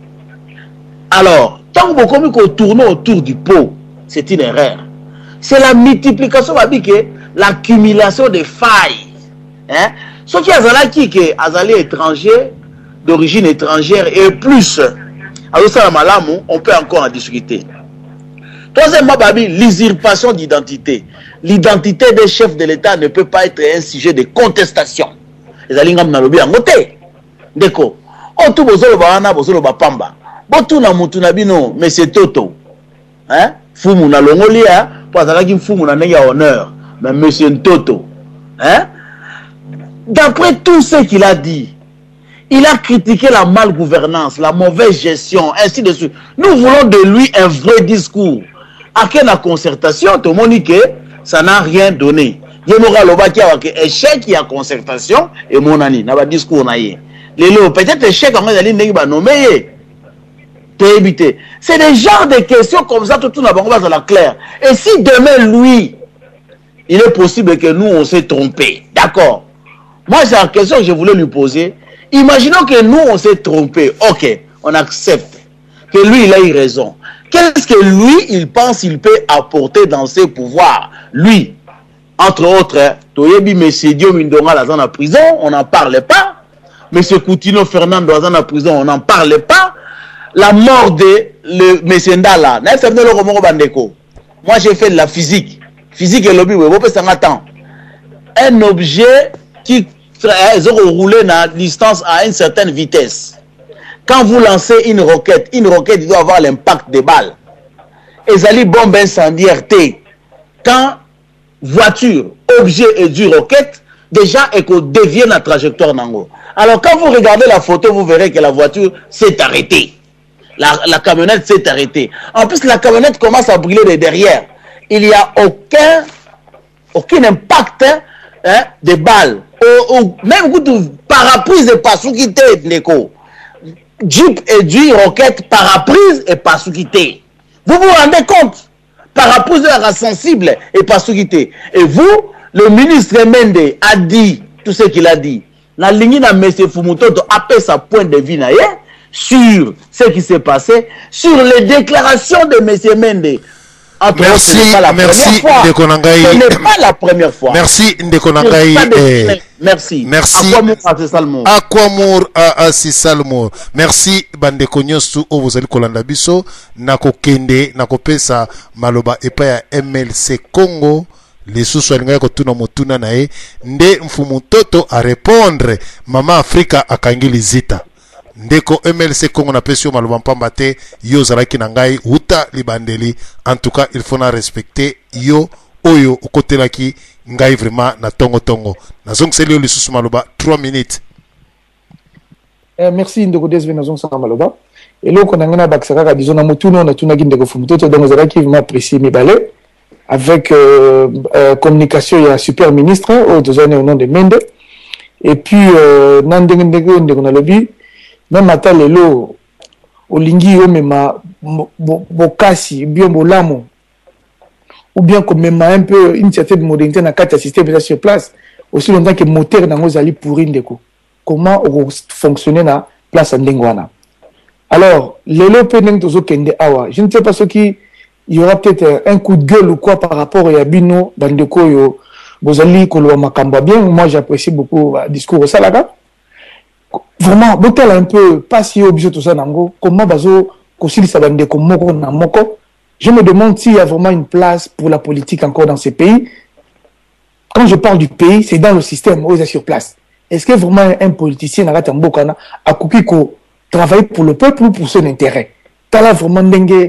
Alors, tant que vous tournez autour du pot, c'est une erreur. C'est la multiplication, l'accumulation des failles. Hein? Ce qui est qui est azali étranger, d'origine étrangère, et plus, alors ça, on peut encore en discuter. Troisièmement, l'usurpation d'identité. L'identité des chefs de l'État ne peut pas être un sujet de contestation. Les alingam na lobi angote. Deko. O tu bozolo ba wana bozolo ba pamba. Botu na mutu na bino monsieur Toto. Hein? Fumu na longolia po azalaki fumu na ndenge ya honneur. Mais monsieur Toto. Hein? D'après tout ce qu'il a dit, il a critiqué la malgouvernance, la mauvaise gestion, ainsi de suite. Nous voulons de lui un vrai discours. À quelle concertation, tout le monde dit que ça n'a rien donné. Il y a un échec, il y a concertation, et mon ami, il y a un discours. Peut-être échec, on va dire nommer. C'est des genres de questions comme ça, tout le monde va la claire. Et si demain, lui, il est possible que nous, on s'est trompé, d'accord. Moi, c'est la question que je voulais lui poser. Imaginons que nous, on s'est trompé. Ok, on accepte que lui, il a eu raison. Qu'est-ce que lui, il pense qu'il peut apporter dans ses pouvoirs? Lui, entre autres, Toyebi M. Diom Indonga dans la prison, on n'en parle pas. M. Coutinho Fernando dans la prison, on n'en parle pas. La mort de le M. Ndala, moi j'ai fait de la physique. Physique et lobby, un objet qui roule à distance à une certaine vitesse. Quand vous lancez une roquette, une roquette doit avoir l'impact des balles. Et ça bombe incendiaire T. Quand voiture, objet et du roquette, déjà et qu'on dévie la trajectoire nango. Alors quand vous regardez la photo, vous verrez que la voiture s'est arrêtée. La, la camionnette s'est arrêtée. En plus, la camionnette commence à brûler de derrière. Il n'y a aucun, aucun impact hein, des balles. Ou, ou, même paraprise et passoukité, Neko. Jeep et du roquette, paraprise et passoukité. Vous vous rendez compte? Paraprise est sensible et passoukité. Et vous, le ministre Mende a dit tout ce qu'il a dit. La ligne de M. Fumutoto a fait sa point de vue sur ce qui s'est passé, sur les déclarations de M. Mende. Entre merci, autres, ce n'est pas la merci, première fois. Ndekonangai. Ce n'est pas la première fois. Merci, Ndekonangai. Eh, merci. Merci. Aquamour à Salmour. Merci, Bandeko Nyosu, o vous allez kolanda biso, nako kende, nako pesa, maloba, epa ya M L C Congo, les sous alinga ko tuna motuna na e, nde mfumu toto a répondre, Mama Afrika akangili zita. Ndeko M L C Congo na pesio maloba mpamba te yo zalaki na ngai uta libandeli. En tout cas il faut na respecter yo oyo okotelaki ngai vraiment na tongo tongo na zong selio lisusu maloba trois minutes. Eh, merci ndeko desve na zong sanga maloba eloko na ngana bakisaka ka disons na mutuno na tunaki ndeko fumutoto donc zalaki vraiment apprécié mibale avec euh, euh, communication ya super ministre au deuxième au nom de Mende et puis euh, nandenge ndeko ndeko na lobby même ata lelo olingi omema bokasi bien bolamo ou bien comme même un peu une certaine modernité na quatre système déjà sur place aussi longtemps que moteur nango zali pourri ndeko comment on fonctionner na place ndengwana. Alors lelo pe ndeng tozo kende awa je ne sais pas ce qui il y aura peut-être un coup de gueule ou quoi par rapport à bino bandeko yo bozali koloba makamba bien. Moi j'apprécie beaucoup le discours au Salaga. Vraiment, botel un peu, pas si objet tout ça, nango, comment bazo, kosili sabande moko na moko. Je me demande s'il y a vraiment une place pour la politique encore dans ces pays. Quand je parle du pays, c'est dans le système où ils sont sur place. Est-ce que vraiment un politicien n'a pas mbokana a kouki ko travailler pour le peuple ou pour son intérêt? T'as là vraiment dengue,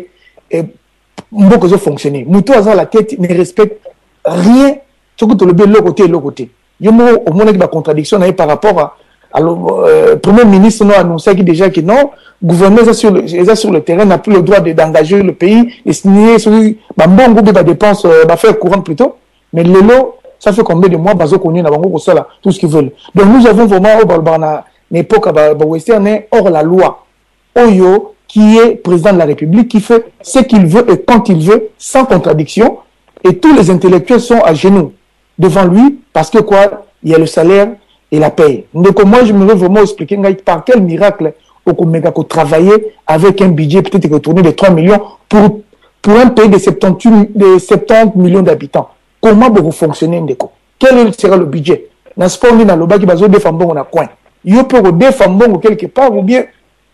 mboko zo fonctionner. Mouto à la tête ne respecte rien. Tout le bien l'autre côté, l'autre côté. Il y a au moins une contradiction par rapport à alors, le euh, Premier ministre nous a annoncé déjà que non, le gouvernement sur le, sur le terrain n'a plus le droit d'engager le pays et signer sur bon groupe de dépenses, va faire courant plutôt. Mais le lot, ça fait combien de mois, bazo connu na bango ça là, tout ce qu'ils veulent. Donc nous avons vraiment une époque à Western hors la loi. Oyo qui est président de la République qui fait ce qu'il veut et quand il veut, sans contradiction. Et tous les intellectuels sont à genoux devant lui parce que quoi, il y a le salaire et la paye. Donc moi je me veux vraiment expliquer par quel miracle on travailler avec un budget peut-être retourné de trois millions pour, pour un pays de soixante-dix, de soixante-dix millions d'habitants. Comment vous fonctionnez ndeko? Quel sera le budget? N'est-ce pas on est dans le bas qui va se défendre on a coin. Il peut se défendre quelque part ou bien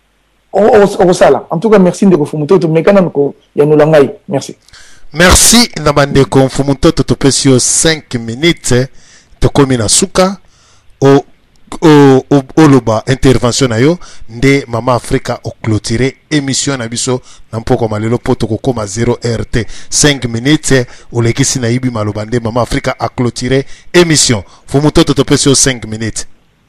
au sala. En tout cas merci ndeko Fumuto to mekana ko ya nulangai. Merci. Merci Nabandeko Fumuto to pesio cinq minutes to komina suka au au au loba intervention na yo nde Mama Afrika o clôturer émission na biso na mpoko malelo poto ko koma zéro R T cinq minutes o lekisi na ibi maloba nde Mama Afrika a clôturer émission Fumuto to pesio cinq minutes.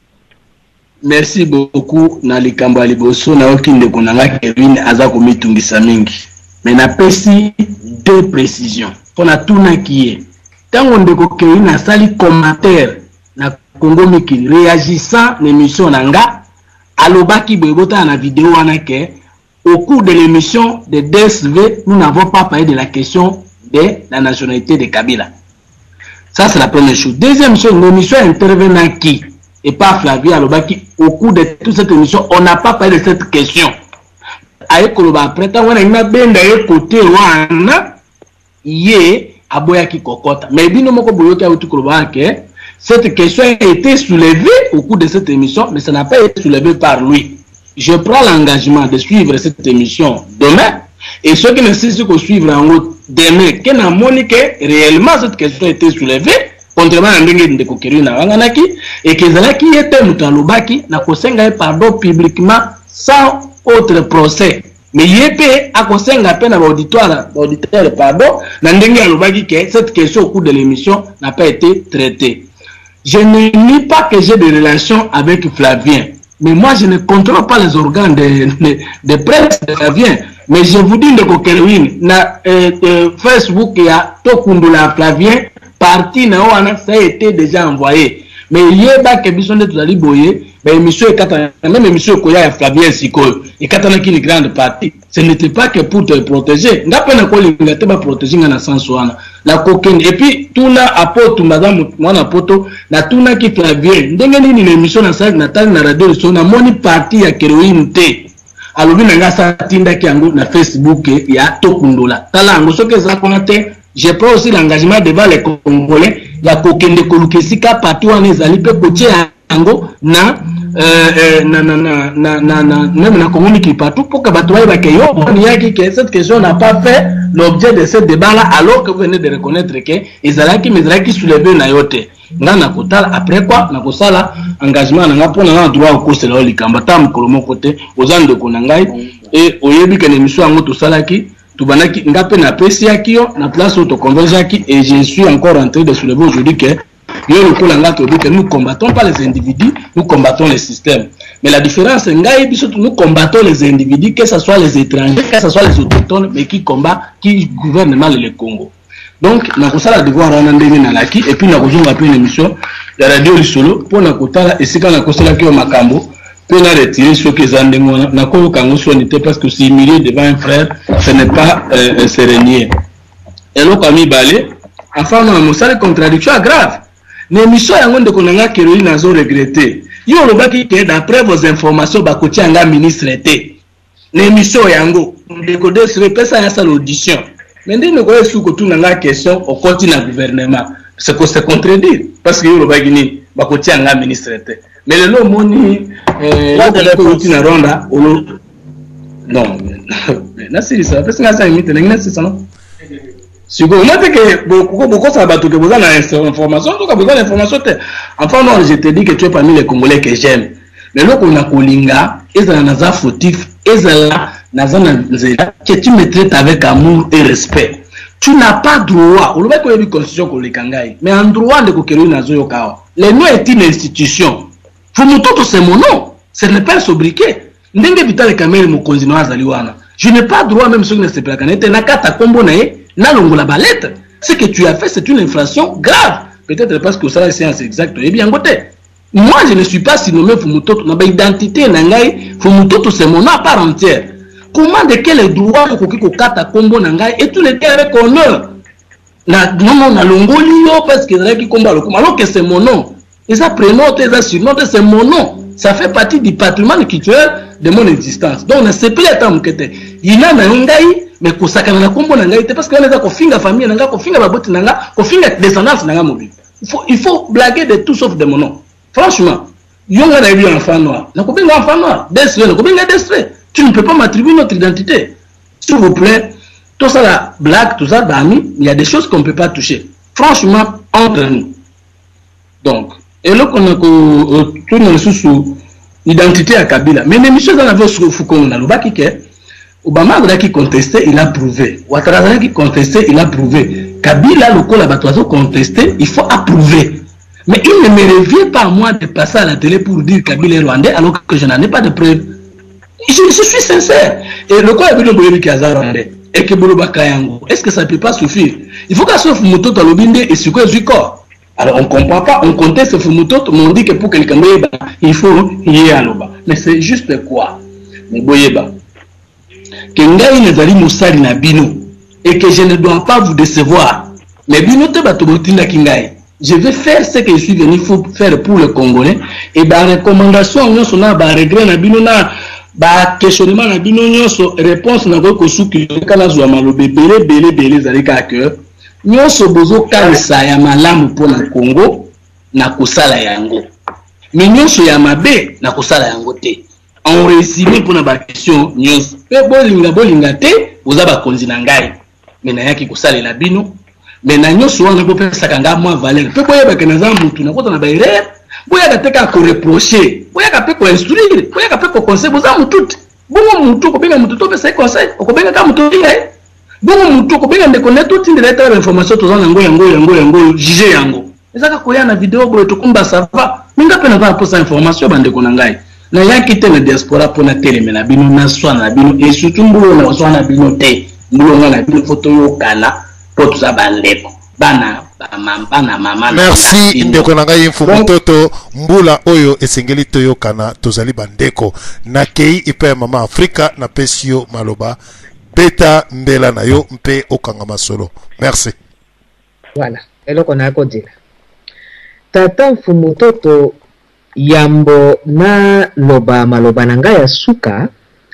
Merci beaucoup na likambo ya liboso na okinde konanga Kevin aza ko mitungisa mingi mais na pesi deux précisions pona tuna kiye tango ndeko Kevin asali commentaire na Congo Miki réagissant l'émission nanga alobaki boyebota na vidéo wana ke au cours de l'émission de D S V nous n'avons pas parlé de la question de la nationalité de Kabila. Ça c'est la première chose. Deuxième chose, l'émission intervenant qui et pas Flavien Alobaki. Au cours de toute cette émission, on n'a pas parlé de cette question. Aye Koloba après, tant on a une bende aye côté wana yé aboyaki kokota. Mais bino moko boyoki a outu Koloba que cette question a été soulevée au cours de cette émission, mais ça n'a pas été soulevé par lui. Je prends l'engagement de suivre cette émission demain. Et ceux qui ne cessent de suivre en route demain, qui n'a moniqué réellement cette question a été soulevée, contrairement à l'ingénieur de Kokeri na Wanganaki, et que Zalaki était Moutalobaki, n'a kosenga pardon publiquement sans autre procès. Mais yépé a kosenga peine à l'auditoire, l'auditeur pardon, n'a Alobaki que cette question au cours de l'émission n'a pas été traitée. Je ne nie pas que j'ai des relations avec Flavien, mais moi je ne contrôle pas les organes de, de, de presse de Flavien. Mais je vous dis de Kokelwin, na euh, euh, Facebook il y a Tokundula Flavien, parti na wana ça a été déjà envoyé. Mais yeba que bison de tuzali boye, mais monsieur katana même monsieur Koya Flavien Siko, et katana qui une grande partie. Ce n'était pas que pour te protéger. Ngapena ko linga te ba protéger na sens wana. La coquine et puis tuna apoto madame mwana poto na tuna ki Flavien. Ndenge nini ni émission na sa na tali na radio so na moni parti ya Keroin te. Alors bien nga sa tinda ki yango na Facebook ya Tokundola. Tala yango soke za konate, je prends aussi l'engagement devant les Congolais ya kokende kolukesika parti wana ezali pe kotie yango na euh na na na na na na même na communiquer partout pour que bato ba ke yo on y a qui que cette question n'a pas fait l'objet de ce débat là alors que vous venez de reconnaître que ezalaki mezalaki soulevé na yote ngana kotala après quoi na kosala engagement na ngapona na droit au course la likamba tam kolomo côté ozande ko nangai et oyebi que l'émission yango to salaki tubanaki ngape na pesi akio na place auto convergaki et je suis encore en train de soulever aujourd'hui que nous combattons pas les individus, nous combattons les systèmes. Mais la différence, c'est que nous combattons les individus, que ce soit les étrangers, que ce soit les autochtones, mais qui combattent, qui gouvernent mal le Congo. Donc, nous avons la devoir en andéner dans l'acquis, et puis nous avons une émission de radio solo pour nous côté et c'est quand nous avons la qui au Macambo, pour nous retirer ce que nous avons nous avons quand parce que c'est humilié devant un frère, ce n'est pas euh, se renier. Et là, comme il balait, enfin, nous avons une contradiction grave. L'émission yango de konanga Keroin nazo regretté. Yo lobaki que d'après vos informations bakoti anga ministre été. L'émission yango de kodé se repesa ya sa l'audition. Mais ndé ne ko esu ko tunanga question au continent gouvernement. C'est que c'est contredire parce que yo lobaki ni bakoti anga ministre été. Mais le nom moni euh le ko uti na ronda olo non. Na siri ça parce que na ça imite na c'est ça non. Si vous voulez que beaucoup beaucoup ça va tout que vous avez l'information, tout que vous avez l'information. Enfin non, je te dis que tu es parmi les Congolais que j'aime. Mais là qu'on a Kolinga, ils ont un fautif, ils ont que tu me traites avec amour et respect. Tu n'as pas droit. On le voit qu'on a une constitution qu'on les kangai, mais en droit de Kokelou Nazo Kao. Le nom est une institution. Fumutoto c'est mon nom. Ce n'est pas un sobriquet. Ndenge vital kamere mo konzino azaliwana. Je n'ai pas droit même sur ne se placanete nakata kombo nae. Là, l'on la balette. Ce que tu as fait, c'est une infraction grave. Peut-être parce que ça, la séance exacte. Eh bien, côté. Moi, je ne suis pas surnommé Fumutoto. Ma identité, Nangai, Fumutoto, c'est mon nom à part entière. Comment, de quel droit, Kokiko Kata Kombo Nangai, et tout l'été avec honneur. Na, non, non, na Longolio, parce que Reki Komba, alors que c'est mon nom. Et ça, prénom, ça, surnom, c'est mon nom. Ça fait partie du patrimoine culturel de mon existence. Donc, on ne sait plus les temps que il y a Nangai. Mais kusaka na kombo na ngai parce que on a kofinga famille nanga kofinga baboti nanga kofinga descendance nanga mobile. Il faut il faut blaguer de tout sauf de mon nom. Franchement, yonga na eu enfant noir. Na kobenga enfant noir, destre, na kobenga destre. Tu ne peux pas m'attribuer notre identité. S'il vous plaît, tout ça la blague, tout ça d'amis, il y a des choses qu'on ne peut pas toucher. Franchement, entre nous. Donc, et là qu'on a ko tout le sous identité à Kabila. Mais les messieurs dans la voix sur Foucault na lobaki ke Obama a qui contesté, il a prouvé. Ouattara qui contesté, il a prouvé. Kabila, le col à contesté, il faut approuver. Mais il ne me revient pas à moi de passer à la télé pour dire Kabila est rwandais alors que je n'en ai pas de preuves. Je, je suis sincère. Et le col a vu le boyebi qui est rwandais. Et que Boloba Kayango. Est-ce que ça ne peut pas suffire? Il faut qu'à ce Fumuto Talobinde et ce que je corps. Alors on ne comprend pas, on conteste Fumuto, mais on dit que pour quelqu'un, il faut y aller. Mais c'est juste quoi? Mais boyeba. Que ngai nezali musali na bino et que je ne dois pas vous décevoir. Mais bino te batobotinda kingai. je vais faire ce que je suis venu faire pour le Congolais. Et bah recommandation, nous sommes bah regret na bino na bah questionnement na bino nyonso réponse na ko suki kana zwa malobe belé belé belé zalika que nyonso bozo kanisa ya malamu pona Congo na kusala yango. Mais nyonso ya mabe na kusala yango te. En résumé pona ba question nyonso. Pe bolinga bolinga te oza ba konzi na ngai. Mais na yaki kusala la bino. Mais na nyonso wana ko pesa kanga moi valeur. Pe boye ba kana za mutu na kota na ba erreur. Boya ka teka ko reprocher. Boya ka pe ko instruire. Boya ka pe ko conseil boza mutu. Bongo mutu ko benga mutu to pesa conseil. Ko benga ka mutu ile. Bongo mutu ko benga ndeko neto tindira ta information to za ngo yango yango yango juger yango. Ezaka ko ya na video boye to kumba ça va. Minga pe na va posa information bandeko na ngai. Na yaki te na diaspora pona tele na bino na swa na bino et surtout mbulo na swa na bino te. Mbulo na bino photo yo kana po to za bandeko. Bana bana mama. Merci ndeko na ngai Fumutoto mbula oyo esengeli toyokana tozali bandeko na kei ipe mama Afrika na pesio maloba beta mbela na yo mpe okanga masolo. Merci. Voilà, eloko na ko dira. Tata Fumutoto yambo na loba maloba na ngai ya suka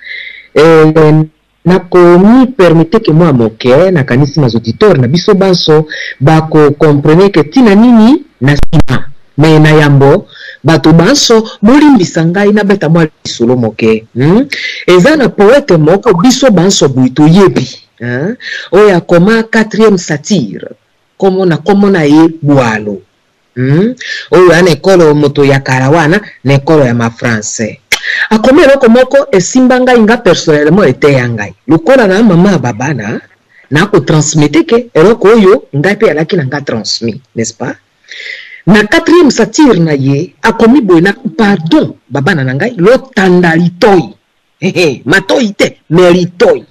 eh, na komi permete que moi moke na kanisi ma auditeur na biso banso bako comprendre que tina nini na sima me na yambo bato banso bolimbisa ngai na beta mwa lisolo moke hmm? Eza na poète moko biso banso buito yebi hein? Oya koma quatrième satire komo na komo na ye bwalo hmm? Oyo ana ekolo moto ya karawana na ekolo ya ma français akomi eloko moko esimba ngai nga personnellement ete ya ngai lokola na mama babana na ko transmettre ke eloko oyo ngai pe alaki na nga transmis, n'est-ce pas? Na quatrième satire na ye akomi boye na pardon babana na ngai lo tanda litoi hehe matoi te mais litoi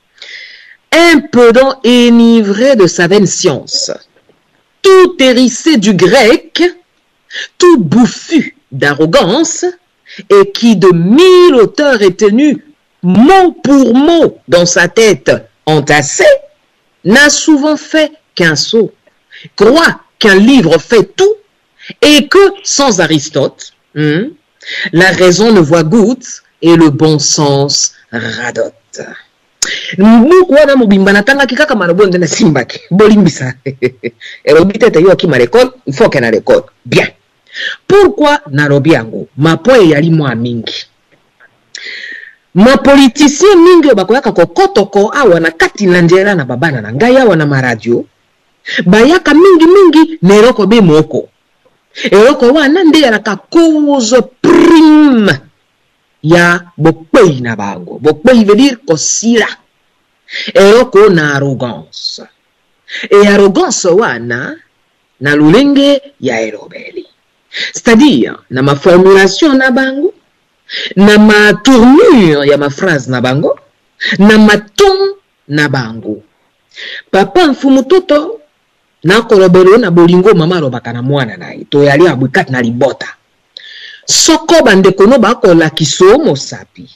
impudent enivré de sa vaine science, tout hérissé du grec, tout bouffu d'arrogance, et qui de mille auteurs est tenu mot pour mot dans sa tête entassée, n'a souvent fait qu'un sot, croit qu'un livre fait tout, et que sans Aristote, hmm, la raison ne voit goutte et le bon sens radote. Muku wana mubimba natanga kikaka marabonde na simbaki bolimbisa erobite te yo ki marekol il faut que na record bien. Pourquoi narobi yango mapoe yali mwa mingi ma politicien mingi bakoyaka kokotoko awa na kati na njera na babana na ngai awa na maradio bayaka mingi mingi neroko be moko eroko wana nde yalaka cause prime ya bokpei na bango. Bokpei veut dire kosila eroko na arrogance e arrogance wana na lulenge ya erobeli, c'est-à-dire na ma formulation na bango, na ma tournure ya ma phrase na bango, na ma ton na bango. Papa Fumutoto na kolobelo na bolingo mama robaka na mwana na to yali abwikat na libota soko bandeko no bakola kisomo sapi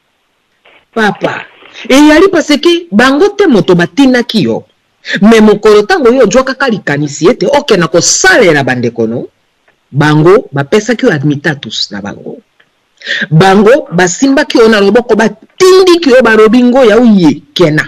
papa e yali parce que bango te moto batina kiyo me mokolo tango yo jwaka kalikanisi ete oke na kosalela bandeko no bango bapesa ki admitatus na bango bango basimba ki ona loboko batindi ki yo barobingo ya uye kena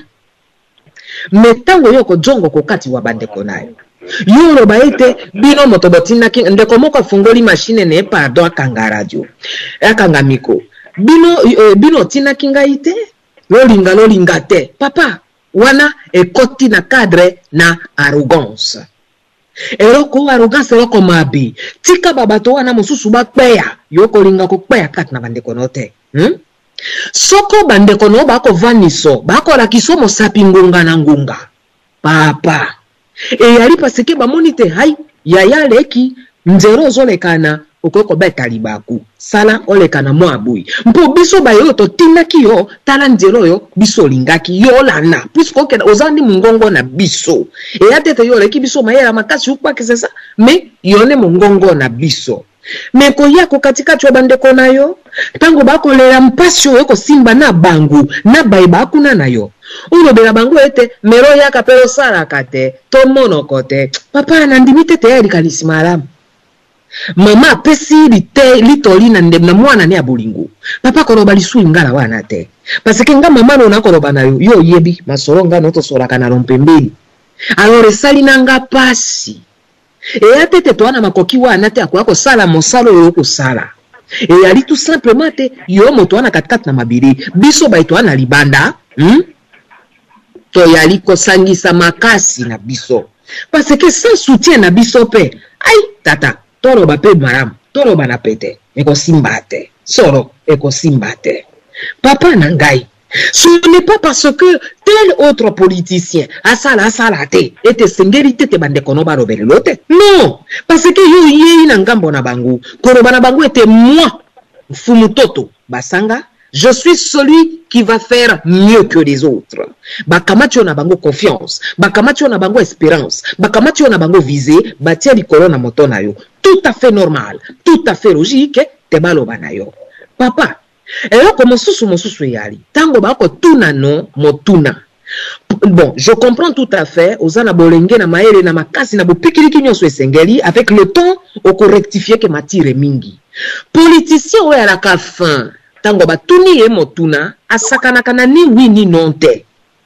metango yo ko jongo ko kati wa bandeko nayo yo loba ete bino moto batina ki ndeko moko fungoli machine ne pardon akanga radio akanga miko bino e, bino tina kinga ite lolinga lolinga te papa wana ekoti na cadre na arrogance eroko arrogance eroko mabi tika babato wana mosusu bakpeya yo kolinga kokpeya kati na bandeko note hmm? Soko bandeko no bako vaniso bako la kisomo sapi ngunga na ngunga papa e yali paseke ba monite hai ya yale ki nzero zolekana okoko beta libaku sala olekana mwabui mpo biso ba yo to tinaki yo tala nzero yo biso lingaki yo lana puisque ke ozandi mungongo na biso e atete yo leki biso mayela makasi ukwa kesesa me yone mungongo na biso me koyako katika chwa bandeko nayo tango bako lela mpasyo yoko simba na bangu na baiba kuna nayo Uno bela bango ete mero yaka pero sala kate to mono kote papa na ndimite te yali kanisi malamu mama pesi lite litoli na ndem na mwana ne abolingo papa koloba lisu ngala wana te parce que nga mama no nakoloba na yo yo yebi masoro nga no to sola kana lompembeli alors esali nanga pasi e atete to ana makoki wana te akwa ko sala mosalo yo ko sala e ali tout simplement te yo moto wana katkat na mabiri biso baito ana libanda hmm? To yali ko sangisa makasi na biso parce que sans soutien na biso pe ay tata toro ba pe maram toro ba na pete eko simbate soro eko simbate papa nangai ce n'est pas parce que tel autre politicien a sala sala te ete sengerite te bande kono ba robelo te non parce que yo yi na ngambo na bangu kono bana bangu ete moi Fumutoto basanga. Je suis celui qui va faire mieux que les autres. Bakamacho na bango confiance, bakamacho na bango espérance, bakamacho na bango visée, batia likolo na moto na yo. Tout à fait normal, tout à fait logique, te baloba na yo. Papa, elo ko mosusu mosusu yali. Tango bako tuna no motuna. Bon, je comprends tout à fait. Ozana bolenge na maere na makasi na bopikiliki nyonso esengeli avec le temps oko rectifier que matire mingi. Politicien o ya la ka fin. Tango batuni e motuna asakana kana ni oui ni non te.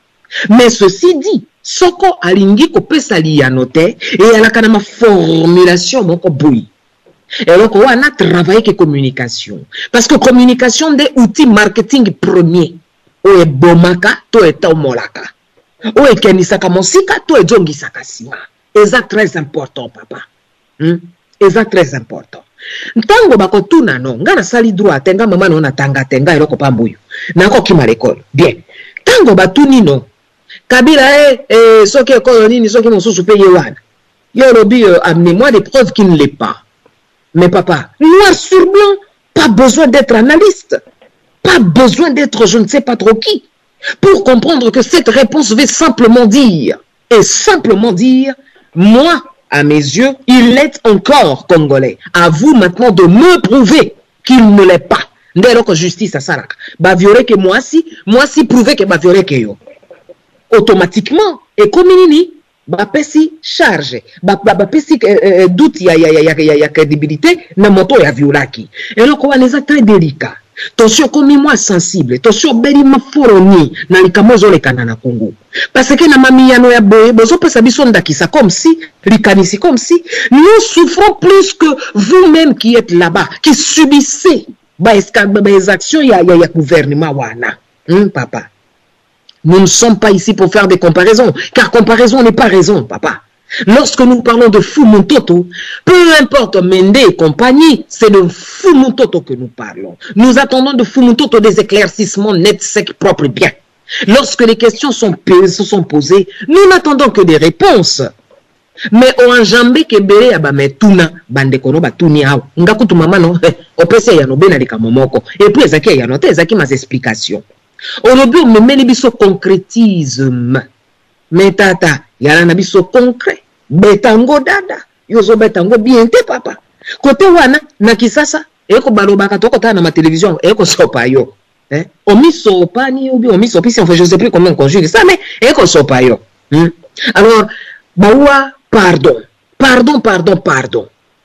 Mais ceci dit, soko alingi ko pesa li ya note et ala kana ma formulation moko boui. Et donc on a travaillé que communication parce que communication des outils marketing premier. O e bomaka to e taumolaka. O e kenisaka mosika to e jongisaka sima. Et ça très important papa. Hmm? Et ça très important. Ntango bako tuna no ngana sali droit tenga mama no na tanga tenga eloko pambuyu nako kima l'école bien tango batuni no kabila eh, eh soki ekolo nini soki mosusu pe yewana yo lobi euh, amenez-moi des preuves qui ne l'est pas mais papa noir sur blanc pas besoin d'être analyste pas besoin d'être je ne sais pas trop qui pour comprendre que cette réponse veut simplement dire et simplement dire moi à mes yeux, il est encore congolais. À vous maintenant de me prouver qu'il ne l'est pas. Ndelo que justice à Saraka. Ba violé que moi si, moi si prouver que ba violé que yo. Automatiquement, et comme nini, ba pesi charge, ba ba pesi euh, doute ya ya ya ya ya crédibilité na moto ya violaki. Et donc on est très délicat. Attention comme moi sensible, attention beli ma foroni na likamozo le kanana Congo. Parce que na mami yano ya boye bozo pesa biso ndakisa comme si likanisi comme si nous souffrons plus que vous-même qui êtes là-bas, qui subissez ba les actions ya ya ya gouvernement wana. Hum, papa. Nous ne sommes pas ici pour faire des comparaisons, car comparaison n'est pas raison, papa. Lorsque nous parlons de Fumutoto, peu importe Mende et compagnie, c'est de Fumutoto que nous parlons. Nous attendons de Fumutoto des éclaircissements nets, secs, propres, bien. Lorsque les questions sont, se sont posées, nous n'attendons que des réponses. Mais au enjambé kebele ya ba metuna bande kono batuni hao ngakutu mama no o pese ya no bena lika momoko et puis ezaki ya no te ezaki mas explications. Au début me meli biso concrétisme. Mais tata yala na biso concret betango dada yozo betango bien te papa kote wana na kisasa eko balobaka tokota na ma télévision eko sopa yo hein omi sopa ni obi omi sopi si on fait je sais plus comment on conjugue ça mais eko sopa yo hmm? Alors bawa pardon pardon pardon pardon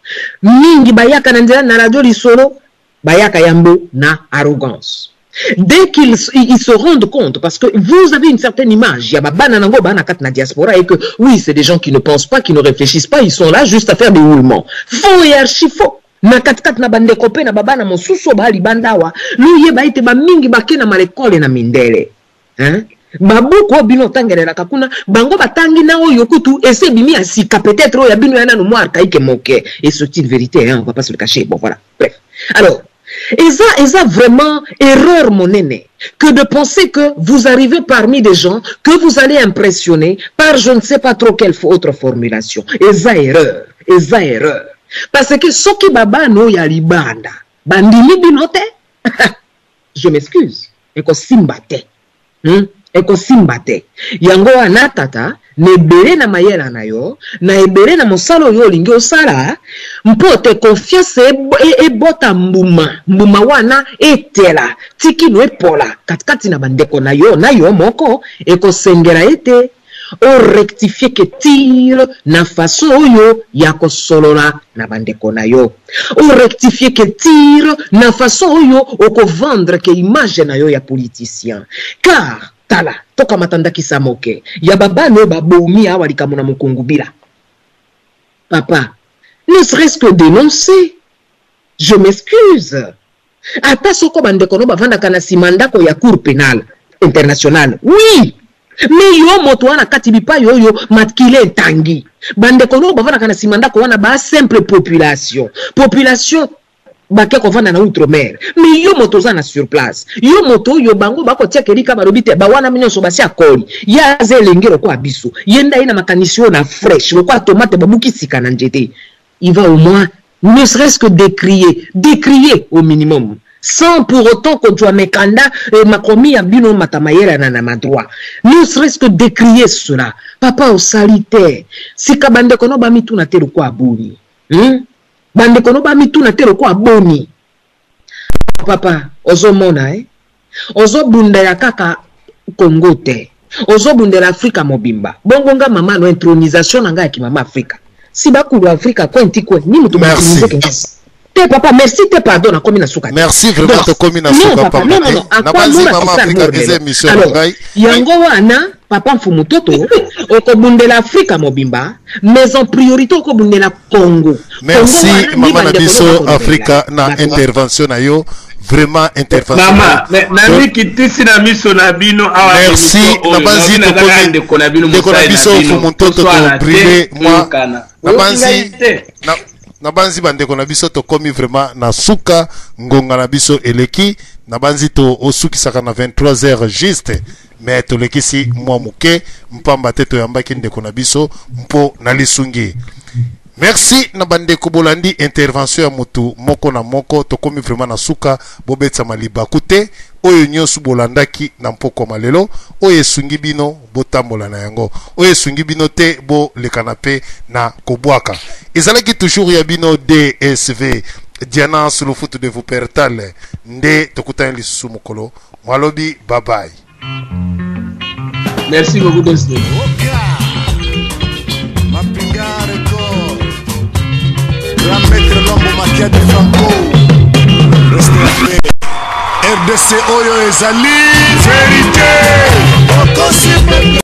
mingi bayaka na nzela na radio lisolo bayaka yambo na arrogance. Dès qu'ils ils se rendent compte, parce que vous avez une certaine image, il y a bananango banakat na diaspora et que oui, c'est des gens qui ne pensent pas, qui ne réfléchissent pas, ils sont là juste à faire des roulements. Faux et archi faux. Na katkat na bande kopé na babana mosuso bali bandawa, lu ye baite ba mingi bake na malekole na mindele. Hein? Babuko bino tangere la kakuna, bango batangi na oyo kutu ese bimi asika peut-être oya bino yana no moire kaike moke. Et c'est une vérité, hein, on va pas se le cacher. Bon voilà. Bref. Alors, et ça, et ça vraiment erreur mon aîné, que de penser que vous arrivez parmi des gens que vous allez impressionner par je ne sais pas trop quelle autre formulation. Et ça erreur, et ça erreur. Parce que ce qui baba no ya libanda, bandimi binote, je m'excuse, eko simbate, hmm? Eko simbate. Yango anatata, na ebele na mayela na yo na ebele na mosala oyo olingi osala mpo te confiance ebota mbuma mbuma wana etela tikino epola katikati na bandeko na yo na yo moko ekosengela ete o rectifier ke tire na façon oyo ya kosolola na bandeko na yo o rectifier ke tire na façon oyo oko vendre ke image na yo ya politicien car tala toka matanda kisamoke ya babano babomi awa likamona mukungubila papa ne serait-ce que dénoncer je m'excuse ata soko bandeko no bavanda kana simandako ya cour pénale internationale oui mais yo moto wana kati bipa yo yo matkile tangi bandeko no bavanda kana simandako wana ba simple population population bake kovanda na outre-mer mais yo moto za na sur place yo moto yo bango bako tia kelika barobite ba wana minyo so basi akoli ya ze lengero kwa biso yenda ina makanisio na fresh kwa tomate babuki sika na njete il va au moins ne serait-ce que décrier décrier au minimum sans pour autant que tu as mekanda et makomi abino matamayera na na madroit ne serait-ce que décrier cela papa au salitaire si kabande kono ba mitu na telo kwa buni hmm? Bande kono ba mitu na telo kwa boni papa ozo mona eh ozo bunda ya kaka Congo te ozo bunda la Afrika mobimba bongo nga mama no intronisation nga ya ki mama Afrika si bakulu Afrika kwenti kwe ni mutu merci te papa merci te pardon na komi na suka merci vraiment to komi na suka papa non non non na banzi mama Afrika des émissions ngai yango wana papa mfumu toto okobundela Afrika mobimba mais en priorité okobundela Congo merci mama na biso Afrika na intervention na yo vraiment intervention mama na mikitisi na miso na bino awa merci na banzi to komi ndeko na bino ndeko na biso mfumu toto to briller moi na banzi na na banzi bandeko na biso to komi vraiment na suka ngonga na biso eleki na banzi to osukisaka na vingt-trois heures juste mais to lekisi mwa muke mpamba te to yambaki ndeko na biso mpo na lisungi merci na bandeko bolandi intervention ya mutu moko na moko to komi vraiment na suka bobetsa maliba kute oyo nyosu bolandaki na mpoko malelo oyo esungi bino botambola na yango oyo esungi bino te bo le canapé na kobwaka ezalaki toujours ya bino D S V Diana sur le foot de vous pertale nde tokutani lisusu mokolo mwalobi bye bye merci beaucoup D S V Mapinga record Grand maître Lombo Makia de Franco Restez R D C Oyo Ezali Vérité